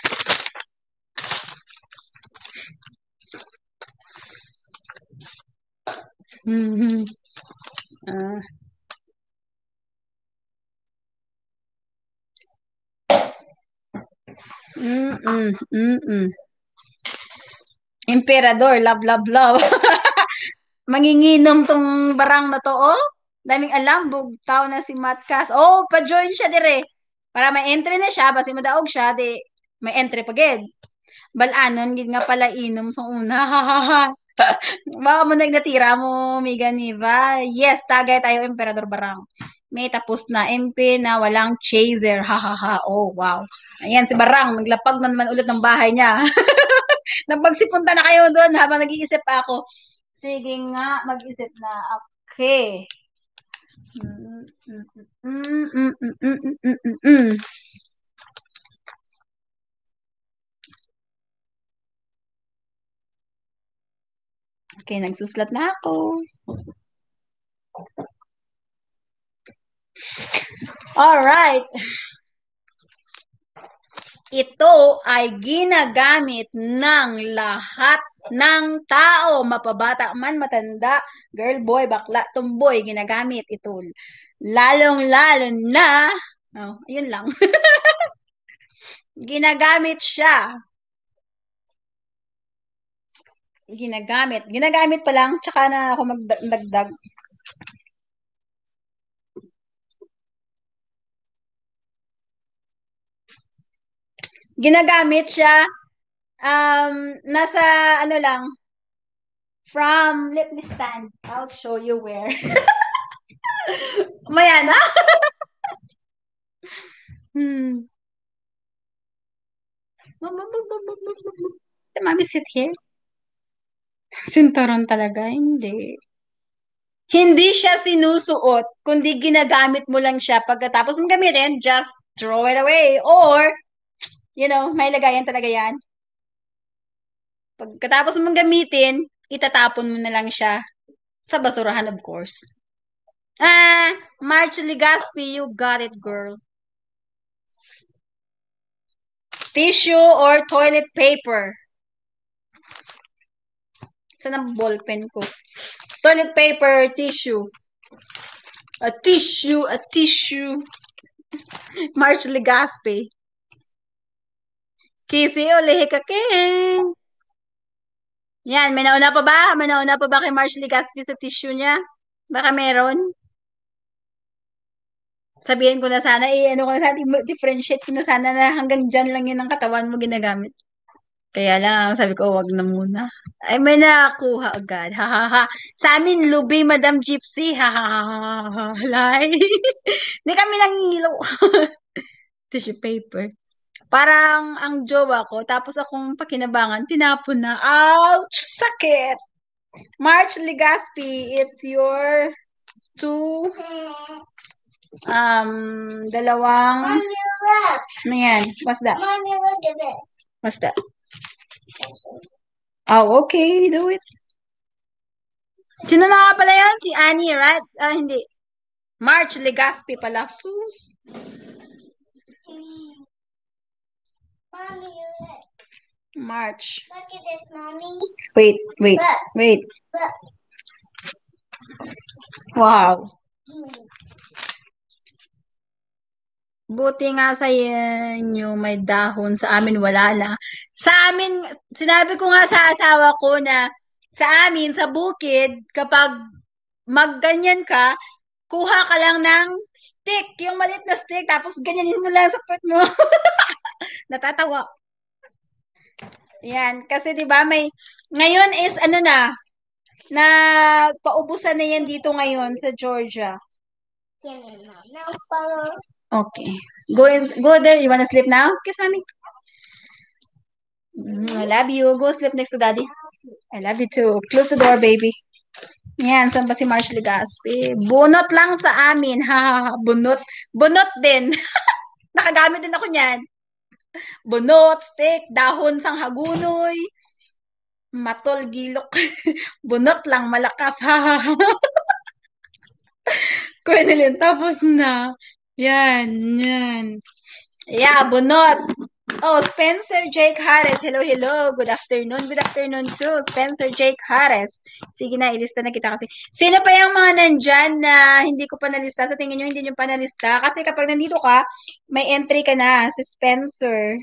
Emperador, love. Manginginom tong barang na to, oh. Daming alam, bugtaw na si Matcast. Oh, pa-join siya dire. Para may entry na siya, basi madaog siya, di may entry pagid. Balanon, gid nga pala inom sa una. Baka mo nagnatira mo, Miga Niva. Yes, tagay tayo, Emperador Barang. May tapos na MP na walang chaser. Oh, wow. Ayan, si Barang, naglapag na naman ulit ng bahay niya. Nagpagsipunta na kayo doon habang nag-iisip ako. Sige nga, mag-isip na. Okay. Okay, nagsuslat na ako. Alright. Ito ay ginagamit ng lahat ng tao, mapabata man, matanda, girl, boy, bakla, tumboy, ginagamit ito. Lalong-lalo na, yun lang. Ginagamit siya. Ginagamit pa lang, tsaka na ako magdagdag. Ginagamit siya, nasa, ano lang, let me stand. I'll show you where. Maya na? Hmm. Mami, sit here. Sinturon talaga, hindi. Hindi siya sinusuot, kundi ginagamit mo lang siya pagkatapos mong gamitin, just throw it away. Or, may lagayan talaga yan. Pagkatapos mong gamitin, itatapon mo na lang siya sa basurahan, of course. March Legaspi, you got it, girl. Tissue or toilet paper? Saan ang ballpen ko? Toilet paper, tissue. A tissue, a tissue. March Legaspi. Kisi o lihi ka, Kings. Yan, may nauna pa ba? May nauna pa ba kay March Legaspi sa tissue niya? Baka meron. Sabihin ko na sana, ano ko na sana, differentiate ko na sana na hanggang dyan lang yun ang katawan mo ginagamit. Kaya lang, sabi ko, wag na muna. Ay, may nakakuha agad. Ha, ha, ha. Sa amin, lubi, Madam Gypsy. Ha, ha, ha, ha, ha. Halay. Hindi kami nangilo. Tissue paper. Parang ang jowa ko, tapos akong pakinabangan, tinapon na. Ouch! Sakit! March Legaspi, it's your two, dalawang, Mommy, look. ano yan? What's that? Mommy, look at this. What's that? Oh, okay, do it. Sino na nga pala yan? Si Annie, right? Hindi. March Legaspi pala. Sus. Mommy, look. March. Look at this, Mommy. Wait. Look. Look. Wow. Buti nga sa inyo may dahon. Sa amin wala na. Sa amin, sinabi ko nga sa asawa ko na sa amin, sa bukid, kapag magganyan ka, kuha ka lang ng stick, yung maliit na stick, tapos ganyanin mo lang sa puwet mo. Natatawa. Yan, kasi 'di ba ngayon is ano na paubusan na yan dito ngayon sa Georgia. No, follow. Okay. Go there. You wanna sleep now? Kiss mommy. I love you. Go sleep next to daddy. I love you too. Close the door, baby. Yan, saan ba si Marsh Legaspi? Bunot lang sa amin. Ha, ha, ha. Bunot. Bunot din. Nakagamit din ako niyan. Bunot, stick, dahon sang hagunoy, matol, gilok. Bunot lang, malakas. Ha, ha, ha. Kuya tapos na. Yan. Yeah, bunot. Oh, Spencer Jake Harris. Hello. Good afternoon. Good afternoon too, Spencer Jake Harris. Sige na, ilista na kita kasi. Sino pa yung mga nandyan na hindi ko pa nalista? Sa tingin nyo, hindi nyo pa nalista? Kasi kapag nandito ka, may entry ka na. Si Spencer.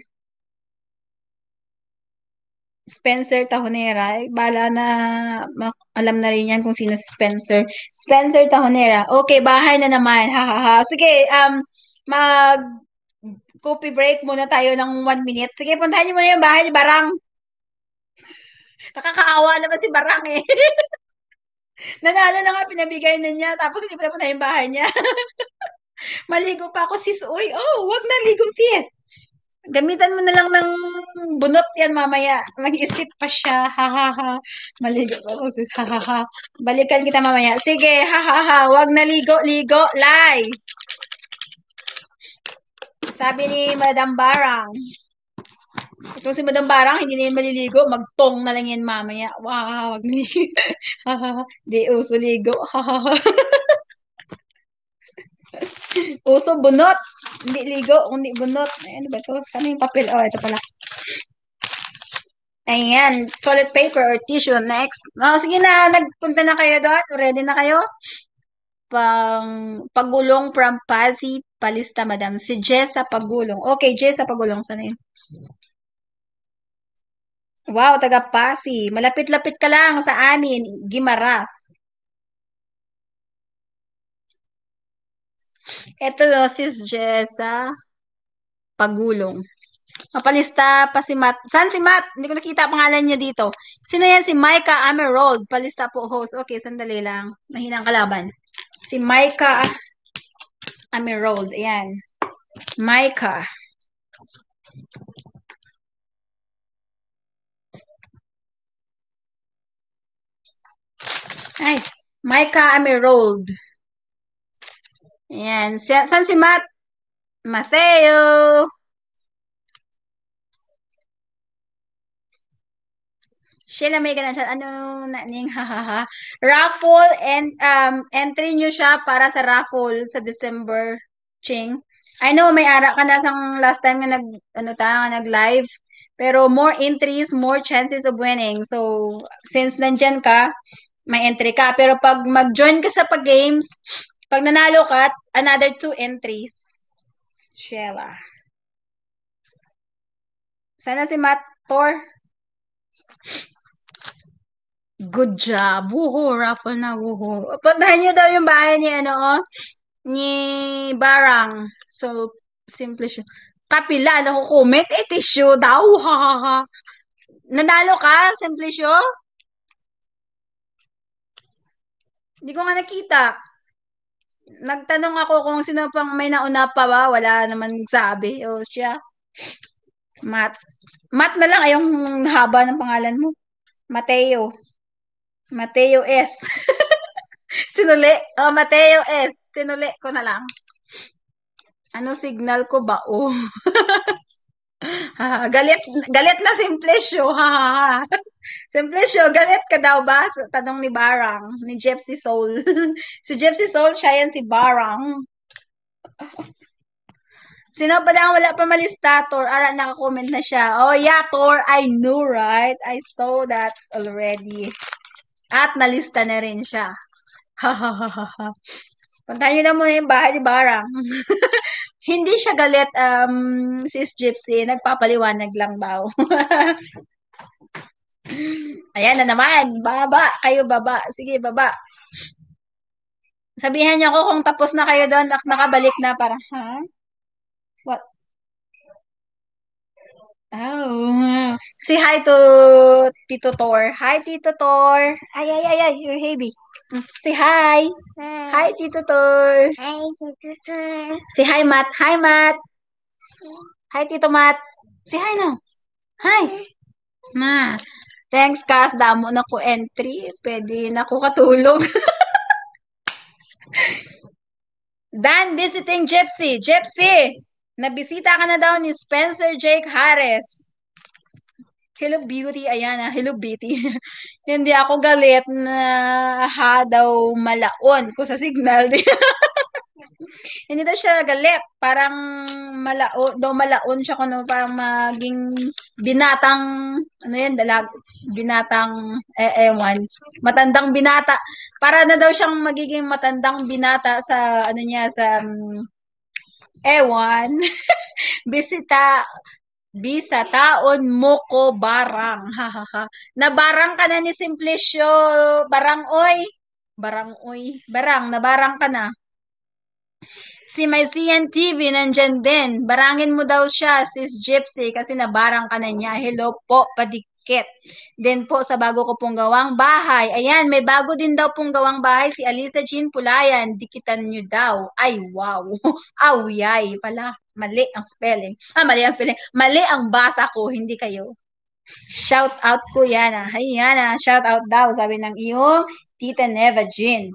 Spencer Tahonera. Bala na alam na rin yan kung sino si Spencer. Spencer Tahonera. Okay, bahay na naman. Ha, ha, ha. Sige, mag coffee break muna tayo ng 1 minute. Sige, puntahan niyo muna yung bahay ni Barang. Nakakaawa naman si Barang eh. Nanalo na nga, pinabigay na niya. Tapos hindi pa na yung bahay niya. Maligo pa ako, sis. Uy, wag na ligo, sis. Gamitan mo na lang ng bunot yan mamaya. Mag-isip pa siya. Ha, ha, ha. Maligo pa ako, sis. Ha, ha, ha. Balikan kita mamaya. Sige, ha, ha, ha. Wag na ligo. Lie. Sabi ni Madam Barang. Ito si Madam Barang, hindi na yan maliligo. Magtong na lang yan mamaya. Wow, wag na Di uso ligo. Uso bunot. Hindi ligo, kundi bunot. Ano ba ito? Saan yung papel? Oh, ito pala. Ayan, toilet paper or tissue. Next. Sige na, nagpunta na kayo doon. Ready na kayo? Pagulong from Pasig, palista, madam. Si Jessa Pagulong. Okay, Jessa Pagulong. Sana yun? Wow, taga Pasig. Malapit-lapit ka lang sa amin. Gimaras. Ito, sis Jessa Pagulong. Mapalista pa si Matt. Saan si Matt? Hindi ko nakita pangalan niya dito. Sino yan? Si Micah Emerald. Palista po host. Okay, sandali lang. Mahinang kalaban. Si Micah Emerald. Ayan. Micah. Ay, Micah Emerald. Ayan. Saan si Matt? Mateo. Sheila may ganun siya. Ano na ning hahaha. Raffle and entry nyo siya para sa raffle sa December. Ching. I know may ara ka na sang last time nga nag-live. Pero more entries, more chances of winning. So, since nandyan ka, may entry ka. Pero pag mag-join ka sa pag-games, pag nanalo ka, another 2 entries. Sheila. Sana si Matt Thor. Good job. Wuho, raffle na wuho. Puntahan niyo daw yung bahay ni ni Barang. So, simple siya. Kapila, nakukomment. Tissue daw. Ha, ha, ha. Nanalo ka, simple siya? Hindi ko nga nakita. Nagtanong ako kung sino pang may nauna pa ba. Wala naman sabi. O siya. Matt. Matt na lang ay yung haba ng pangalan mo. Mateo. Mateo S. Sinuli. Oh, Mateo S. Sinuli ko na lang. Ano signal ko ba? Oh. galit na Simplesio. Simplesio, galit ka daw ba? Tanong ni Barang, ni Gypsy Soul. Si Gypsy Soul, siya yan si Barang. Sino pa lang wala pa malista? Tor, ara, nakakomment na siya. Oh yeah, Tor, I knew, right? I saw that already. At nalista na rin siya. Puntahan nyo na muna yung bahay ni Barang. Hindi siya galit, sis Gypsy. Nagpapaliwanag lang daw. Ayan na naman. Baba. Kayo baba. Sige, baba. Sabihan niyo ako kung tapos na kayo doon at nakabalik na para, ha? What? Oh. Say hi to Tito Tor. Hi, Tito Tor. Ay, you're heavy. Say hi. Hi, Tito Tor. Hi, Tito. Say hi, Matt. Hi, Matt. Hi, Tito Matt. Say hi now. Hi. Na. Thanks, Kas. Damo na ko entry. Pwede na ko katulog. Dan visiting Gypsy. Gypsy! Nabisita ka na daw ni Spencer Jake Harris. Hello, beauty. Ayan na. Hello, beauty. Hindi ako galit na daw malaon ko sa signal. Hindi daw siya galit. Parang malaon siya kuno parang maging binatang ano yan, binatang ewan. Matandang binata. Para na daw siyang magiging matandang binata sa ano niya sa ewan. Bisa taon mo ko barang. Nabarang ka na ni Simplicio. Barang oy. Nabarang ka na. Si Mysian TV, nandyan din. Barangin mo daw siya, sis Gypsy, kasi nabarang ka na niya. Hello po, padikit. Then po, sa bago ko pong gawang bahay. Ayan, may bago din daw pong gawang bahay. Si Alisa Jean Pulayan. Dikitan nyo daw. Ay, wow. Awyay pala. Mali ang spelling. Mali ang spelling. Mali ang basa ko, hindi kayo. Shout out ko, Yana. Hay, Yana. Shout out daw, sabi ng iyong Tita Neva Jean.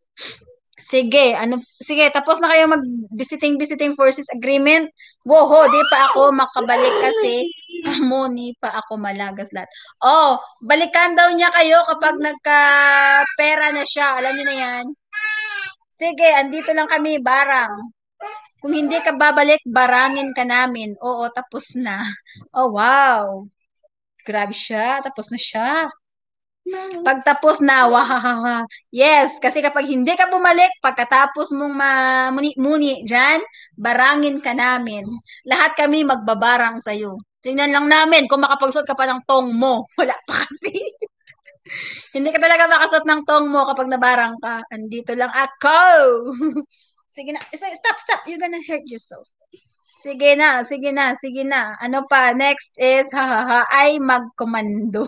Sige, tapos na kayo mag-visiting forces agreement. Woho, di pa ako makabalik kasi amoni pa ako malagas lahat. Oh, balikan daw niya kayo kapag nagka-pera na siya. Alam niyo na yan. Sige, andito lang kami, barang. Kung hindi ka babalik, barangin ka namin. Oo, tapos na. Oh, wow. Grabe siya, tapos na siya. Pagtapos na, wahahaha. Yes, kasi kapag hindi ka bumalik, pagkatapos mong muni-muni dyan, barangin ka namin. Lahat kami magbabarang sa'yo. Tingnan lang namin kung makapagsuot ka pa ng tong mo. Wala pa kasi. Hindi ka talaga makasuot ng tong mo kapag nabarang ka. Andito lang ako. Sige na. Stop. You're gonna hurt yourself. Sige na, sige na, sige na. Ano pa? Next is, hahaha, ay magkomando.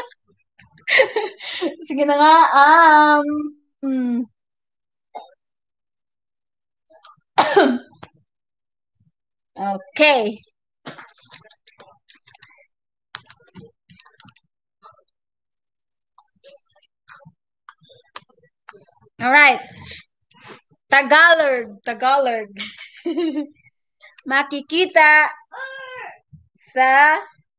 Sige na nga, hmm. Okay. Alright. Tagalog, Tagalog. Makikita sa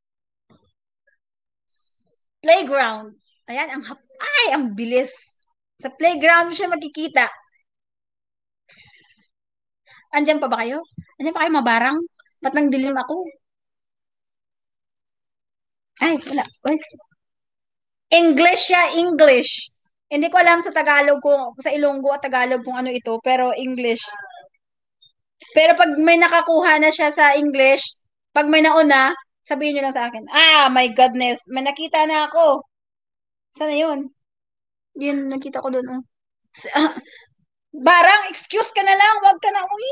playground. Ayan, ang bilis. Sa playground mo siya makikita. Andyan pa ba kayo? Andyan pa kayo mabarang? Ba't nang dilim ako? Ay, wala. English siya, English. Hindi ko alam sa Tagalog kung, sa Ilonggo at Tagalog kung ano ito, pero English. Pero pag may nakakuha na siya sa English, pag may nauna, sabihin niyo lang sa akin, my goodness, may nakita na ako. Sana yun? Yun, nakita ko doon. Barang, excuse ka na lang, wag ka na, uy.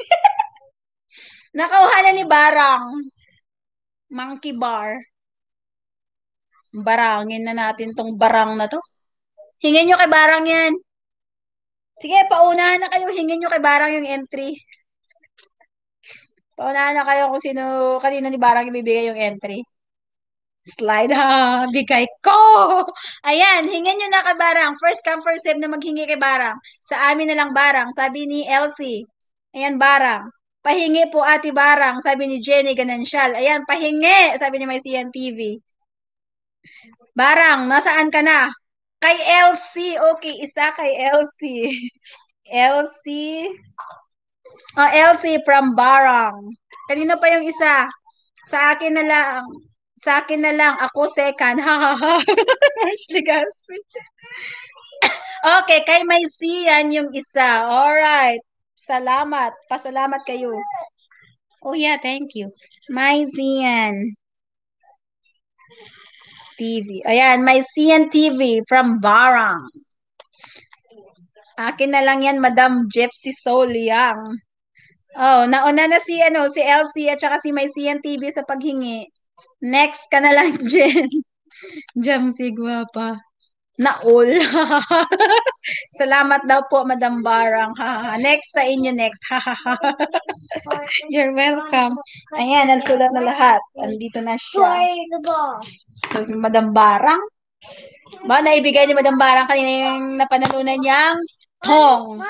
Nakuha na ni Barang. Monkey bar. Barangin na natin tong barang na to. Hingin nyo kay Barang yan. Sige, paunahan na kayo. Hingin nyo kay Barang yung entry. Paunahan na kayo kung kanino ni Barang ibibigay yung entry. Slide ha, bigay ko. Ayan, hingin nyo na kay Barang. First come, first serve na maghingi kay Barang. Sa amin na lang Barang, sabi ni Elsie. Ayan, Barang. Pahingi po Ate Barang, sabi ni Jenny Ganancial. Ayan, pahingi, sabi ni May TV. Barang, nasaan ka na? Kay Elsie. Okay, isa kay Elsie. Elsie. Oh, Elsie from Barang. Kanino pa yung isa? Sa akin na lang. Sa akin na lang. Ako second. Ha ha ha. Ashley Gaspi. Okay, kay May Sian yung isa. Alright. Salamat. Pasalamat kayo. Oh yeah, thank you. May Sian TV. Ayan, May Sian TV from Barang. Akin na lang yan, Madam Gypsy Soliang. Oh, nauna na si Elsie at saka si May Sian TV sa paghingi. Next ka na lang, Jen. Jam si Guwapa. Naul. Salamat daw po, Madam Barang. Next sa inyo, next. You're welcome. Ayan, nagsulat na lahat. Andito na siya. So, si Madam Barang. Ba, naibigay ni Madam Barang kanina yung napanalunan niyang tong.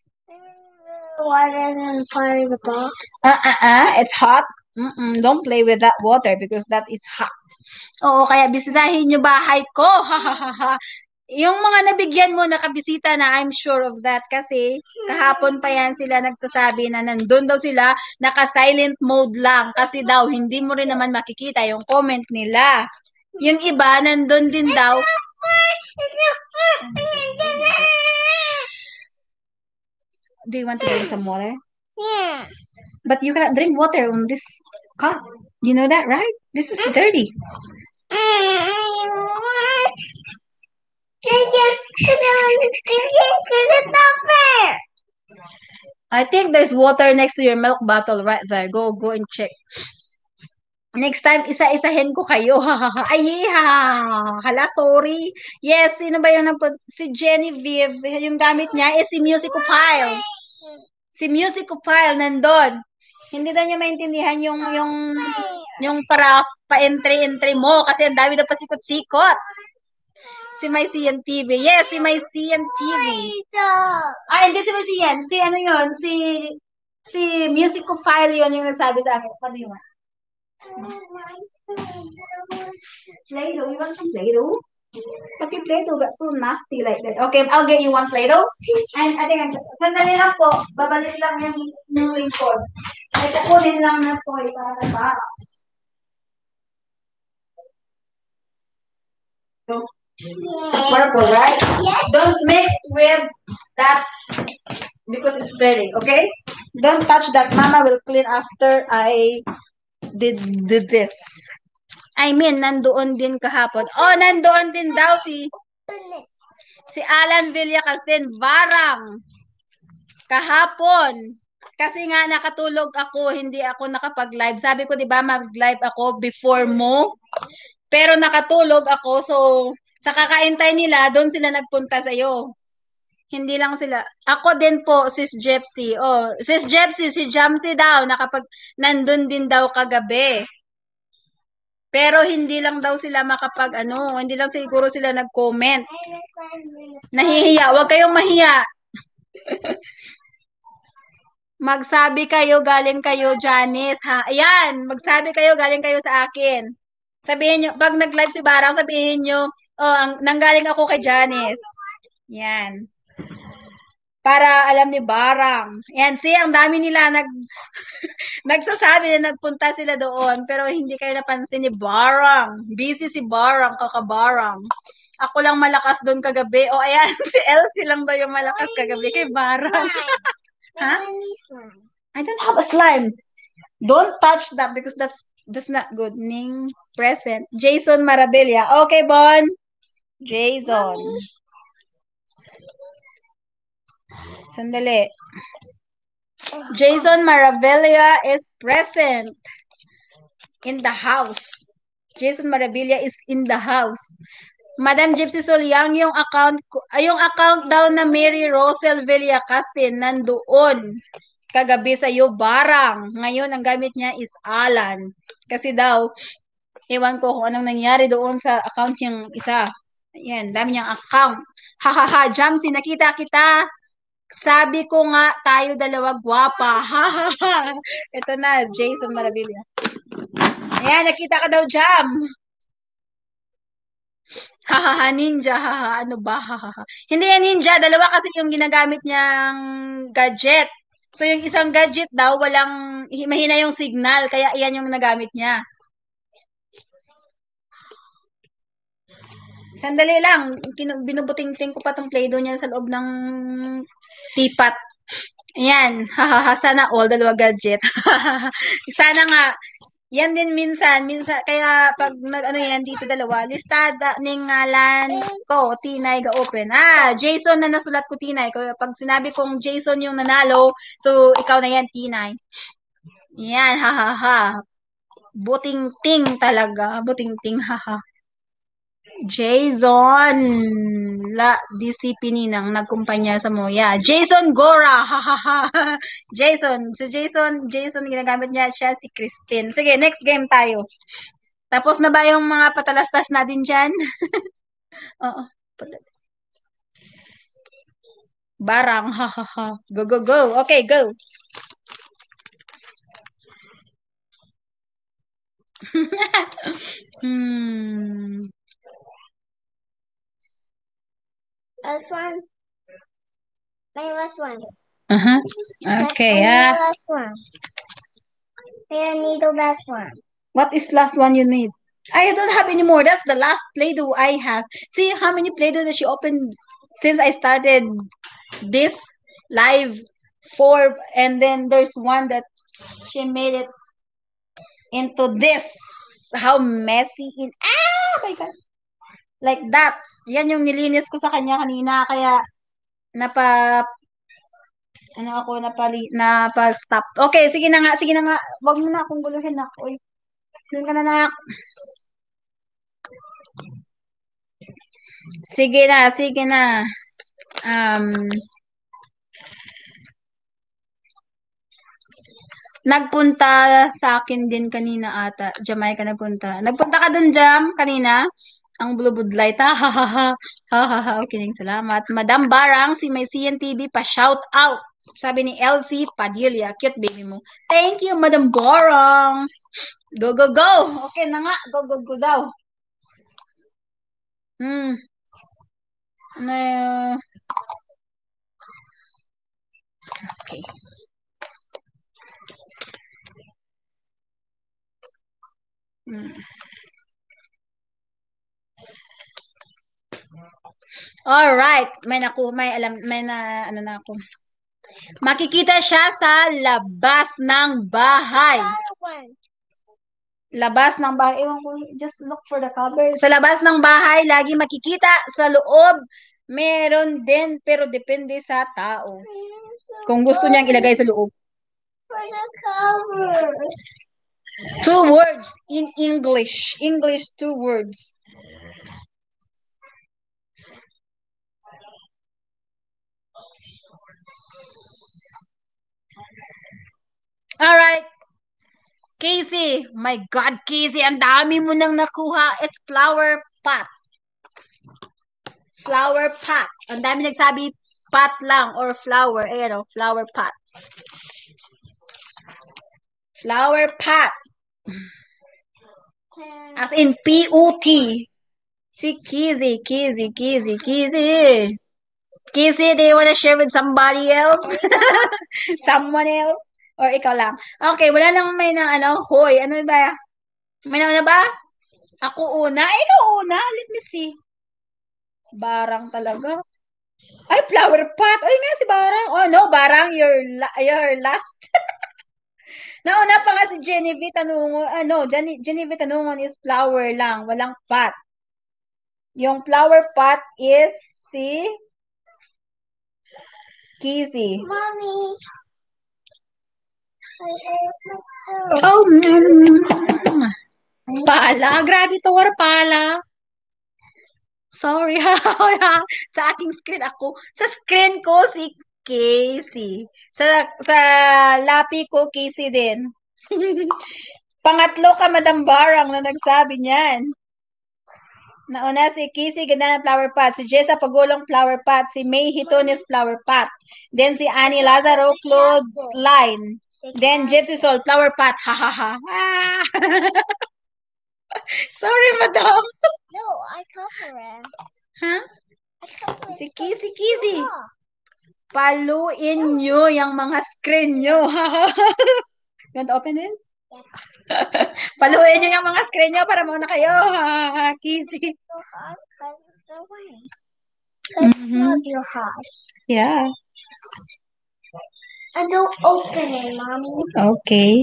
Water and part of the ball. It's hot. Don't play with that water because that is hot. Oo, kaya bisitahin nyo bahay ko. Yung mga nabigyan mo, nakabisita na, I'm sure of that. Kasi kahapon pa yan sila nagsasabi na nandun daw sila, naka-silent mode lang. Kasi daw, hindi mo rin naman makikita yung comment nila. Yung iba, nandun din daw. Do you want to drink some water? Yeah. But you cannot drink water on this cup. You know that, right? This is dirty. I think there's water next to your milk bottle right there. Go and check. Next time, isa-isahin ko kayo. Ay, hala, sorry. Yes, sino ba yung si Genevieve. Yung gamit niya is si Musicopile. Si Musicopile nandun. Hindi daw niya maintindihan yung para pa-entry mo kasi ang dami daw pasikot-sikot. Si May Sian TV. Yes, si May Sian TV. Hindi si May Sian. Si ano yun? Si Musicopile yun yung nagsabi sa akin. Ano yun? Play-Doh. You want some Play-Doh? But your Play-Doh got so nasty like that. Okay, I'll get you one Play-Doh. And I think sandali lang po. Babalik lang yung lingkod. Ay, kukunin lang na toy para sa baka. It's purple, right? Yes. Don't mix with that because it's dirty, okay? Don't touch that. Mama will clean after I did this. I mean, nandoon din kahapon. Oh, nandoon din daw si Alan Villacas din. Barang. Kahapon. Kasi nga nakatulog ako, hindi ako nakapag-live. Sabi ko 'di ba mag-live ako before mo. Pero nakatulog ako, so sa kakaintay nila, doon sila nagpunta sa iyo. Hindi lang sila. Ako din po, Sis Jepsy. Oh, Sis Jepsy, si Jamsy daw nandun din daw kagabi. Pero hindi lang daw sila hindi lang siguro sila nag-comment. Nahihiya, huwag kayong mahiya. Magsabi kayo, galing kayo, Janice. Ha? Ayan, magsabi kayo, galing kayo sa akin. Sabihin nyo, pag nag-live si Barang, sabihin nyo, nanggaling ako kay Janice. Yan. Para alam ni Barang. Yan, see, ang dami nila nagsasabi na nagpunta sila doon, pero hindi kayo napansin ni Barang. Busy si Barang, kakabarang. Ako lang malakas doon kagabi. O, ayan, si Elsie lang daw yung malakas kagabi kay Barang. Ha? I don't have a slime. Don't touch that because that's not good. Ning present. Jason Marabella. Okay, Bon. Jason. Sandali. Jason Maravilla is present in the house. Jason Maravilla is in the house. Madam Gypsy Solyang, yung account daw na Mary Rosel Villacastin nandoon kagabi sa iyo, Barang. Ngayon, ang gamit niya is Alan. Kasi daw, ewan ko kung anong nangyari doon sa account niyang isa. Ayan, dami niyang account. Ha, Jamsy, nakita kita. Sabi ko nga, tayo dalawa gwapa. Ha. Ito na, Jason Maravilla. Ayan, nakita ka daw, Jam. Ha, ninja, ano ba, Hindi yan ninja, dalawa kasi yung ginagamit niyang gadget. So, yung isang gadget daw, mahina yung signal, kaya iyan yung nagamit niya. Sandali lang, binubuting-ting ko pa tong Play-Doh niya sa loob ng teapot. Ayan, sana all, dalawa gadget. Sana nga, yan din minsan, kaya pag yan dito dalawa, listada ning ngalan ko, Tinay ga open. Jason na nasulat ko Tinay. Kaya pag sinabi kong Jason yung nanalo, so ikaw na yan, Tinay. Yan, Buting-ting talaga, buting-ting, Jason la disipininang nagkumpanya sa moya. Jason Gora, Jason, Jason ginagamit niya siya si Christine. Sige, next game tayo. Tapos na ba yung mga patalastas natin dyan? Oo. Barang, Go. Okay, go. Last one. My last one. Okay, My last one. I need the last one. What is last one you need? I don't have any more. That's the last Play-Doh I have. See how many Play-Doh that she opened since I started this live 4, and then there's one that she made it into this. How messy my God. Like that. Yan yung nilinis ko sa kanya kanina, kaya napa-stop. Okay, sige na nga. Wag mo na akong guluhin na. Uy. Doon ka na, nak. Sige na. Nagpunta sa akin din kanina ata. Jamaica nagpunta. Nagpunta ka dun, Jam, kanina? Ang Blue Bud Light, ha? Okay, salamat. Madam Barang, si may CNTV pa shout out. Sabi ni Elsie Padilla, cute baby mo. Thank you, Madam Barang. Go. Okay na nga, go daw. Okay. All right, may na ako. Makikita siya sa labas ng bahay. Labas ng bahay. Ewan ko, just look for the cover. Sa labas ng bahay, lagi makikita. Sa loob, meron din, pero depende sa tao. Kung gusto niyang ilagay sa loob. for the cover. 2 words in English. English 2 words. Alright. Casey. My God, Casey. Ang dami mo nang nakuha. It's flower pot. Flower pot. Ang dami nagsabi pot lang or flower. Ayan o, flower pot. Flower pot. As in P-U-T. Si Kizzy. Kizzy, do you wanna share with somebody else? Someone else? Or ikaw lang? Okay, wala lang may nang hoy. Ano ba? May nang ba? Ako una? Ikaw una? Let me see. Barang talaga. Ay, flower pot. Ay nga si Barang. Oh no, Barang, you're last. Nauna pa nga si Genevieve Tanungon. Genevieve Tanungon is flower lang. Walang pot. Yung flower pot is si Kizzy. Mommy. Oh, pala. Grabe to, pala. Sorry, sa aking screen ako. Sa screen ko, si Casey. Sa lapi ko, Casey din. Pangatlo ka, Madam Barang, na nagsabi niyan. Nauna si Casey, ganda ng flower pot. Si Jessa Pagulong, flower pot. Si May Hitones, flower pot. Then si Annie Lazaro, clothes line. Then Gypsy Soul, flower pot. Ha ha ha. Ah. Sorry, Madam. No, I cover it. Huh? I cover it. Si Kizzy. Paluin nyo yung mga screen nyo. You want to open this? Yeah. Paluin nyo yung mga screen nyo para mauna kayo. Kizzy. So hard because it's away. Because it's not too hard. Yeah. And don't open it, Mommy. Okay.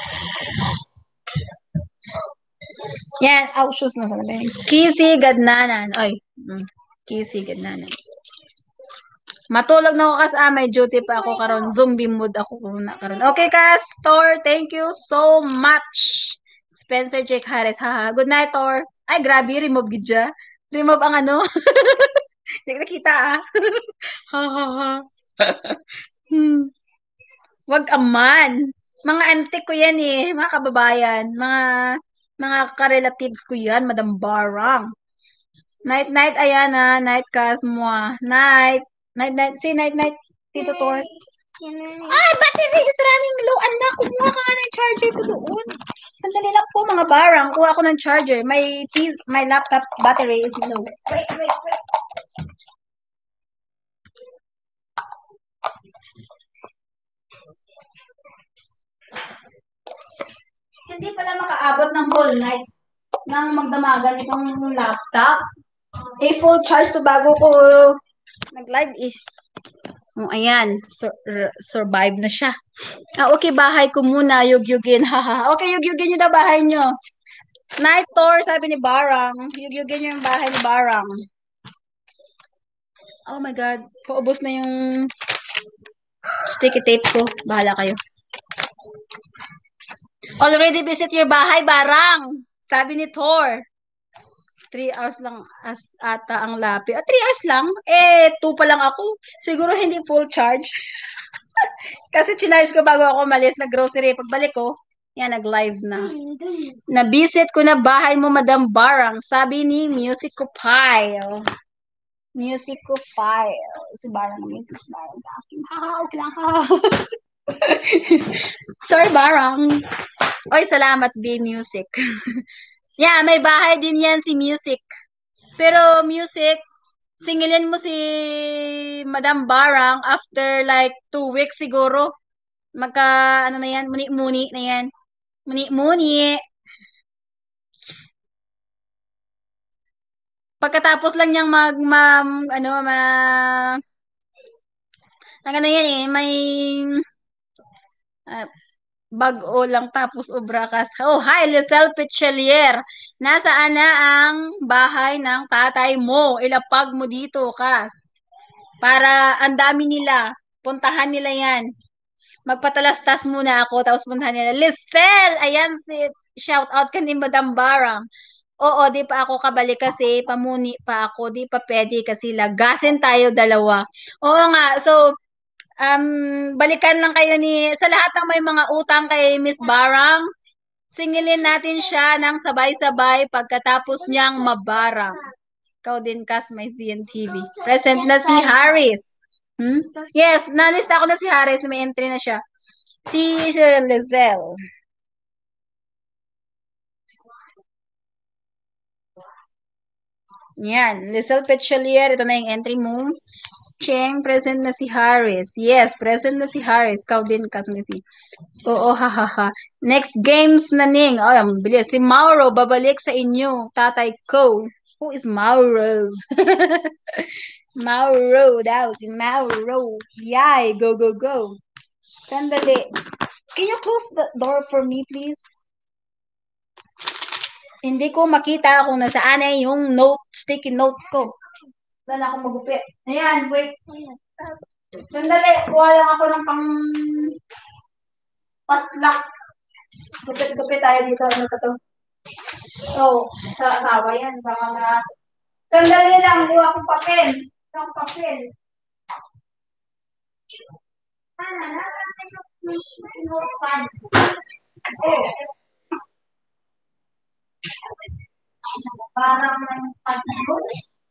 Yan. Oh, shoes na sa labing. Kizzy Gadnanan. Ay. Kizzy Gadnanan. Matulog na ako kas may duty pa ako karon. Zombie mood ako na karon. Okay, kas, Thor, thank you so much. Spencer Jake Harris. Haha. Good night, Thor. Ay, grabe, remove gid siya. Remove ang ano. Hindi nakita Ha ha ha. Wag aman. Mga auntie ko yan eh, mga kababayan, mga ka-relatives ko yan, Madam Barang. Night night Ayana, night kas mo. Night. Night, say night, Tito Tor. Ay, battery is running low. Anak, kumuha ka nga ng charger ko doon. Sandali lang po, mga Barang. Kuha ako ng charger. My laptop battery is low. Wait. Hindi pala makaabot ng whole night nang magdamagan itong laptop. Full charge to bago ko nag-live eh. Oh, ayan. Survive na siya. Okay, bahay ko muna. Yugyugin. Haha. Okay, yugyugin nyo daw bahay nyo. Night Thor, sabi ni Barang. Yugyugin nyo yung bahay ni Barang. Oh my God. Paubos na yung sticky tape ko. Bahala kayo. Already visit your bahay, Barang. Sabi ni Thor. 3 hours lang ata ang lapi. 3 hours lang? 2 pa lang ako. Siguro hindi full charge. Kasi chinarge ko bago ako malis na grocery. Pagbalik ko, yan, nag-live na. Na-visit ko na bahay mo, Madam Barang. Sabi ni Musicophile. Si Barang na message Barang sa akin. Okay lang. Sorry, Barang. Oy, salamat, B-Music. Yeah, may bahay din yan si Music. Pero Music, singilin mo si Madam Barang after like 2 weeks siguro. Ano na yan? Muni-muni na yan. Muni-muni. Pagkatapos lang niyang ano yan eh, may bago lang tapos obra kas. Oh, hi, Lisel Pichelier. Nasaan na ang bahay ng tatay mo? Ilapag mo dito, kas. Para ang dami nila. Puntahan nila yan. Magpatalastas muna ako, tapos puntahan nila, Lisel! Ayan si, shout out ka ni Madam Barang. Oo, di pa ako kabalik kasi pamuni pa ako, di pa pwede kasi lagasin tayo dalawa. Oo nga, so, balikan lang kayo sa lahat ng may mga utang kay Miss Barang, singilin natin siya ng sabay-sabay pagkatapos niyang mabarang. Ikaw din, Kas, may CNTV. Present na si Harris. Yes, nalista ko na si Harris, may entry na siya. Si Lizelle. Yan, Lizelle Petchelier, ito na yung entry mo. Cheng, present na si Harris. Yes, present na si Harris. Ikaw din, Kas, may si. Oo, hahaha. Next games na ning. Ay, ang bilis. Si Mauro, babalik sa inyo. Tatay ko. Who is Mauro? Mauro daw. Si Mauro. Yay, go, go, go. Sandali. Can you close the door for me, please? Hindi ko makita kung nasaan ay yung note, sticky note ko. Wala akong magupit. Ayan, wait. Sandali, kuha lang ako ng paslak. Gupit-gupit tayo dito. Ano ka to? So, sa asawa yan. Baka na... Sandali lang, kuha akong papel. Ang papel. Parang pagkakos.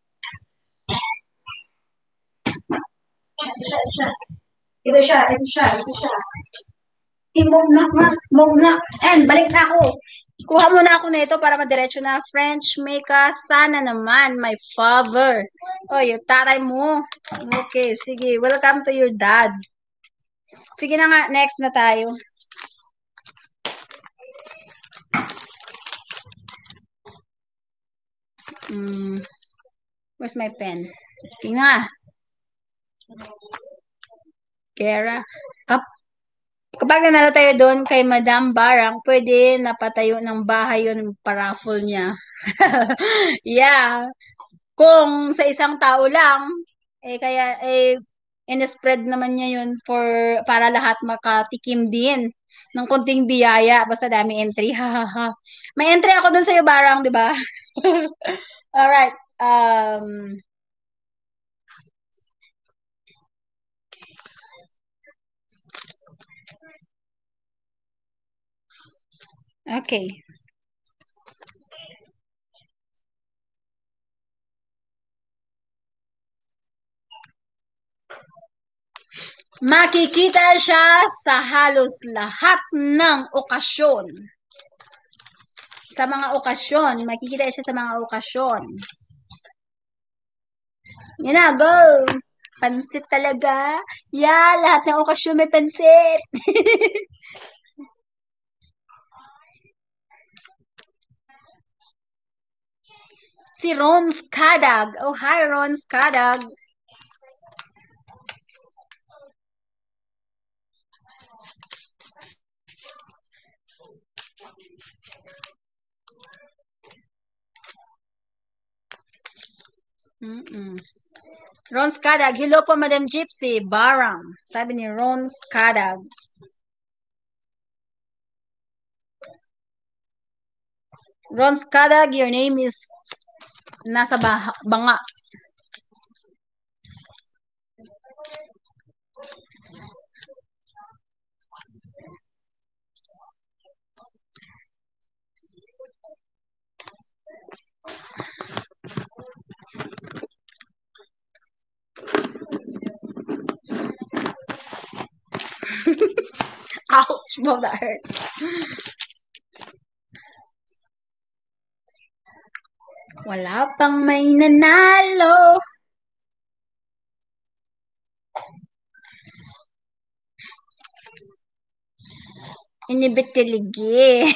Ito siya. Move na, mas. Move na. And, balik na ako. Kuha muna ako na ito para madiretso na. French Meka, sana naman, my father. Oh, yung tatay mo. Okay, sige. Welcome to your dad. Sige na nga, next na tayo. Where's my pen? Tingnan nga. Kera. Kapag nanalo tayo doon kay Madam Barang, pwede napatayo ng bahay yun paraffle niya. Yeah. Kung sa isang tao lang, kaya in-spread naman niya yun para lahat makatikim din ng konting biyaya. Basta dami entry. May entry ako doon sa iyo, Barang, di ba? Alright. Okay. Makikita siya sa halos lahat ng okasyon. Sa mga okasyon. Makikita siya sa mga okasyon. Yan na, go! Pansit talaga. Yeah, lahat ng okasyon may pansit. Si Ron Skadag. Oh, hi, Ron Skadag. Ron Skadag. Hello po, Madam Gypsy. Barang. Sabi ni Ron Skadag. Ron Skadag, your name is nasa banga. Ouch, wow, that hurts. Wala pang may nanalo. Inibitilige.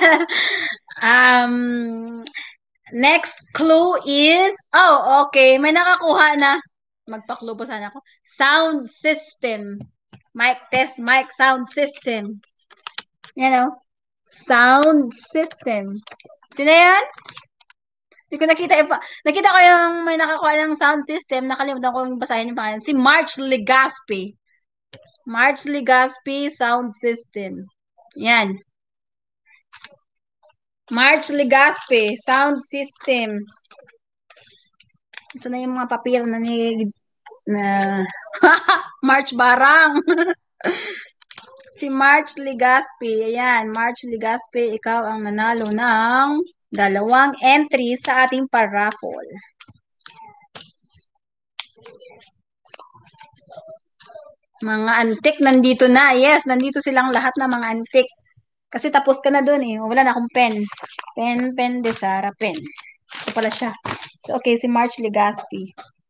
Next clue is, oh, okay, may nakakuha na. Magpa-clue po sana ako. Sound system. Mic test, mic sound system. You know, sound system. Sino yan? Hindi ko nakita iba. Nakita ko yung may nakakuha ng sound system. Nakalimutan ko yung basahin yung pangalan. Si March Legaspi. March Legaspi Sound System. Yan. March Legaspi Sound System. Ito na yung mga papel na March Barang. Si March Legaspi. Ayan, March Legaspi, ikaw ang nanalo ng 2 entry sa ating paraffle. Mga antik, nandito na. Yes, nandito silang lahat na mga antik. Kasi tapos ka na dun eh. Wala na akong pen. Pen de Sara, pen. Ito pala siya. So, okay, si March Legaspi.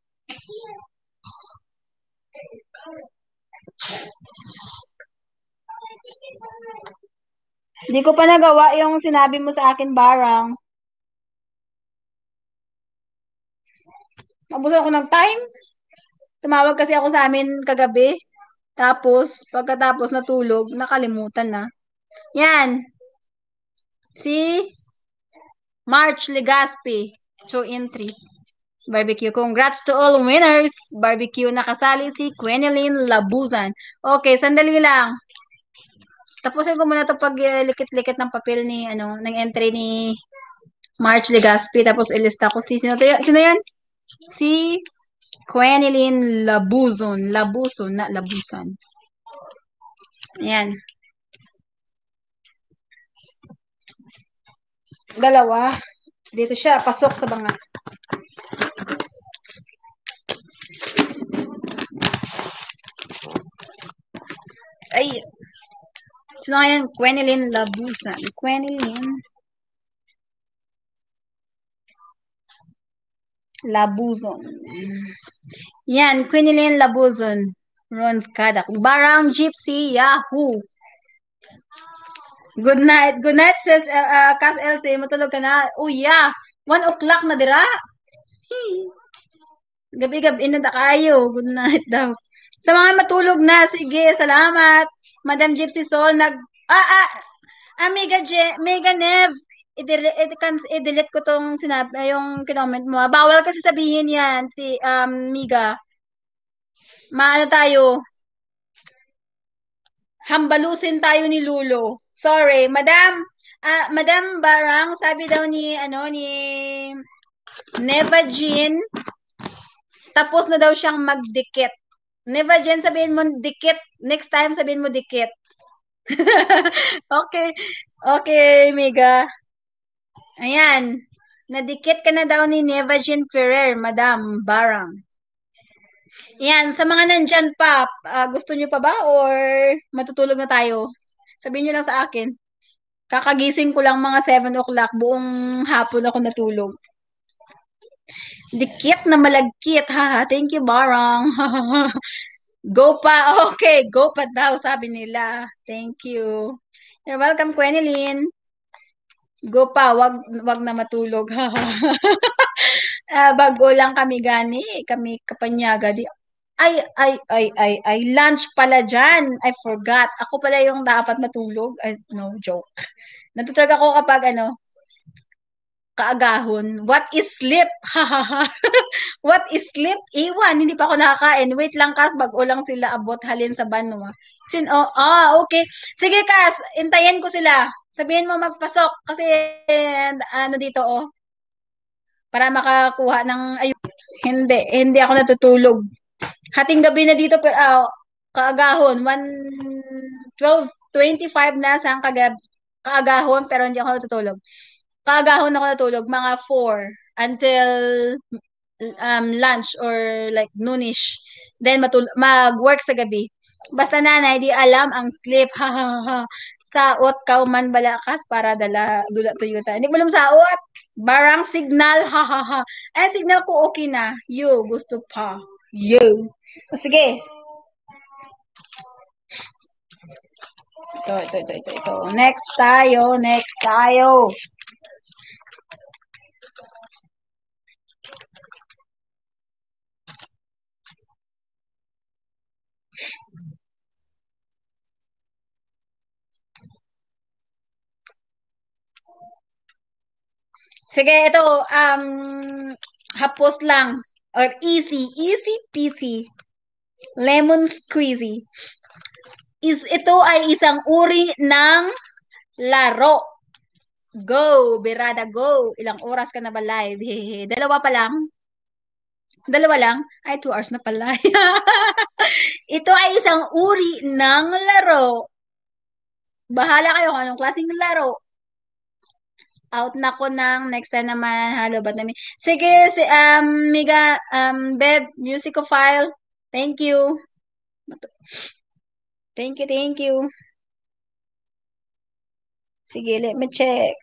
Hindi ko pa nagawa yung sinabi mo sa akin, Barang. Nabusan ako ng time. Tumawag kasi ako sa amin kagabi. Tapos, pagkatapos natulog, nakalimutan na. Yan. Si March Legaspi. 2 entries. Barbecue. Congrats to all winners. Barbecue. Nakasali si Quenelyn Labuzan. Okay, sandali lang. Tapusin ko muna ito pag likit-likit ng papel ni, ng entry ni March Legaspi. Tapos ilista ko si, sino yan? Si Quenelyn Labuzon. Labuzon, na Labusan. Ayan. Dalawa. Dito siya, pasok sa banga. Ay, sino nga yan? Quenelyn Labusan. Quenelyn Labuzon. Yan, Quenelyn Labuzon. Ron Skadak. Barang Gypsy Yahoo. Good night. Good night, sis. Kas Elsie, matulog ka na. Oh, yeah. 1 o'clock na dira. Gabi-gabi na kayo. Good night daw. Sa mga matulog na, sige, salamat. Madam Gypsy Sol, Mega Nev, i-delete ko tong sinabi, yung kinoment mo. Bawal kasi sabihin yan, si Miga. Maano tayo? Hambalusin tayo ni Lulo. Sorry, Madam. Madam Barang, sabi daw ni Neva Jean, tapos na daw siyang magdikit. Neva Jean, sabihin mo dikit. Next time, sabihin mo dikit. Okay. Okay, Miga. Ayan. Nadikit ka na daw ni Neva Jean Ferrer, Madam Barang. Ayan, sa mga nandyan pa, gusto nyo pa ba or matutulog na tayo? Sabihin nyo lang sa akin. Kakagising ko lang mga 7 o'clock, buong hapon ako natulog. Dikit na malagkit, ha? Thank you, Barang. Go pa. Okay, go pa daw, sabi nila. Thank you. You're welcome, Quenelyn. Go pa, wag na matulog. Bago lang kami gani, kami kapanyaga. Ay, lunch pala dyan. I forgot. Ako pala yung dapat matulog. No, joke. Natutulog ako kapag kaagahon. What is sleep? What is sleep? Iwan, hindi pa ako nakakain. Wait lang, Kas, bago lang sila abot halin sa banwa. Okay. Sige, Kas, intayin ko sila. Sabihin mo magpasok kasi dito, para makakuha ng hindi ako natutulog. Hating gabi na dito pero kaagahon 12:25 na sa kaagahon pero hindi ako natutulog. Kaagahon ako natulog mga 4 until lunch or like noonish. Then mag-work sa gabi. Basta nanay, di alam ang sleep. Saot ka man balakas para dula tuyuta. Hindi mo alam saot. Barang signal. Signal ko okay na. You, gusto pa. You. Sige. Ito. Next tayo. Sige, ito, hapos lang. Or easy peasy. Lemon squeezy. Ito ay isang uri ng laro. Go, Berada, go. Ilang oras ka na ba live? Hehe. Dalawa pa lang? Dalawa lang? Ay, 2 hours na pala. Ito ay isang uri ng laro. Bahala kayo kung anong klaseng laro. Out na ko ng next time naman. Halo, ba't namin? Sige, Miga, Beb, Musicophile. Thank you. Thank you, thank you. Sige, let me check.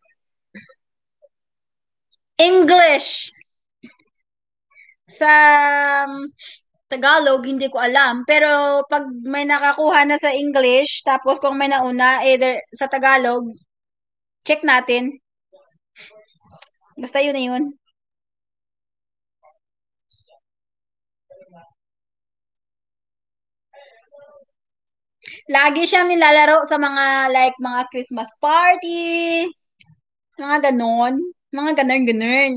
English. Sa Tagalog, hindi ko alam. Pero pag may nakakuha na sa English, tapos kung may nauna, either sa Tagalog, check natin. Basta yun na yun. Lagi siyang nilalaro sa mga like mga Christmas party, mga ganon, mga ganon.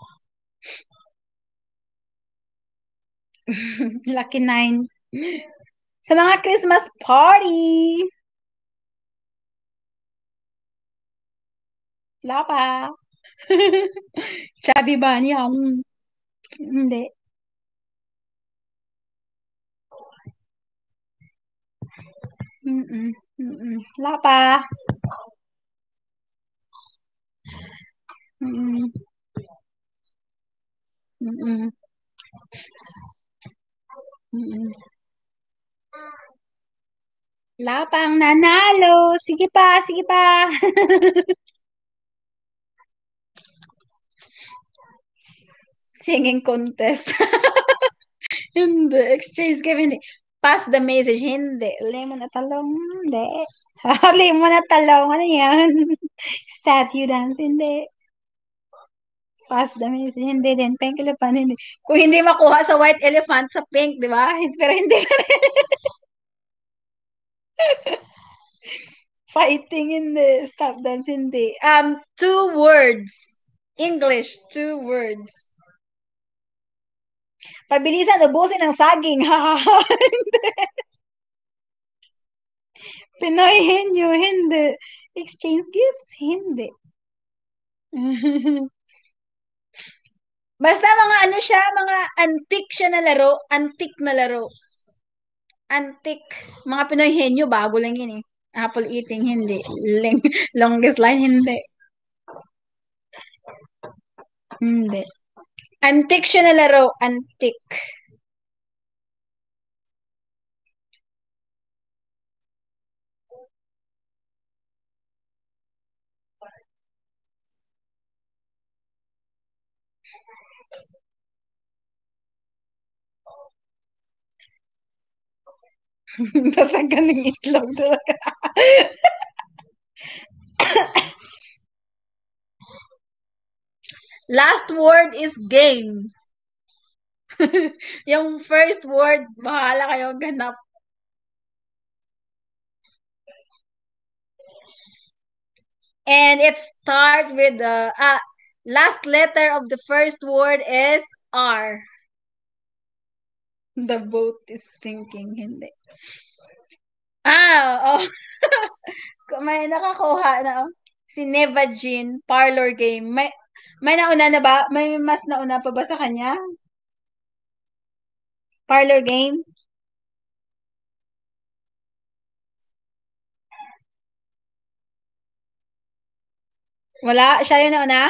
Lucky 9. Sa mga Christmas party. Wala pa. Chubby Bunny, hindi. Wala pa. Mm-mm. Mm-mm. Mm-mm. Wala pang nanalo. Sige pa, sige pa. Singing contest. Hindi. Exchange game, hindi. Pass the message, hindi. Lemon at talong, hindi. Lemon at talong, ano yan? Statue dance, hindi. Pass the message, hindi din. Pink elephant, hindi. Kung hindi makuha sa white elephant, sa pink, di ba? Pero hindi. Fighting, hindi. Stop dance, hindi. 2 words. English, 2 words. Pabilisan, ubusin ang saging. Pinoy henyo, hindi. Exchange gifts, hindi. Basta mga ano siya, mga antique siya na laro. Antique na laro. Antique. Mga Pinoy henyo, bago lang yun eh. Apple eating, hindi. Longest line, hindi. Hindi. Antique siya na laro. Antique. Basag ka ng itlog talaga. Last word is games. Yung first word, bahala kayo ganap. And it start with the last letter of the first word is R. The boat is sinking, hindi. Oh. May nakakuha na. Si Neva Jean, parlor game. May nauna na ba? May mas nauna pa ba sa kanya? Parlor game? Wala? Siya yung nauna?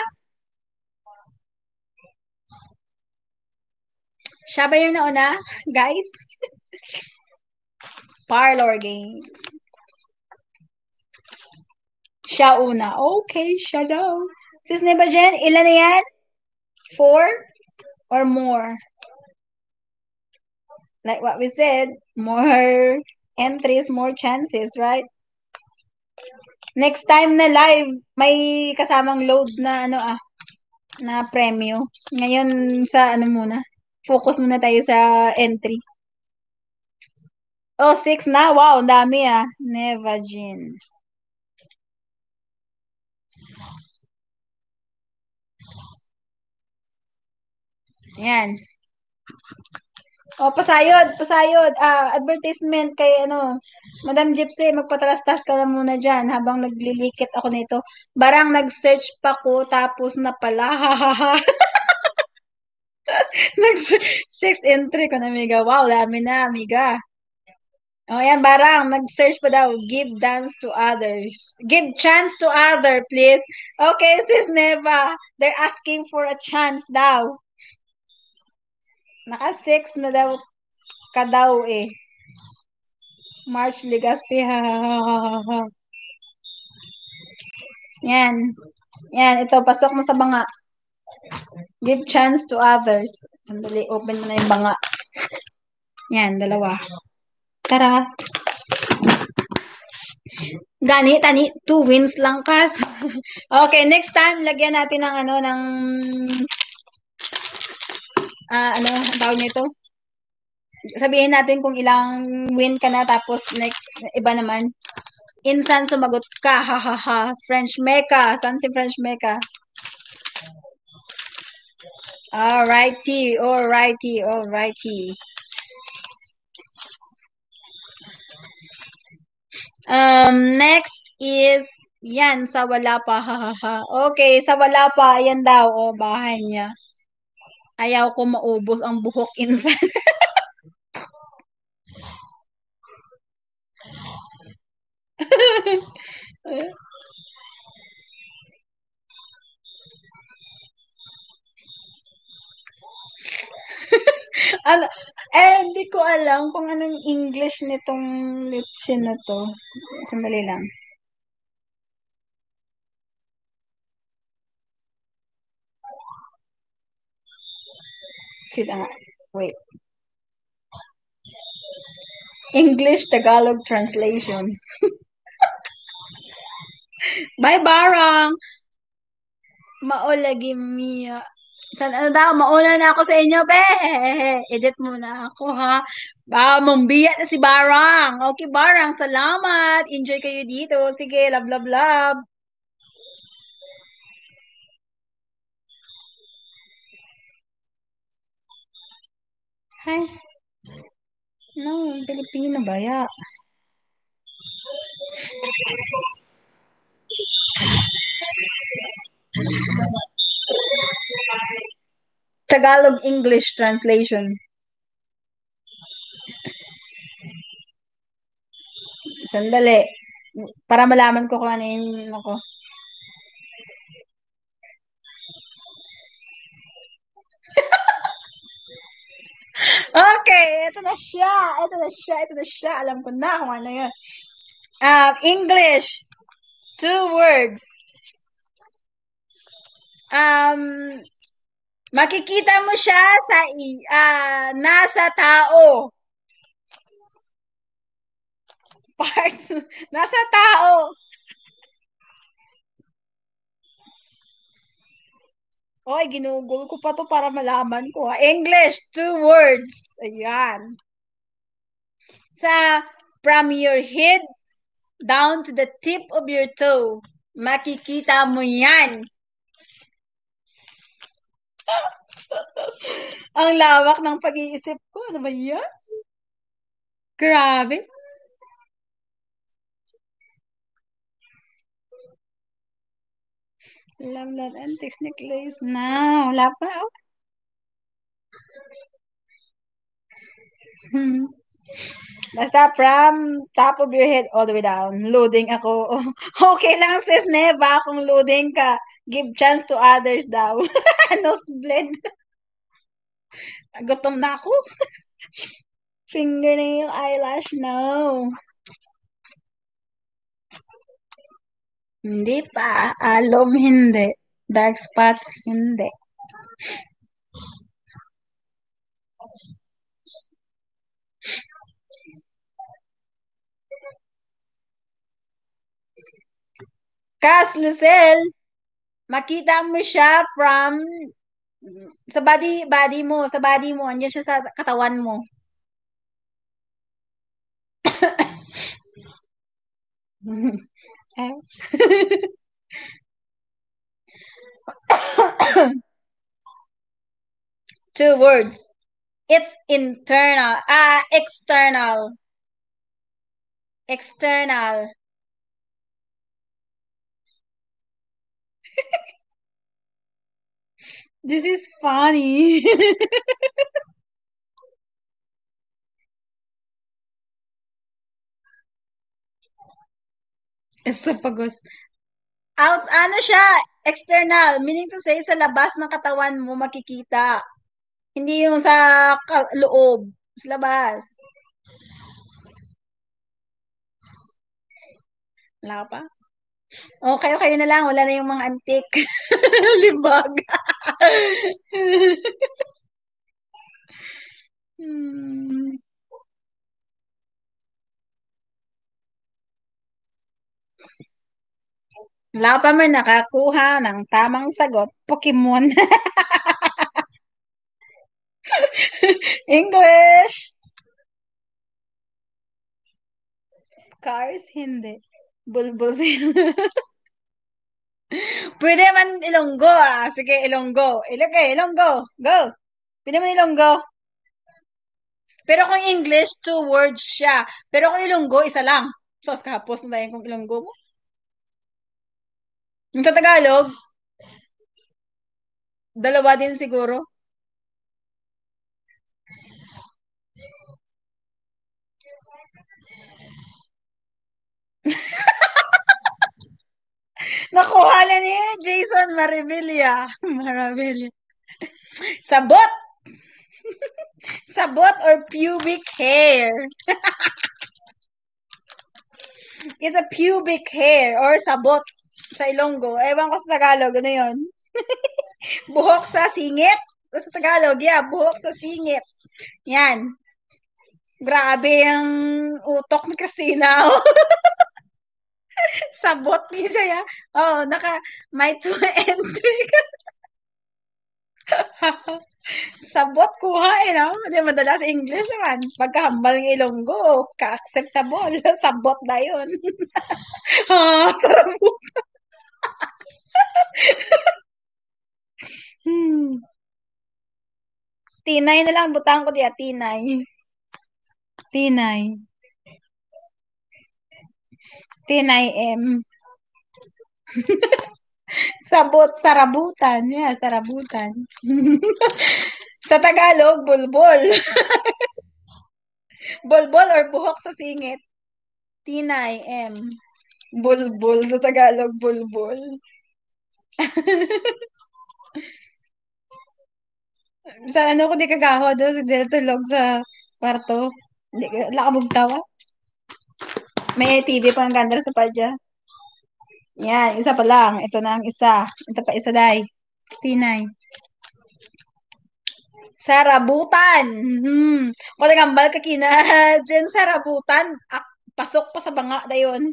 Siya ba yung nauna, guys? Parlor game. Siya una. Okay, siya daw. Sis Neva Jen, ilan na yan? 4 or more? Like what we said, more entries, more chances, right? Next time na live, may kasamang load na na premyo. Ngayon sa muna, focus muna tayo sa entry. Oh, 6 na. Wow, ang dami Neva Jean. Yan. O, pasayod, pasayod. Advertisement kay Madam Gypsy, magpatalastas ka na muna dyan habang naglilikit ako nito. Barang nag-search pa ko, tapos na pala. Hahaha. Six entry ko na, amiga. Wow, dami na, amiga. O, yan, barang. Nag-search pa daw. Give dance to others. Give chance to other, please. Okay, sis Neva. They're asking for a chance daw. Naka-six na daw ka daw eh. March Legaspi, ha, ha, ha, ha, ha. Yan. Yan, ito, pasok mo sa banga. Give chance to others. Sandali, open mo na yung banga. Yan, dalawa. Tara. Gani, tani, 2 wins lang kas. Okay, next time, lagyan natin ng ang tawag nito? Sabihin natin kung ilang win ka na, tapos next, iba naman. Insan sumagot ka, ha ha ha. French Mecca. Saan si French Mecca? Alrighty, alrighty, alrighty. Next is, yan, sa wala pa, ha ha ha. Okay, sa wala pa, yan daw, bahay niya. Ayaw ko maubos ang buhok insan. Ano, hindi ko alam kung anong English nitong litsin na to. Sandali lang. Sita nga. Wait. English Tagalog translation. Bye, Barang! Maolagi miya. Ano daw, mauna na ako sa inyo, be. Edit muna ako, ha. Mambiya na si Barang. Okay, Barang, salamat. Enjoy kayo dito. Sige, love, love, love. Hi. No, Pilipino ba ya? Tagalog English translation. Sandali. Para malaman ko kung ano yung ako. Okay, ito na siya. Ito na siya. Ito na siya. Alam ko na kung ano yun. English. 2 words. Makikita mo siya sa nasa tao. Parts. Nasa tao. Oy, ginugol ko pa to para malaman ko. English, 2 words. Ayan. From your head down to the tip of your toe. Makikita mo yan. Ang lawak ng pag-iisip ko. Ano ba yan? Grabe. Love that antiques necklace na. Wala pa. Basta from top of your head all the way down. Loading ako. Okay lang, sis Neva, kung loading ka. Give chance to others daw. Nosebleed. Gutom na ako. Fingernail, eyelash, no. Hindi pa. Alom, hindi. Dark spots, hindi. Kas, Lucel, makita mo siya from sa body mo, andiyan siya sa katawan mo. Two words. It's internal. External. External. This is funny. Esophagus. Ano siya? External. Meaning to say, sa labas ng katawan mo makikita. Hindi yung sa loob. Sa labas. Wala ka pa? O, kayo na lang. Wala na yung mga antik. Libag. Hmm. Wala pa man nakakuha ng tamang sagot. Pokemon. English. Scars, hindi. Bulbul. Pwede man Ilonggo, ah. Sige, Ilonggo. Ilonggo. Go. Pwede man Ilonggo. Pero kung English, 2 words siya. Pero kung Ilonggo, isa lang. So, kapos na tayo kung Ilonggo mo. Yung sa Tagalog, dalawa din siguro. Nakuha na ni Jason Maribilla. Maribilla. Sabot! Sabot or pubic hair. It's a pubic hair or sabot sa Ilonggo. Ewan ko sa Tagalog, ano yun? Buhok sa singit. Sa Tagalog, yeah, buhok sa singit. Yan. Grabe ang utok ni Christina. Sabot niya siya, ya. Oh, may 2 entry. Sabot kuha no? Hindi madalas English naman. Pagkahambal ng Ilonggo, ka-acceptable. Sabot na yun. Sarap mo. Tinay na lang, butang ko diya, tinay. Tinay. Tinay M. Sabot, sarabutan. Yeah, sarabutan. Sa Tagalog, bulbol. Bulbol or buhok sa singit. Tinay M. Bulbul sa Tagalog, bulbul. Sa ano ko di kagaho do, si Del tulog sa kwarto. Di lakabog tawa. May TV pa ang gandar sa padya. Yan, isa pa lang. Ito na ang isa. Ito pa isa, day. Tinay. Sarabutan. Kung nagambal ka kina, dyan sarabutan. Pasok pa sa banga dayon.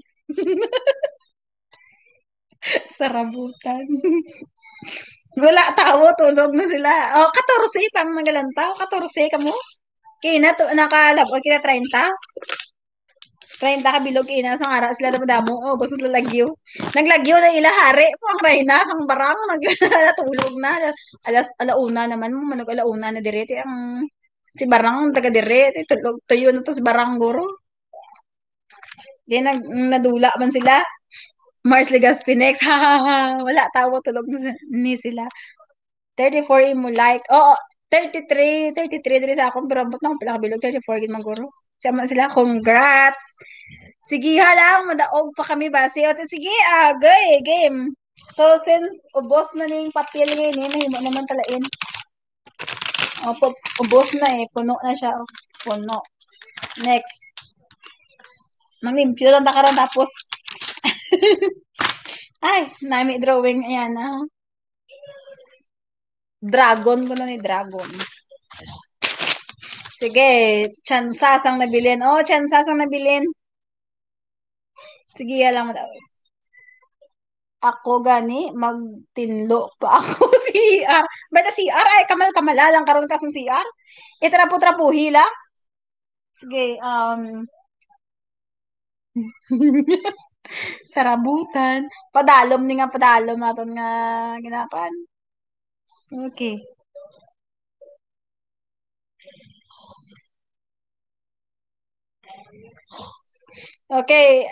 Sarabutan. Wala tao, tulog na sila. Oh, 14 pang nagalantaw. 14 ka mo? Kina, nakalab, o kina 30? 30 ka bilog ina sang ara sila damo o gusto sila lagyo. Naglagyo na ila hari po ang reyna sang barang natulog na. Alauna naman mo manog alauna na direte ang si barang taga direte tulog tuyo na to si barang guro. Di nadula man sila. Mars Legaspinex, ha ha ha, wala tawo tulog ni sila. 34 mo like, 33 diri sa akong pero ambot na akong pila kabilog, 34 gid man guro. Sama sila, congrats! Sige ha lang, madaog pa kami ba? Sige, game. So, since ubos na ning papel ngayon, nahimo naman talain. Ubos na puno na siya. Puno. Next. Manglimpyo lang karon tapos. Ay, nami drawing, ayan na. Dragon ko na ni dragon. Sige, chansas ang nabilin. Chansas ang nabilin. Sige, alam mo daw. Ako gani, magtinlo pa ako CR. Ba't CR? Ay, kamalalang karon kas ng CR? Itrapo-trapuhi lang? Sige, sarabutan. Padalom ni nga padalom naton nga ginapan. Okay. Okay,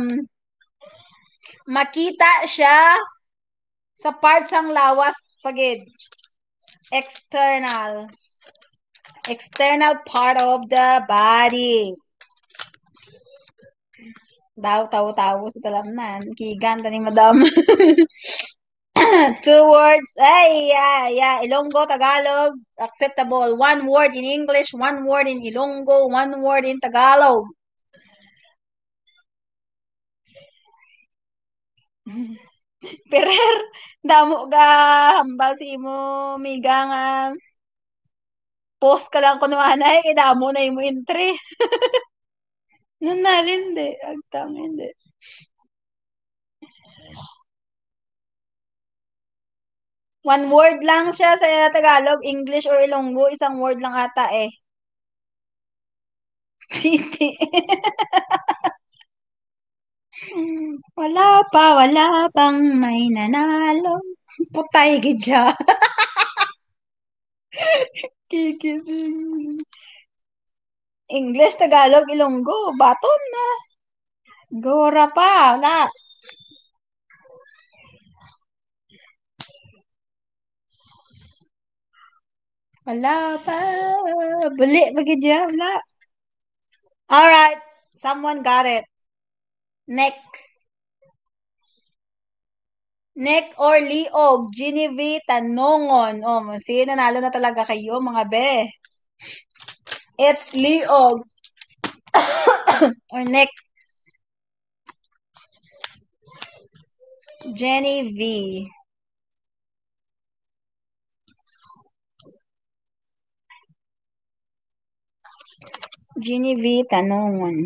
makita siya sa parts ang lawas pagid. External. External part of the body. Daw, tawo-tawo sa talamnan. Kiganta ni madam. Two words. Ay, yeah. Ilonggo, Tagalog. Acceptable. One word in English, one word in Ilonggo, one word in Tagalog. Perer, damo ga hambal si imo miga nga post ka lang kuno anay kay damo na imo entry. Nanalindi, agtang hindi. One word lang siya sa Tagalog, English or Ilonggo, isang word lang ata eh. City. Wala pang may nanalo. Putay gidya. Kikising. English, Tagalog, Ilonggo, baton na. Gora pa, wala. Wala pa. Buli, bagidya, wala. Alright, someone got it. Neck. Neck or liog, Genevieve Tanongon. Oh, sige, nanalo na talaga kayo, mga be. It's liog. Or neck. Jenny V. Jenny V. Tanongon.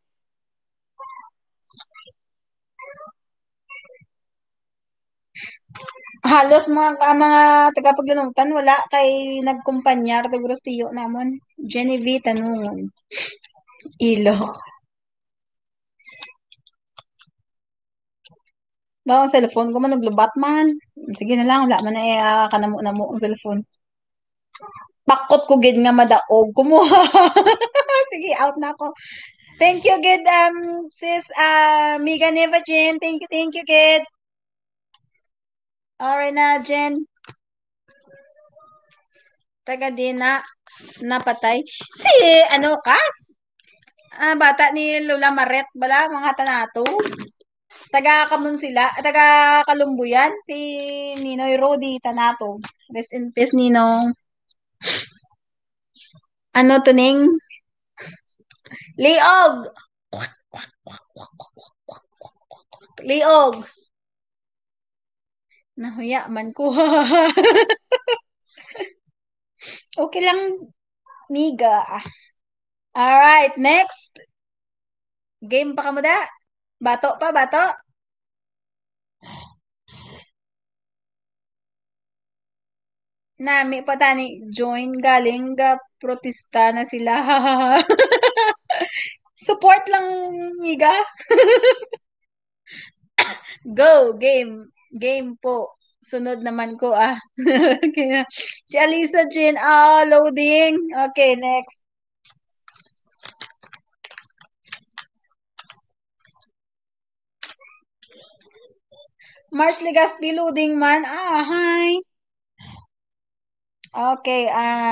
Halos mga tagapaglanutan wala kay nagkumpanyar to Grostiyo namon. Jenny V. Tanongon. Ilo. Ba ang cellphone ko man naglubat man. Sige na lang wala man na kanamo-namo ang cellphone. Pakot ko gid nga madaog kumuha. Sige, out na ako. Thank you, gid, sis, Miga Neva Jen. Thank you, gid. Alright na, Jen. Taga din na napatay. Si, ano, Kas? Bata ni Lola Maret, bala, mga tanato. Taga Kamun sila, taga Kalumbuyan, si Ninoy Rodi Tanato. Rest in peace, Ninong. Ano, tuning? Liog! Liog! Nahuya man ko. Okay lang, Miga. Alright, next. Game pa ka mo da? Bato pa, bato? Nami pa tani, join galing ga protesta na sila. Support lang, Miga. Go, game. Game po. Sunod naman ko Kaya, si Alisa Jean, loading. Okay, next. Mars Legaspi loading man. Hi. Okay,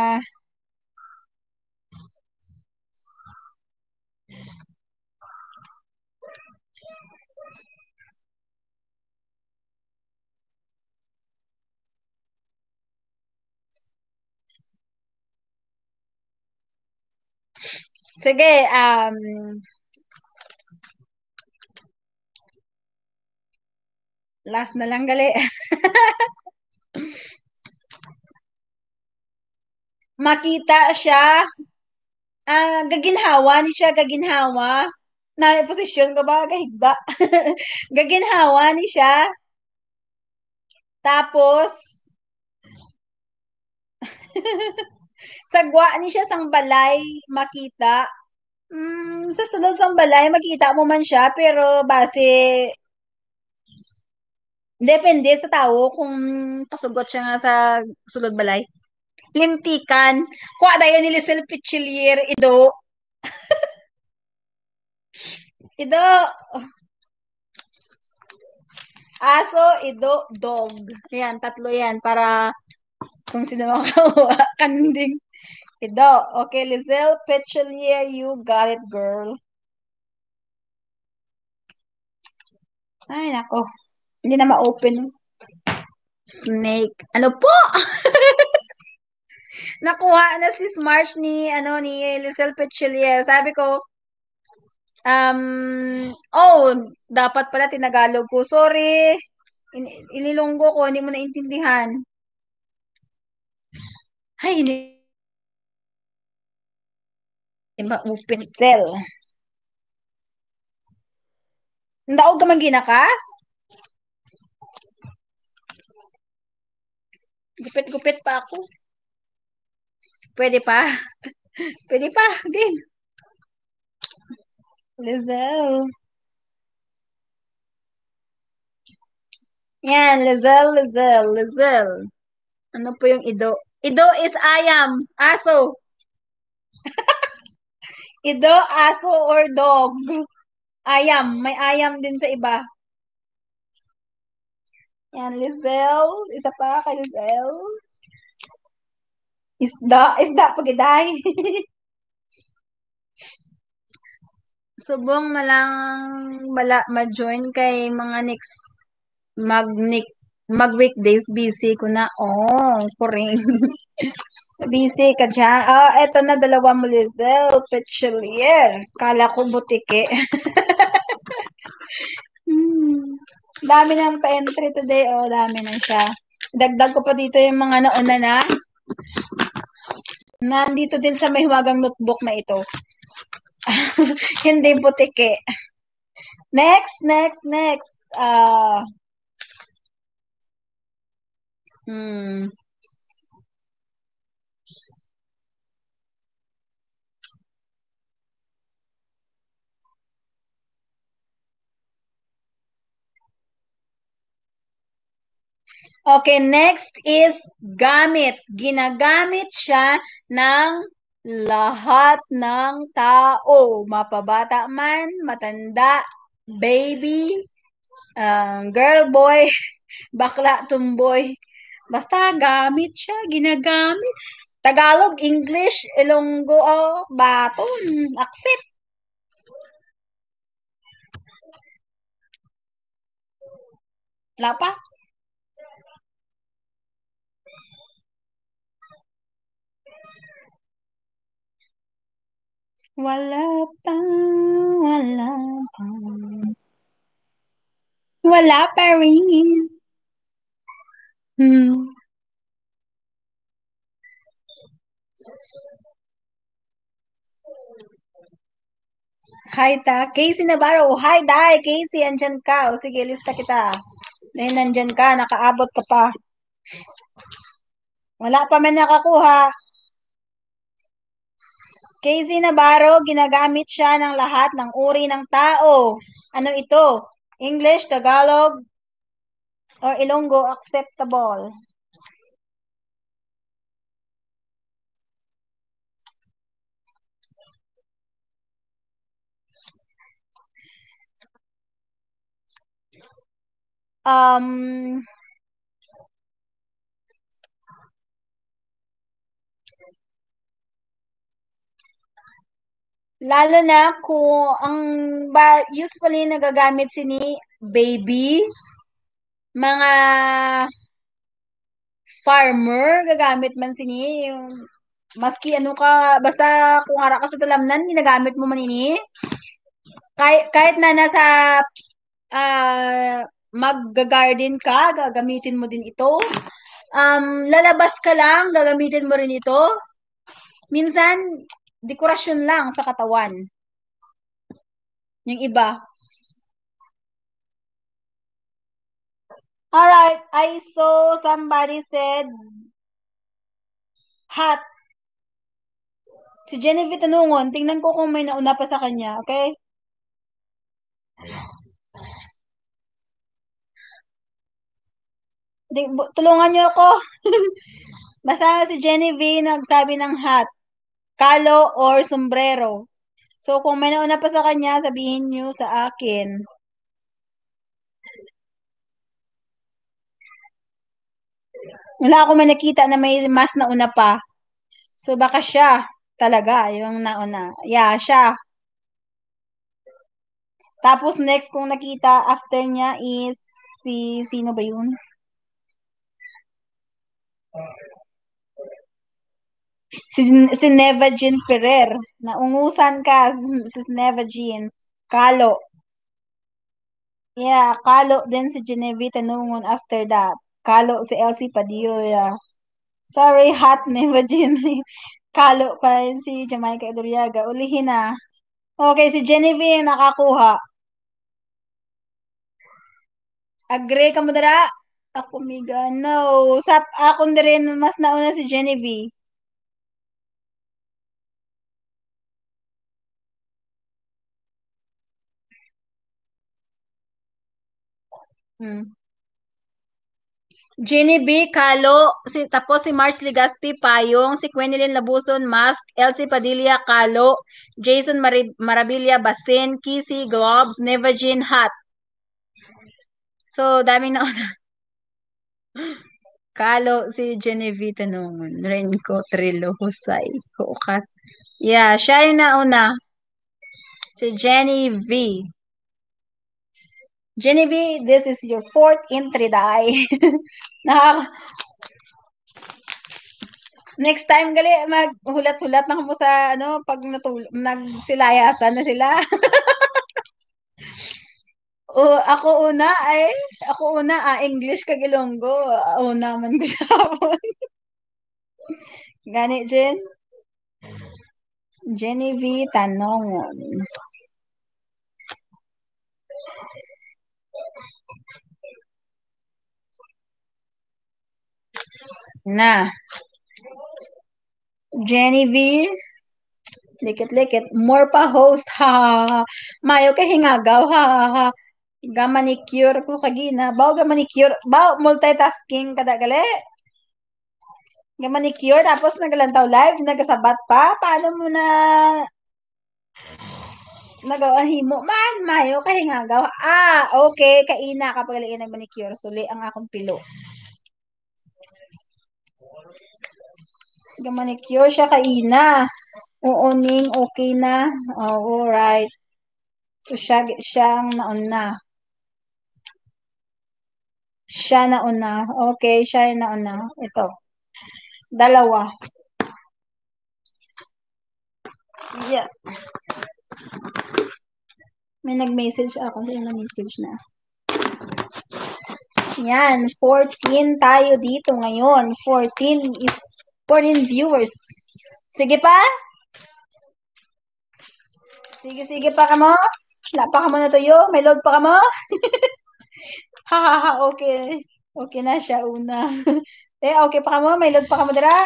sige, last na lang gali. Makita siya, gaginhawa ni siya, gaginhawa. Na posisyon ko ba, gahigda. Gaginhawa ni siya. Tapos, sagwa ni siya sang balay, makita. Sa sulod sang balay, makita mo man siya, pero base, depende sa tao kung pasugot siya nga sa sulod balay. Lintikan. Kuha dayon ni Lisel Pichilier, ido. Ido. Aso, ido, dog. Yan, tatlo yan para kung sino makakuha. Kanding. Ido. Okay, Lizelle Petchelier, you got it, girl. Ay, nako. Hindi na ma-open. Snake. Ano po? Nakuha na si Smarch ni Lizelle Petchelier. Sabi ko, oh, dapat pala tinagalog ko. Sorry. Inilunggo ko, hindi mo naintindihan. Ay, hindi ma-open cell. Ndaog ka man ginakas? Gupit-gupit pa ako. Pwede pa? Pwede pa, game. Lizelle. Yan, Lizelle. Ano po yung ido? Ido is ayam, aso. Ido, aso or dog. Ayam, may ayam din sa iba. Yan, Lizelle. Isa pa kay Lizelle. Isda pagiday. Subong na lang ma-join kay mga next mag-weekdays busy ko na. Oh, kuring. Busy ka dyan. Eto na dalawa mo, Lizelle Petchelier. Kala ko butike. Dami ng pa-entry today. Dami na siya. Dagdag ko pa dito yung mga nauna na. Nandito din sa may huwagang notebook na ito. Hindi butike. Next. Okay, next is gamit. Ginagamit siya ng lahat ng tao. Mapabata man, matanda, baby, girl, boy, bakla, tumboy. Basta gamit siya, ginagamit. Tagalog, English, Ilonggo, Baton, accept. Wala pa? Wala pa. Wala pa rin. Hi, Casey Navarro. Hi, Dai. Casey, andyan ka. O sige, lista kita. Dahil nandyan ka, nakaabot ka pa. Wala pa man nakakuha. Casey Navarro, ginagamit siya ng lahat ng uri ng tao. Ano ito? English, Tagalog, or Ilonggo acceptable? Lalo na kung usually nagagamit sini baby, mga farmer, gagamit man sini yung maski ano ka, basta kung ara ka sa talamnan, ginagamit mo man ini. Kahit na nasa mag-garden ka, gagamitin mo din ito. Lalabas ka lang, gagamitin mo rin ito. Minsan, dekorasyon lang sa katawan. Yung iba. Alright, I saw somebody said hat. Si Genevieve tanungon, tingnan ko kung may nauna pa sa kanya, okay? Tulungan niyo ako. Basta si Genevieve nagsabi ng hat. Kalo or sombrero. So, kung may nauna pa sa kanya, sabihin nyo sa akin. Wala ako may nakita na may mas nauna pa. So, baka siya talaga yung nauna. Yeah, siya. Tapos, next kong nakita after niya is sino ba yun? Si Neva Jean Ferrer. Naungusan ka, si Neva Jean. Kalo. Yeah, Kalo din si Genevieve Tanungon after that. Kalo si Elsie Padilla. Sorry, hot Neva Jean. Kalo pa rin si Jamaica Iduriaga. Ulihin na. Okay, si Genevieve nakakuha. Agree ka mo dara? Ako miga. No. Ako rin mas nauna si Genevieve. Jenny B. Calo, tapos si March Ligaspi, Payong, si Quenilyn Labuson, Mask, Elsie Padilla, Calo, Jason Marabilia, Basin, Kissy, Globes, Nevagin, Hat. So, daming na Calo, si Genevieve Tanungon, Renko, Trillo, Husay, Hukas. Yeah, siya yung nauna. Si Jenny V. Jenny V, this is your fourth entry, dai. Next time gali maghulat-hulat na mo sa pag nagsilayasan na sila. Ako una English kag Ilonggo. Una man ko siya hapon. Gani Jen? Genevieve Tanongon. Na. Genevieve. Likit-likit. More pa host. Ha, ha, ha. Mayo kay hingagaw. Ha, ha, ha. Ga manicure ko kagina. Baw ga manicure. Baw multitasking kada gali. Ga manicure tapos nagalantaw live, nagasabat pa. Paano mo na nagawa himo man mayo kay hingagaw. Okay, kaina kapag gali nag manicure. Suli ang akong pilo. Ga manicure siya kaina. Oo ning okay na. Oh, alright. So siyang nauna. Siya nauna. Okay, siya yung nauna. Ito. Dalawa. Yeah. May nag-message ako. Sino na-message na? Yan. 14 tayo dito ngayon. 14 viewers. Sige pa? Sige pa ka mo? Wala pa ka mo na tuyo? May load pa ka mo? Ha, okay. Okay na siya una. Okay pa ka mo? May load pa ka mo dira?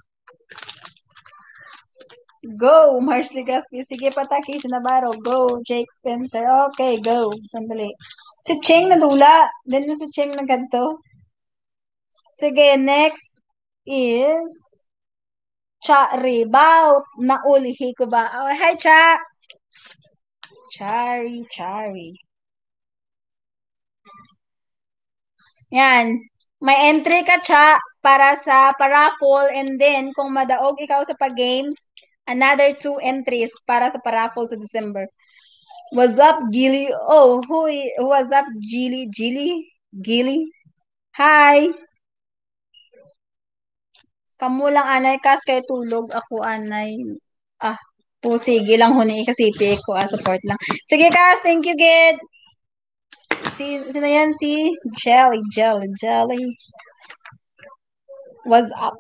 Go, Mars Legaspi. Sige pa ta, Casey Navarro. Go, Jake Spencer. Okay, go. Sandali. Si Cheng nadula. Then si Cheng na ganito. Sige, next is Cha Ribaut. Naulihi ko ba? Oh, hi, Cha. Chari. Yan. May entry ka, Cha, para sa paraffle. And then, kung madaog ikaw sa pag-games, another 2 entries para sa paraffle sa December. What's up, Gilly? Oh, what's up, Gilly? Gilly? Hi! Kamu lang anay kas kay tulog ako anay. Sige lang huni kasi ko support lang. Sige kas, thank you Gid. Sino yan si Jelly. What's up?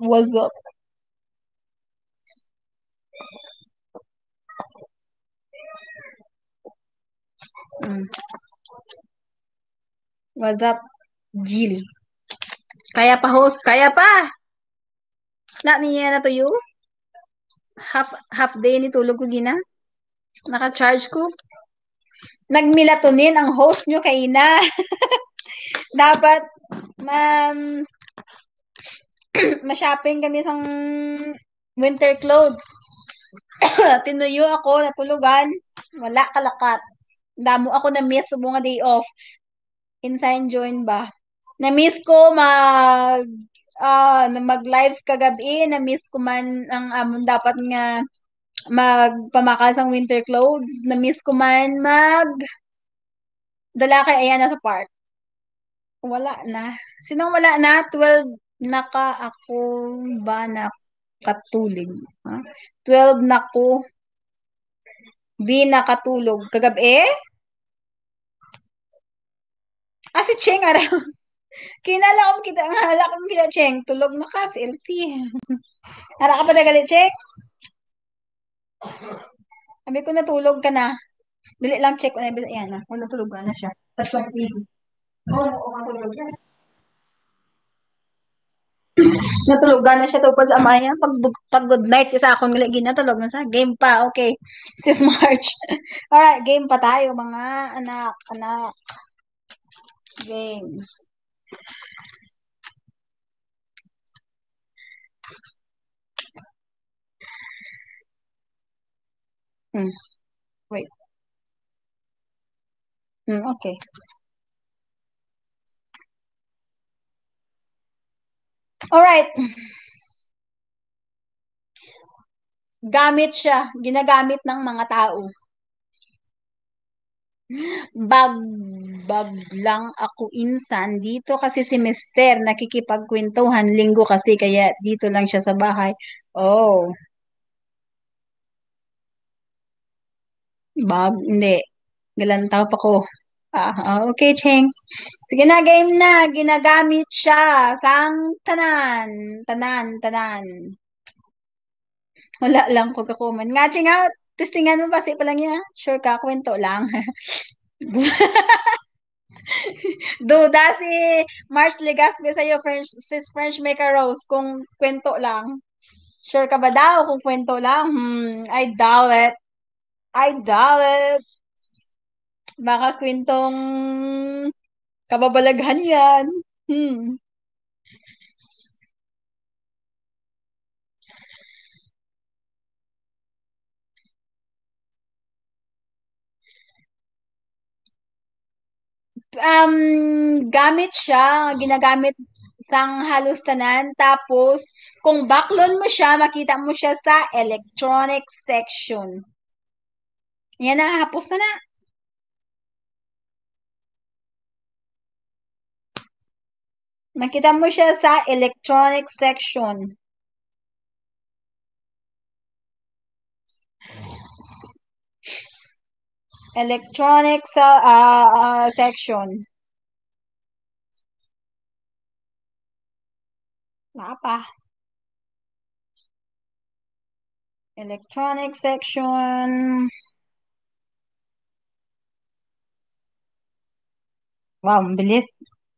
What's up, Jill? Kaya pa host? Kaya pa! Na niya na to you? Half day ni tulog ko gina? Naka-charge ko? Nag-melatonin ang host nyo kay na. Dapat, ma-shopping kami sang winter clothes. Tinuyo ako, natulugan. Wala kalakat. Damo ako na miss sa mga day off. Insign join ba? Na-miss ko mag-live kagabi. Na-miss ko man ang amon dapat nga magpamakas ang winter clothes. Na-miss ko man dala kay Ayan sa park. Wala na. Sinong wala na? 12 ako ba nakatulig? Ha? 12 ko B nakatulog. Kagabi? Si Cheng araw. Kinala ko kita, hala ko kita, Cheng. Tulog na ka si LC. Ara ka pa na galit, Cheng? Sabi ko natulog ka na. Dili lang check ko na. Ayan na. Kung natulog ka na siya. That's what we do. Oo, matulog na. Natulugan na siya tupad sa amaya. Pag good night isa akong nilagin natulog na sa game pa. Okay. Sis March. Alright, game pa tayo mga anak. Game. Wait. Okay. Alright. Gamit siya. Ginagamit ng mga tao. Bag lang ako insan. Dito kasi si Mister nakikipagkwentuhan linggo kasi kaya dito lang siya sa bahay. Oh, bag, hindi. Galantaw pa ko. Okay, Cheng. Sige na, game na. Ginagamit siya. Sang tanan. Tanan. Wala lang ko kakuman. Nga, Cheng, nga. Testingan mo ba? Pa lang yan. Sure ka, kwento lang. Duda si Mars Legaspi sa'yo, sis French Maker Rose, kung kwento lang. Sure ka ba daw kung kwento lang? I doubt it. Baka kwentong kababalaghan yan. Gamit siya, ginagamit sang halos tanan. Tapos, kung baklon mo siya, makita mo siya sa electronic section. Yan na, hapos na. Makita mo siya sa electronic section. Electronic section. Apa? Electronic section. Wow, bilis.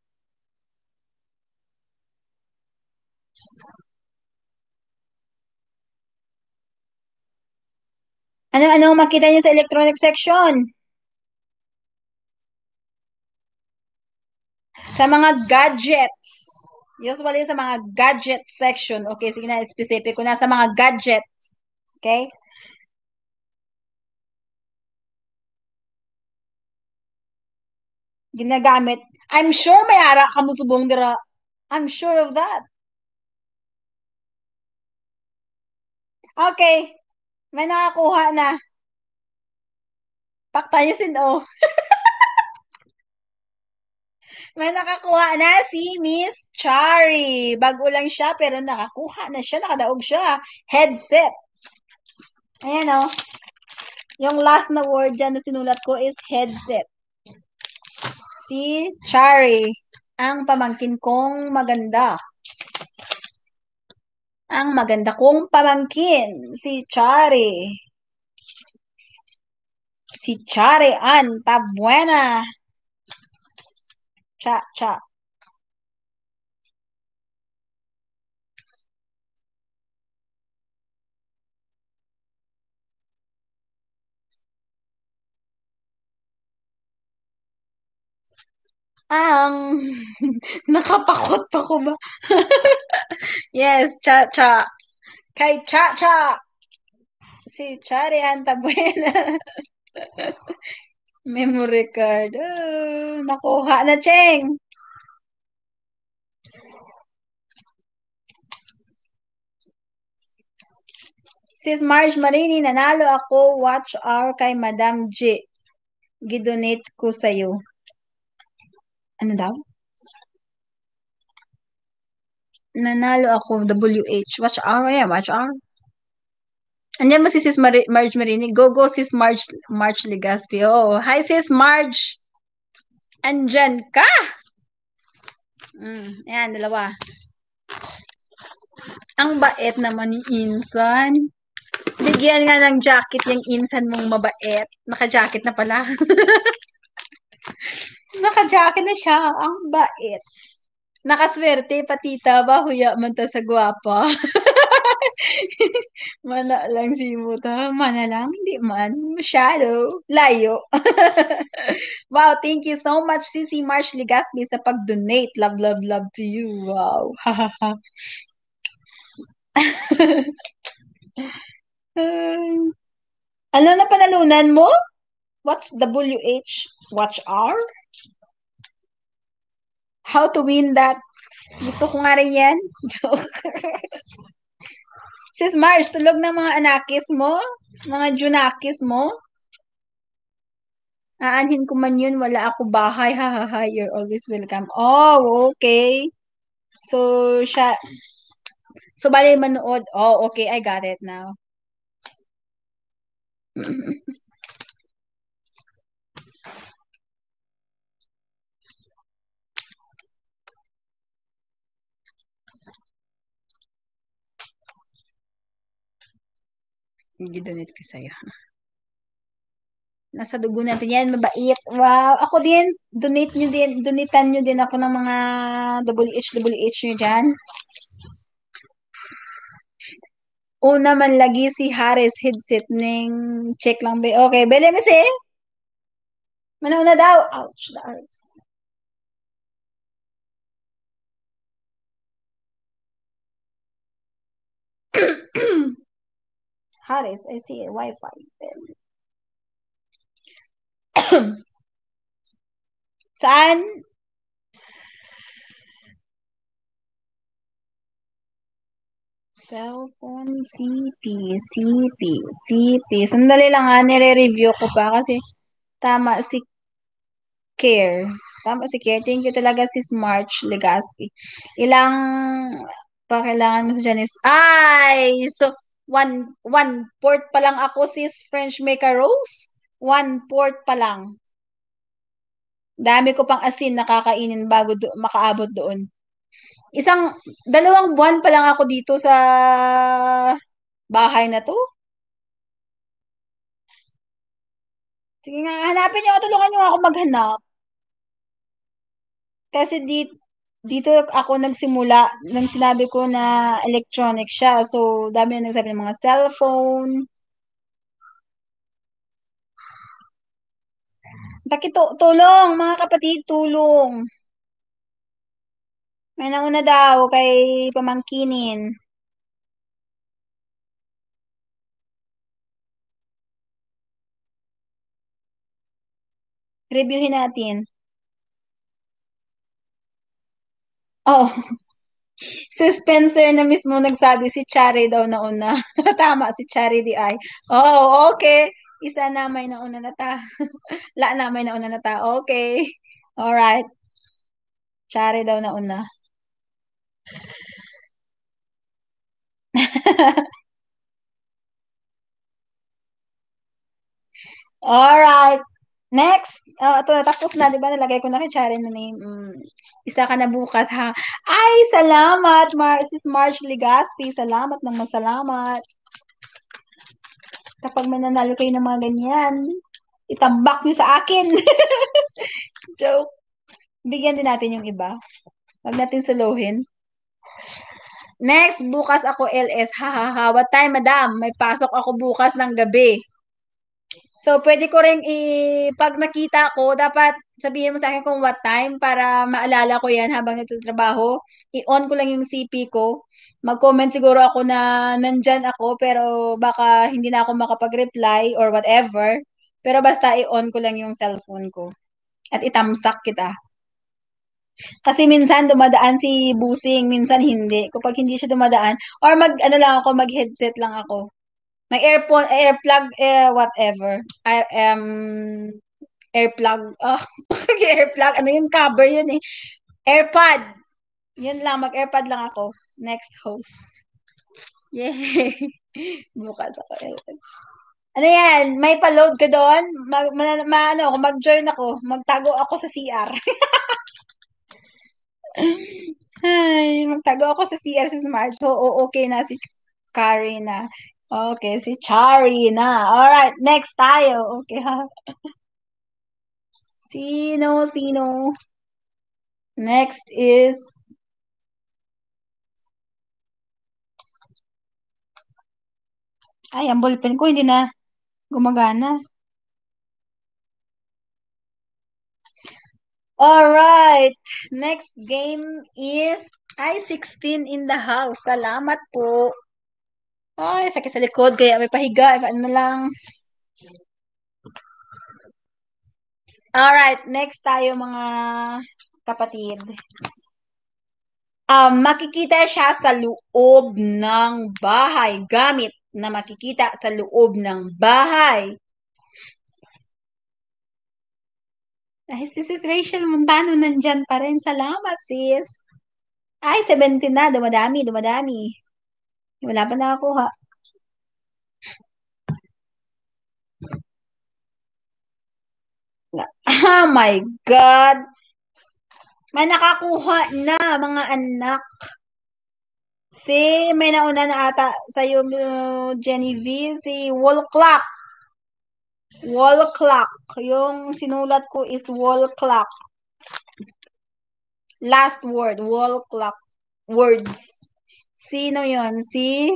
Ano makita niyo sa electronic section? Sa mga gadgets. Usually sa mga gadget section. Okay, sige na, specific ko na sa mga gadgets. Okay? Ginagamit. I'm sure may ara ka mo subong dira. I'm sure of that. Okay. May nakakuha na. Pakta niyo sin o. May nakakuha na si Miss Chari. Bago lang siya pero nakakuha na siya. Nakadaog siya. Headset. Ayan o. Yung last na word dyan na sinulat ko is headset. Si Chari. Ang pamangkin kong maganda. Ang maganda kong pamangkin. Si Chari. Si Chari Anta Buena. Cha. Nakapakot pa ko ba? Yes, cha. Kay cha. Si Chari Anta Buena. Memory card. Nakuha na, Cheng. Sis Marge Marini, nanalo ako. Watch hour kay Madam G. Gidonate ko sa'yo. Ano daw? Nanalo ako. WH. Watch hour. Yeah, watch hour. Andiyan ba si Sis Marge Marini? Go, Sis Marge Legaspi. Oh, hi, Sis Marge. Andyan ka. Ayan, dalawa. Ang bait naman ni Insan. Bigyan nga ng jacket yung Insan mong mabait. Naka-jacket na pala. Naka-jacket na siya. Ang bait. Nakaswerte, patita ba? Huya man ta sa gwapa. Mana lang si Muta. Mana lang. Hindi man. Masyado. Layo. Wow, thank you so much, Sisi Marsh Legaspi, sa pag-donate. Love, love, love to you. Wow. Ano na panalunan mo? What's WH? Watch R? How to win that? Gusto ko nga rin yan. Joke. Sis Mars, tulog ng mga anakis mo? Mga junakis mo? Aanhin ko man yun, wala ako bahay. Ha, ha, ha, you're always welcome. Oh, okay. So, siya. So, bali manood. Oh, okay, I got it now. Sige, donate ko sa'yo. Nasa dugo natin yan, mabait. Wow, ako din, donatean nyo din ako ng mga WH nyo dyan. Una man lagi si Harris headset ning check lang ba. Okay, bele mi si. Manauna daw. Ouch, that hurts. Harris, I see a Wi-Fi. Saan? Cellphone CP. Sandali lang ha, nire-review ko pa kasi tama si Care. Tama si Care. Thank you talaga si March Legaspi. Ilang pa kailangan mo sa Janice? Ay! So, one port pa lang ako sis French Maker Rose. One port pa lang. Dami ko pang asin nakakainin bago makaabot doon. Dalawang buwan pa lang ako dito sa bahay na to. Sige nga, hanapin niyo, tulungan niyo ako maghanap. Kasi dito ako nagsimula nang sinabi ko na electronic siya. So, dami na nagsabi ng mga cellphone. Tulong, mga kapatid, tulong. May nauna daw kay pamangkinin. Reviewin natin. Oh. Si Spencer na mismo nagsabi si Chari daw nauna. Tama, si Chari di ay. Oh, okay. Isa na may nauna na ta. La na may nauna na ta. Okay. Alright. Chari daw nauna. Alright. Next. Ito na. Tapos na. Diba nalagay ko na kay Chari na name. Isa ka na bukas ha. Ay, salamat. Sis Marge Legaspi. Salamat ng masalamat. Kapag mananalo kayo ng mga ganyan, itambak nyo sa akin. Joke. Bigyan din natin yung iba. Huwag natin suluhin. Next, bukas ako LS. Ha. What time, madam? May pasok ako bukas ng gabi. So, pwede ko rin pag nakita ko, dapat sabihin mo sa akin kung what time para maalala ko yan habang nagtatrabaho. I-on ko lang yung CP ko. Mag-comment siguro ako na nandyan ako pero baka hindi na ako makapag-reply or whatever. Pero basta i-on ko lang yung cellphone ko. At itamsak kita. Kasi minsan dumadaan si Busing, minsan hindi. Kapag hindi siya dumadaan, or ano lang ako, mag-headset lang ako. May earphone, airplug, whatever. Airplug. Oh, airplug. Ano yung cover yun eh. AirPod. Yun lang, mag-AirPod lang ako. Next host. Yay! Bukas ako. Ano yan? May pa-load ka doon? Ano, mag-join ako. Magtago ako sa CR. Ay, magtago ako sa CR si Smart. So, okay na si Karina. Okay, si Charina. Alright, next tayo. Okay, ha? Sino? Next is... Ay, ang ballpen ko hindi na gumagana. Alright, next game is... Ay, 16 in the house. Salamat po. Ay, sakit sa likod. Kaya may pahiga. Ano lang. Alright, next tayo mga kapatid. Makikita siya sa loob ng bahay. Gamit na makikita sa loob ng bahay. Ay, sis Rachel Montano nandyan pa rin. Salamat, sis. Ay, 17 na. Dumadami. Wala pa nakakuha. Oh my God. May nakakuha na, mga anak. May nauna na ata sa'yo, Genevieve, si Wall Clock. Wall Clock. Yung sinulat ko is Wall Clock. Last word, Wall Clock. Words. Sino yon? Si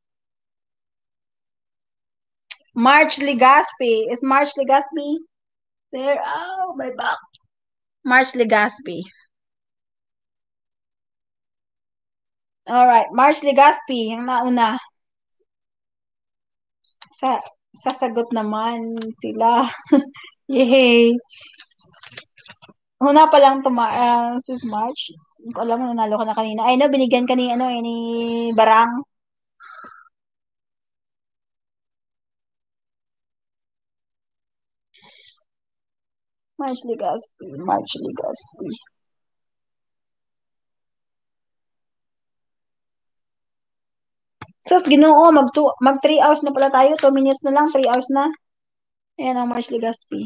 March Legaspi. Is March Legaspi there? Oh, my back. March Legaspi. Alright, March Legaspi, yung nauna. Sasagot naman sila. Yay! Una pa lang sis March. Hindi ko alam, nanalo ka na kanina. Ay, no, binigyan ka ni, ni Barang. March Legaspi. Sus, ginoo, mag 3 hours na pala tayo. 2 minutes na lang, 3 hours na. Ayan ang March Legaspi.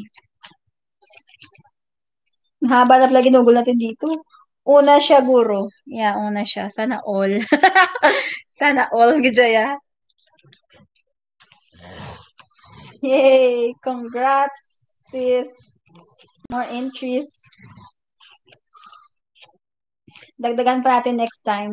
Mahaba na pala ginugol natin dito. Una siya, guro. Yeah, una siya. Sana all. Sana all, Gijaya. Yay! Congrats, sis. More entries. Dagdagan pa natin next time.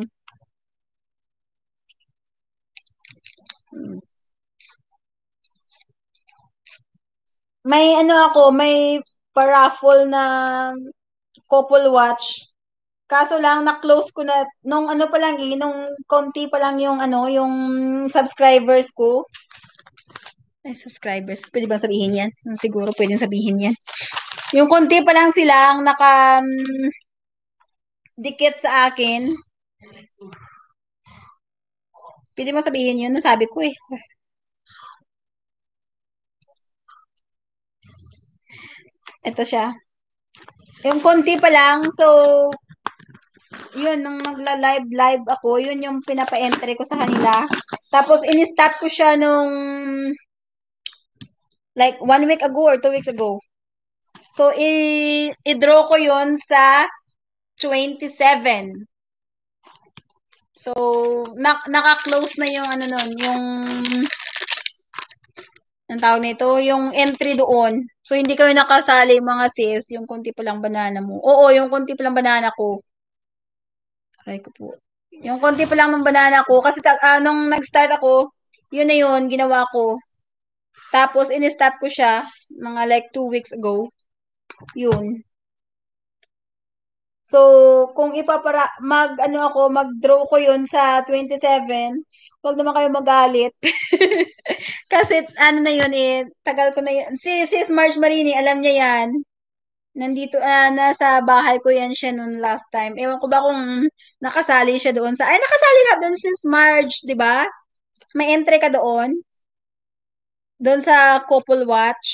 May may paraffle na couple watch. Kaso lang, na-close ko na, nung pa lang nung konti pa lang yung yung subscribers ko. Ay, subscribers. Pwede ba sabihin yan? Siguro pwedeng sabihin yan. Yung konti pa lang silang dikit sa akin. Pwede mo sabihin yun? Nasabi ko eh. Ito siya. Yung konti pa lang, so, yun, nung nagla-live ako, yun yung pinapa-entry ko sa kanila. Tapos, in-stop ko siya nung, like, 1 week ago or 2 weeks ago. So, i-draw ko yun sa 27. So, naka-close na yung nun, yung ang tawag nito, yung entry doon. So, hindi kayo nakasali mga sis, yung konti pa lang banana mo. Oo, yung konti pa lang banana ko. Aray ko po. Yung konti pa lang ng banana ko, kasi nung nag-start ako, yun na yun, ginawa ko. Tapos, in-stop ko siya, mga like 2 weeks ago. Yun. So, kung ano ako, mag-draw ko yun sa 27, wag naman kayo magalit. Kasi ano na yun eh, tagal ko na yun. Si Marge Marini, alam niya yan. Nandito, nasa bahay ko yan siya noon last time. Ewan ko ba kung nakasali siya doon sa, ay nakasali ka doon si Marge, di ba? May entry ka doon? Doon sa couple watch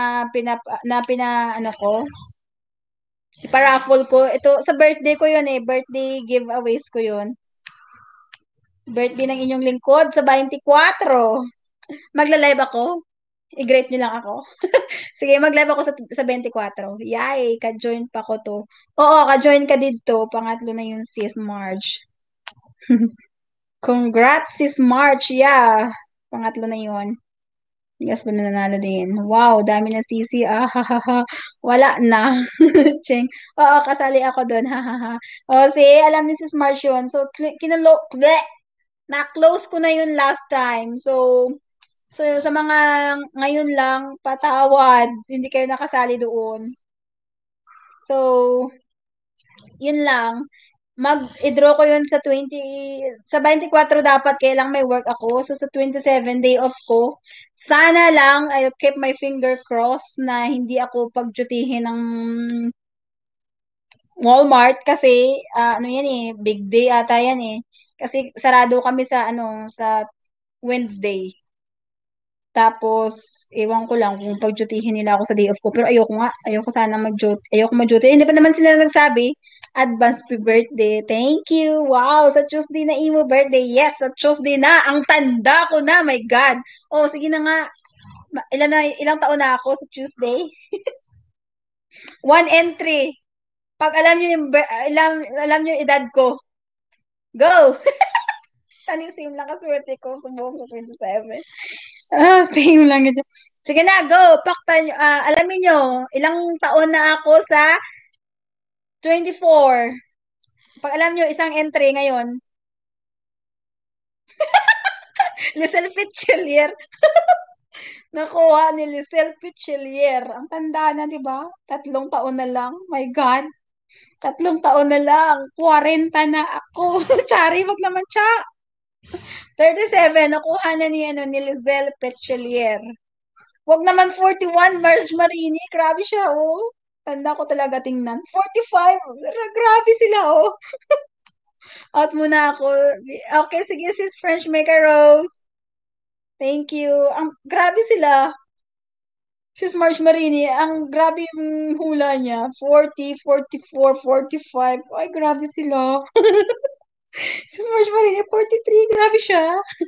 ano ko, iparaffle ko. Ito, sa birthday ko yun eh. Birthday giveaways ko yun. Birthday ng inyong lingkod sa 24. Magla-live ako. I-greet nyo lang ako. Sige, mag-live ako sa 24. Yay, ka-join pa ko to. Oo, ka-join ka dito. Pangatlo na yung sis Marge. Congrats, sis Marge. Yeah. Pangatlo na yun. Yes, pa na nanalo din. Wow, dami na sisi. Ah, ha, ha, ha. Wala na. Cheng. Oo, kasali ako doon. Ha, ha, ha. O, see, alam ni sis Marge yun. So, bleh! Na-close ko na yun last time. So, sa mga ngayon lang, patawad. Hindi kayo nakasali doon. So, yun lang. Mag-draw ko yun sa 24 dapat, kailang may work ako. So, sa 27 day off ko, sana lang, I'll keep my finger crossed na hindi ako pagjutihin ng Walmart kasi, ano yan eh, big day ata yan eh. Kasi sarado kami sa Wednesday. Tapos, ewan ko lang kung pagjutihin nila ako sa day off ko. Pero ayoko nga. Ayoko sana mag-duty. Ayoko mag-duty. Hindi pa naman sila nagsabi. Advance happy birthday. Thank you. Wow, sa Tuesday na imo birthday. Yes, sa Tuesday na. Ang tanda ko na. My God. Oh, sige na nga. Ilang taon na ako sa Tuesday? 1 and 3. Pag alam niyo alam niyo yung edad ko. Go! Same lang kaswerte ko sa buong sa 27. Same lang ito. Sige na, go. Pakta nyo. Alamin nyo, ilang taon na ako sa 24. Pag alam nyo, isang entry ngayon. Lisel Pichelier. Nakuha ni Lisel Pichelier. Ang tanda na, di ba? 3 taon na lang. My God. 3 taon na lang. 40 na ako. Chari, wag naman siya. 37, nakuha na ni Lisel Pichelier. Wag naman 41, Marge Marini. Grabe siya, oh. Tanda ko talaga tingnan. 45. Grabe sila, oh. Out muna ako. Okay, sige, sis French Maker Rose. Thank you. Grabe sila. Sis Marge Marini, ang grabe yung hula niya. 40, 44, 45. Ay, grabe sila. Sis Marge Marini, 43. Grabe siya.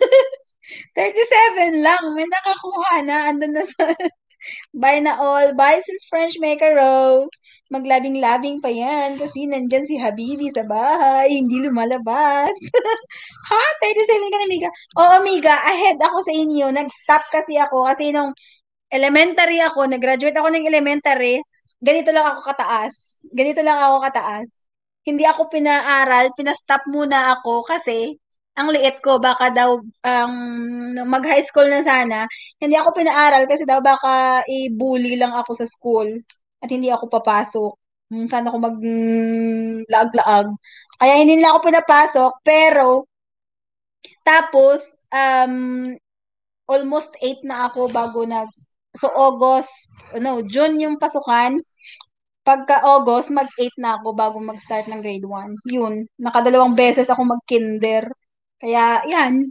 37 lang. May nakakuha na. Andun na sa bye na all. Bye, sis French Maker Rose. Maglabing-labing pa yan kasi nandyan si Habibi sa bahay. Hindi lumalabas. Ha? 37 ka na, Miga? Oo, Miga. Ahead ako sa inyo. Nag-stop kasi ako kasi nung elementary ako, nag-graduate ako ng elementary, ganito lang ako kataas. Ganito lang ako kataas. Hindi ako pinaaral, pinastop muna ako kasi ang liit ko, baka daw mag-high school na sana. Hindi ako pinaaral kasi daw baka i-bully lang ako sa school at hindi ako papasok. Sana ako mag-laag-laag. Kaya hindi nila ako pinapasok, pero tapos, almost 8 na ako bago so June yung pasukan. Pagka August, mag-8 na ako bago mag-start ng grade 1. Yun, nakadalawang beses ako mag-kinder. Kaya, yan.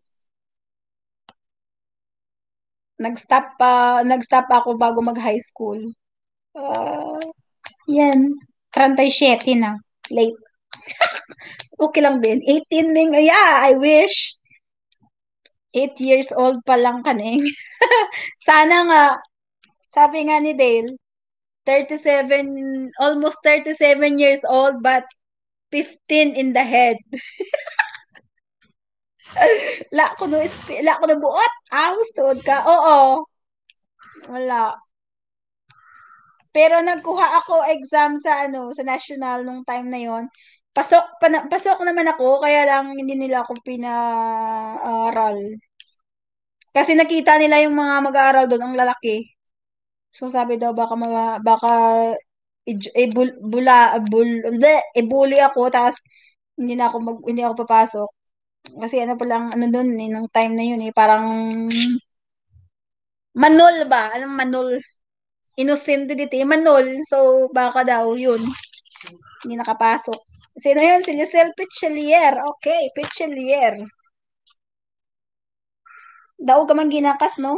Nag-stop ako bago mag-high school. Yan. 37 na. Late. Okay lang din. 18 din. Yeah, I wish. 8 years old pa lang kaning. Sana nga, sabi nga ni Dale, 37, almost 37 years old, but 15 in the head. La ko no buot. Tuod ka. Oo. Wala. Pero nagkuha ako exam sa national nung time na yon. Pasok naman ako, kaya lang hindi nila ako pinaaral. Kasi nakita nila yung mga mag-aaral doon, ang lalaki. So sabi daw baka ibuli ako, tapos hindi ako papasok. Kasi ano pa lang, ano doon eh, nung time na yun eh, parang manol ba? Anong manol? Innocent dito eh, manol. So, baka daw yun, hindi nakapasok. Sino yun? Si Giselle Pichelier. Okay, Pichelier. Daw ka man ginakas, no?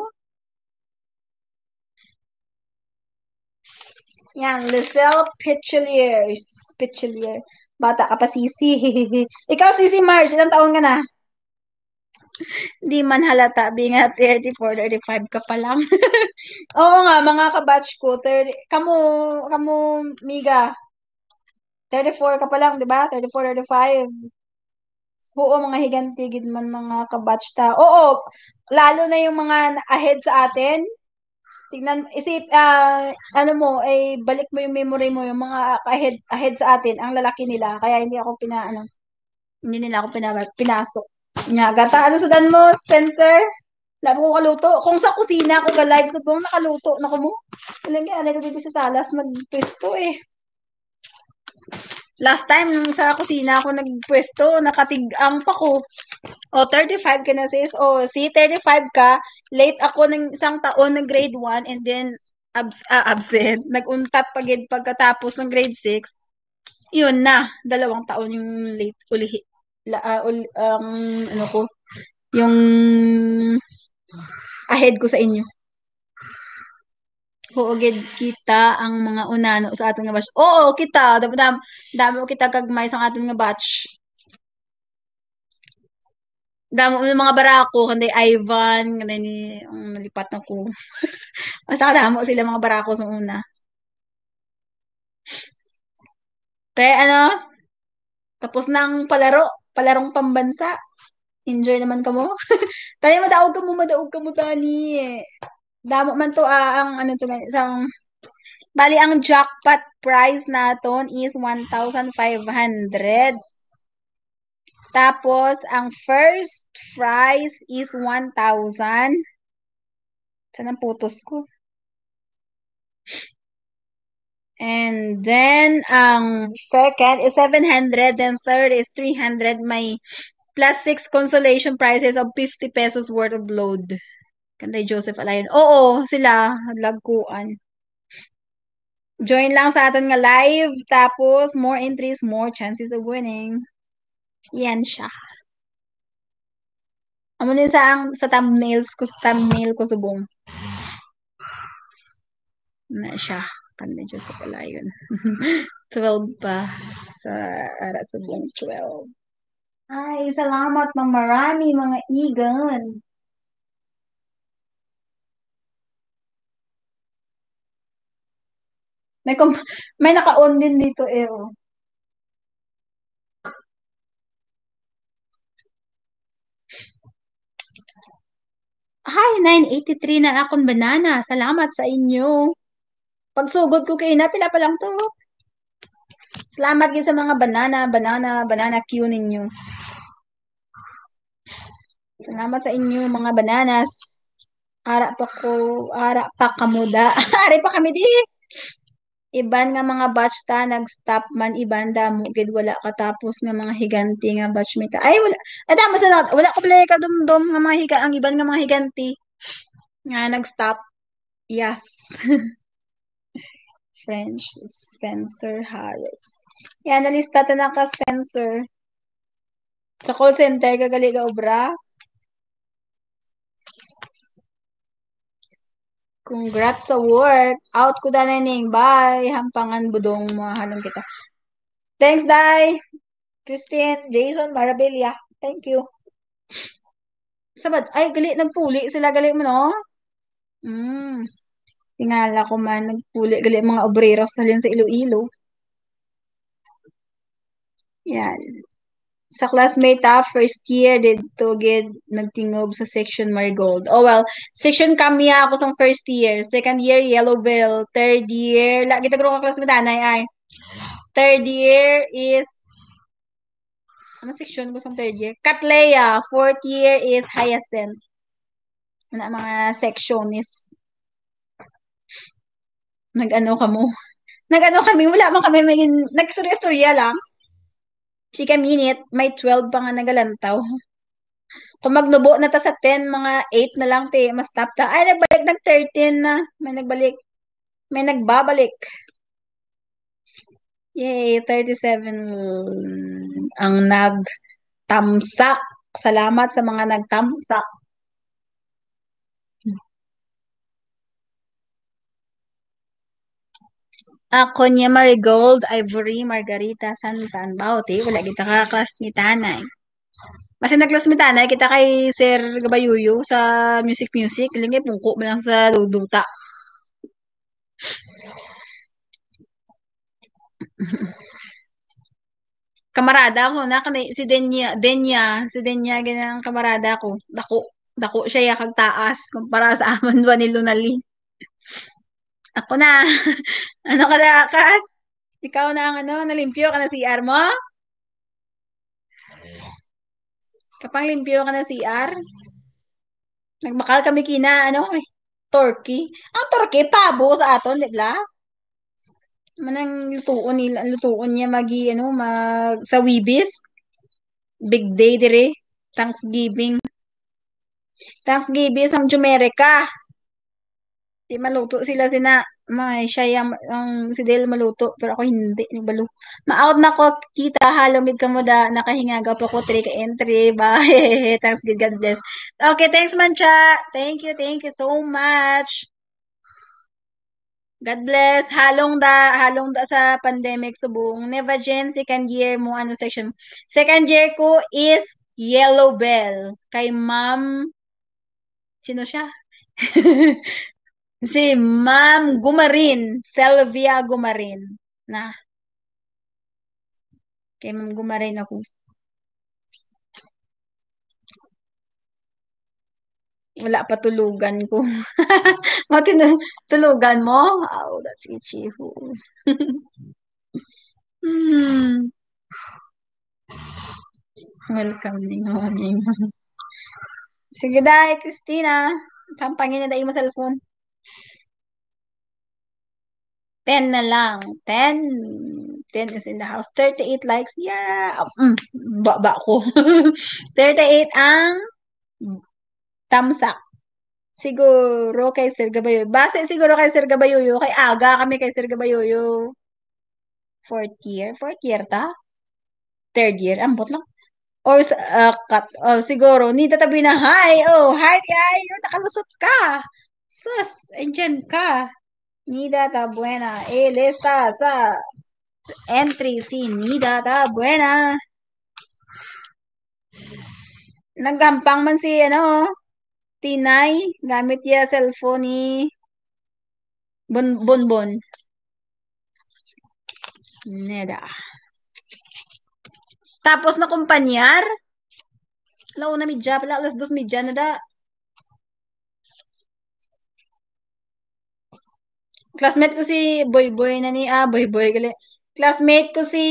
Yan, Giselle Pichelier. Pichelier. Bata ka pa, Sisi. Ikaw, Sisi March, ilang taon ka na? Hindi man halata, being at 34, 35 ka pa lang. Oo nga, mga kabatch ko, 30, kamo, Miga, 34 ka pa lang, di ba? 34, 35. Oo, mga higantigid man mga kabatch ta. Oo, lalo na yung mga ahead sa atin. Tignan, ano mo, ay balik mo yung memory mo, yung mga ahead sa atin, ang lalaki nila. Kaya hindi nila ako pinasok. Nga, gata, ano sudan mo, Spencer? Labi ko kaluto. Kung sa kusina ako ga-live sa buong nakaluto na ko mo. Alam nga, alay ko dito sa salas, nagpwesto eh. Last time, nung sa kusina ako nagpwesto, nakatigang pa ko. O, 35 ka na sis. O, si 35 ka, late ako ng isang taon ng grade 1 and then absent. Nag-untat pagid pagkatapos ng grade 6. Yun na, 2 taon yung late ulihi. Ano ko, yung ahead ko sa inyo. Oo, gid kita ang mga unano sa ating nga batch. Oo, kita. Dami ko kita kagmay sa ating nga batch. Dami ko mga barako, kanday Ivan, kanday ni ang nalipat na ko. Basta kadamo sila mga barako sa una. Kaya ano, tapos nang palarong pambansa. Enjoy naman ka mo. Tani madaog ka mo tani. Damo man to ang ano to isang bali ang jackpot prize naton is 1,500. Tapos ang first prize is 1,000. Saan ang putos ko? And then ang second is 700, then third is 300. May plus 6 consolation prizes of 50 pesos worth of load. Kanday Joseph Alayon. Oo, sila lagkuan. Join lang sa atin nga live. Tapos, more entries, more chances of winning. Yan siya. Amo din sa thumbnail ko subong. Na siya. Kanday Joseph Alayon. 12 pa. Sa ara subong 12. Ay, salamat ng marami mga igan. May naka-on din dito eh. Oh. Hi, 983 na akong banana. Salamat sa inyo. Pagsugod ko kay napila pa lang to. Salamat din sa mga banana queue ninyo. Salamat sa inyo mga bananas. Ara pa kamuda. Ari pa kami di. Iban nga mga batch ta nag-stop man iban damo gid wala katapos nga mga higanti nga batchmate. Ay wala. Adama sa wala ko pala ka dumdum nga mga higa ang iban nga mga higanti nga nag-stop. Yes. French Spencer Harris. Yan nalista ta na ka Spencer. Sa call center kagali ka obra. Congrats sa work. Out ko da ning. Bye. Hampangan budong mahalong kita. Thanks, Dai. Christine, Jason, Marabilia. Thank you. Sabad, ay, gali, nagpuli sila, gali mo, no? Tingala ko man, nagpuli, gali, mga obreros salin sa Iloilo. Yan. Sa classmate first year, dito, gid, nagtingob sa section Marigold. Oh, well, section Kamya ako sa first year. Second year, Yellowbell. Third year, lagi tagro ka classmate, anay, ay. Third year is ano section ko sa third year? Cattleya. Fourth year is Hyacinth. Mga section is nag-ano ka mo? Nag-ano kami, wala man kami may nagstorya-storya lang. Chika minute, may 12 pa nga nagalantaw. Kung magnubo na ta sa 10, mga 8 na lang, te, mas stop ta. Ay, nagbalik ng 13 na. May nagbalik. May nagbabalik. Yay, 37 ang nagtamsak. Salamat sa mga nagtamsak. Ako niya Marigold, Ivory, Margarita, Santan, Bauti. Wala kita ka klasmitanay. Kasi nagklasmitanay kita kay Sir Gabayuyo sa music. Lingay pungko mo lang sa duduta. Kamarada ko na kanay si Denya ganang kamarada ko. Dako siya ya kag taas kumpara sa aman ba ni Lunali. Ako na. Ano ka lakas? Ikaw na ang ano, nalimpyo ka na CR mo? Kapang limpyo ka na CR? Nagbakal kami kina, ano, turkey. Ang turkey, pabo sa aton, di ba? Manang lutuon niya ano, sa Wibis. Big day dire. Thanksgiving. Thanksgiving ang Jumerica. Di maluto sila may siya ang si Del maluto pero ako hindi ni balo. Ma-out na ko kita halomig ka mo da nakahingaga pa ko 3 ka entry. Bye. Thanks God bless. Okay, thanks man cha. Thank you so much. God bless. Halong da sa pandemic subong. Neva Jen, second year mo ano section. Second year ko is Yellow Bell. Kay Ma'am sino siya? Si Ma'am Gumarin, Selvia Gumarin. Na. Kay Ma'am Gumarin ako. Wala pa tulugan ko. Tulugan mo? Oh, that's itchy. Welcome din morning. Sige dahil, Christina. Pampangin na dahil mo cellphone. 10 na lang. 10. 10 is in the house. 38 likes. Yeah. Baba ko. 38 ang tamsak. Siguro kay Sir Gabayoyo. Base siguro kay Sir Gabayoyo. Kay aga kami kay Sir Gabayoyo. Fourth year? Fourth year ta? Third year? Ambot lang. Or siguro, ni tatabi na, hi! Oh, hi, hi! Oh, nakalusot ka! Sus, andyan ka. Nida Tabuena. Lista sa entry si Nida Tabuena. Naggampang man si, Tinay. Gamit niya cellphone ni Bonbon. Neda. Tapos na kumpanyar. Lao na midya pala. Alas 2 midya na da. Classmate ko si Boy na ni, Boy gali. Classmate ko si,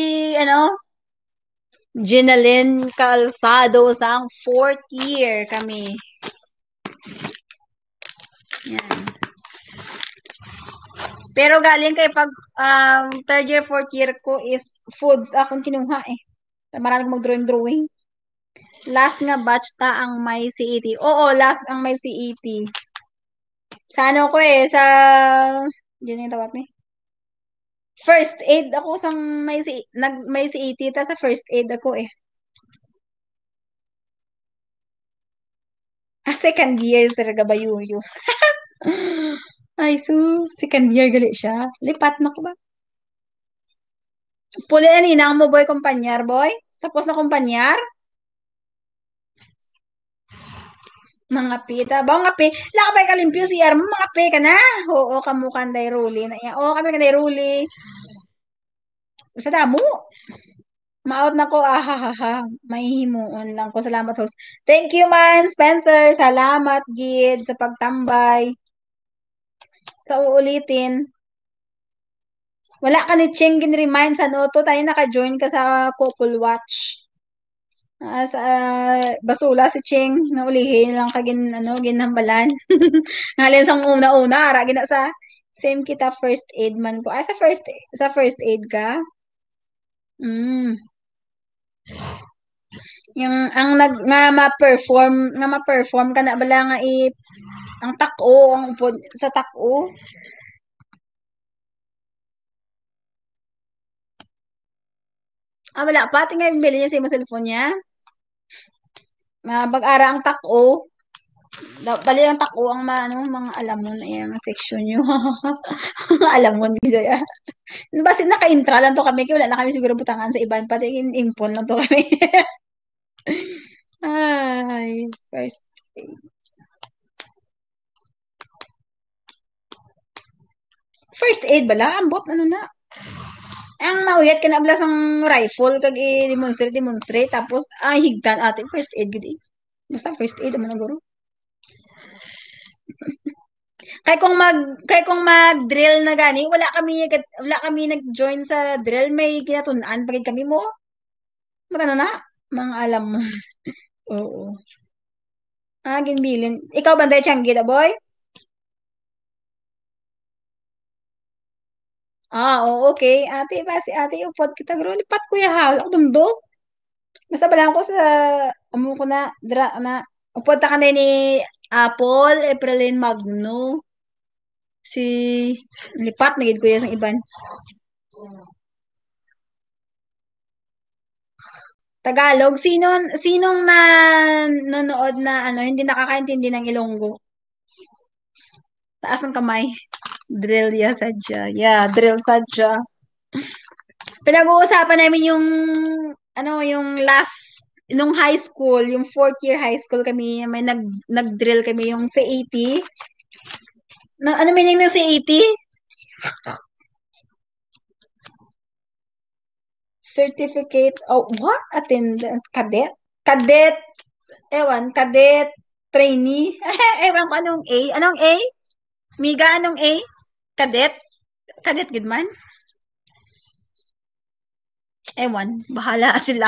Ginalyn Calzado sang 4th year kami. Yan. Pero galing kay pag 3rd year, 4th year ko is foods akong kinuha eh. Marami mag-drawing. Last nga batch ta ang may CET. Oo, last ang may CET. Sa ano ko eh, sa yun yung tawag ni. First aid ako sang may CET ta sa first aid ako eh. Second year talaga ba yuyo? Ay, second year gali siya. Lipat na ko ba? Puli na ninang mo, boy, kumpanyar, boy? Tapos na kumpanyar? Mga pita. Ba, mga pi. Laka ba kalimpyo si Armo? Mga pi ka na. Oo, kamukanday ruli na yan. Oo, kami kanday ruli. Sa damo. Maot na ko, may himuon lang ko. Salamat, host. Thank you, man, Spencer. Salamat, Gid, sa pagtambay. Sa uulitin. Wala ka ni Cheng gin-remind sa noto. Tayo naka-join ka sa couple watch. Sa basula si Cheng. Naulihin lang ka ginhambalan. Ngalin sa una-una. Ara, gina sa Same kita, first aid man ko. Sa first aid ka? Mm. Yung ang nga ma-perform ka na bala nga ang tako ang upod sa tako. Wala pa tingay bili niya sa imo cellphone niya. Bag-ara ang tako. Bali ang tako ang mga alamon ay ang section niyo. Alamon gid ya. Basin naka-intra lang to kami kay wala na kami siguro butangan sa iban pati impon lang to kami. Ay, first aid. First aid bala ambot ano na. Ang nauyat ka na ablas ang rifle kag i-demonstrate tapos higtan ate first aid gid. Basta first aid man guro. Kay kung mag-drill na gani, wala kami nag-join sa drill, may ginatun-an pagid kami mo. Matano na, mga alam mo. Oo. Ginbilin. Ikaw banday Changi da boy? Oo, okay. Ate, si ate upod kita gro lipat kuya ha, wala ko dumdo. Basta balang ko sa amo ko na dra na upod ta kanay ni Apple, Aprilin Magno. Si lipat na gid kuya sang iban. Tagalog, sinong nanonood na hindi nakakaintindi ng Ilonggo? Taas ng kamay. Drill ya sadya. Yeah, drill sadya. Pinag-uusapan namin yung last nung high school, yung fourth year high school kami, may nag-drill kami yung C80. Ano meaning ng C80? Certificate of what? Attendance cadet? Cadet trainee. Ewan ko anong A. Anong A? Miga, anong A? Cadet? Cadet gid man? Ewan, bahala sila.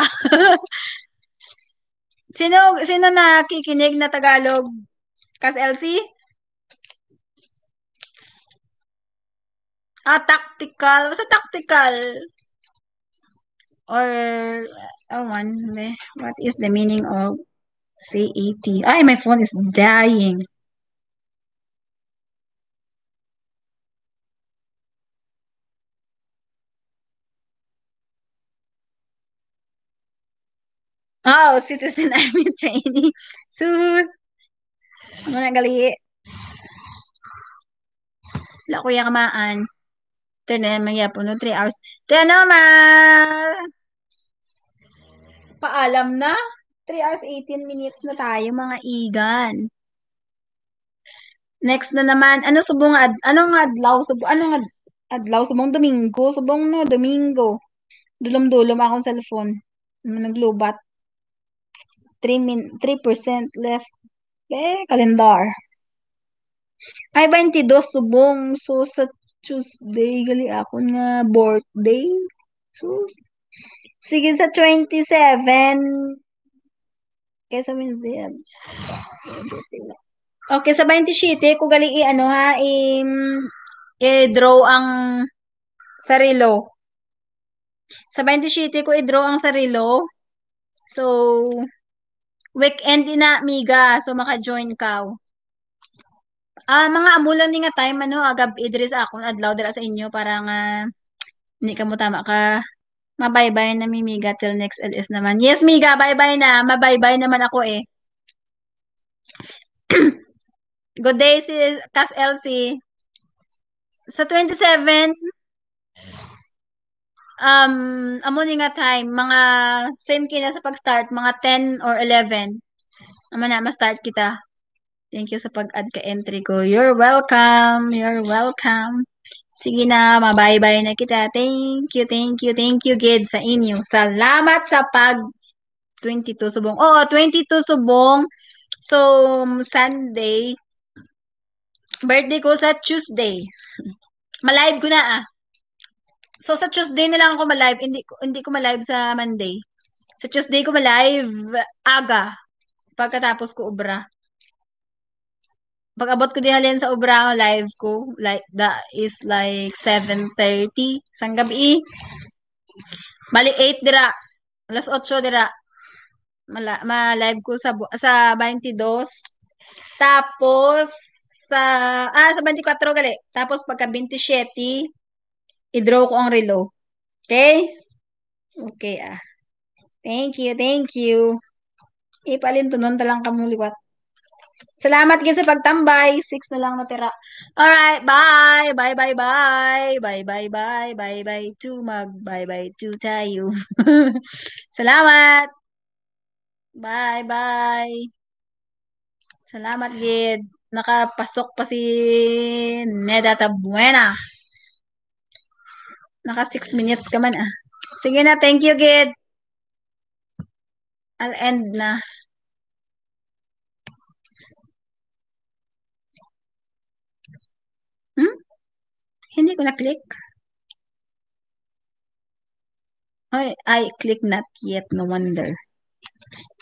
Sino nakikinig na Tagalog? Kas LC? Tactical. Basta tactical. Or, what is the meaning of CET? Ay, my phone is dying. Oh, Citizen Army Training. Sus. Mga gali. Wala ko yung kamaan. Ito na, magyapon no, 3 hours. Ito na, paalam na. 3 hours, 18 minutes na tayo, mga igan. Next na naman, anong adlaw, subong Domingo. Dulom-dulom akong cellphone. Naglubat. 3% left. Kalendar. Ay, 22 subong. So, sa Tuesday, gali ako nga birthday. So, sige sa 27. Kaysa Wednesday. Okay, sa 27, ko gali i-draw ang sarilo. Sa 27 ko i-draw ang sarilo. So, weekend ina, miga. So, maka-join ka. Mga amulan ni nga time, agab idris akong adlaw dira sa inyo para nga hindi ka mo tama ka. Mabaybay na mi Miga till next LS naman. Yes, Miga, bye-bye na. Mabaybay naman ako eh. Good day, si Cas LC. Sa 27, amo ni nga time, mga same kina sa pag-start, mga 10 or 11. Amo na, ma-start kita. Thank you sa pag-add ka entry ko. You're welcome. You're welcome. Sige na, mabay-bye na kita. Thank you, Gid, sa inyo. Salamat sa 22 subong. Oo, 22 subong. So, Sunday. Birthday ko sa Tuesday. Malive ko na So, sa Tuesday na lang ako malive. Hindi ko malive sa Monday. Sa Tuesday ko malive aga. Pagkatapos ko ubra. Pag-abot ko din halin sa obra live ko, like that is like 7:30 sang gabi. Bali 8 dira. Alas 8 dira. Ma-live ko sa 22. Tapos sa 24 gali. Tapos pagka 27, i-draw ko ang relo. Okay? Okay ah. Thank you, thank you. Ipalin to nun talang kamuliwat. Salamat gid sa pagtambay. 6 na lang natira. Alright, bye. Bye, bye, bye. Bye, bye, bye. Bye, bye to bye, bye to tayo. Salamat. Bye, bye. Salamat gid. Nakapasok pa si Neda Tabuena. Naka 6 minutes ka man ah. Sige na, thank you gid. I'll end na. Hmm? Hindi ko na-click. I click not yet, no wonder.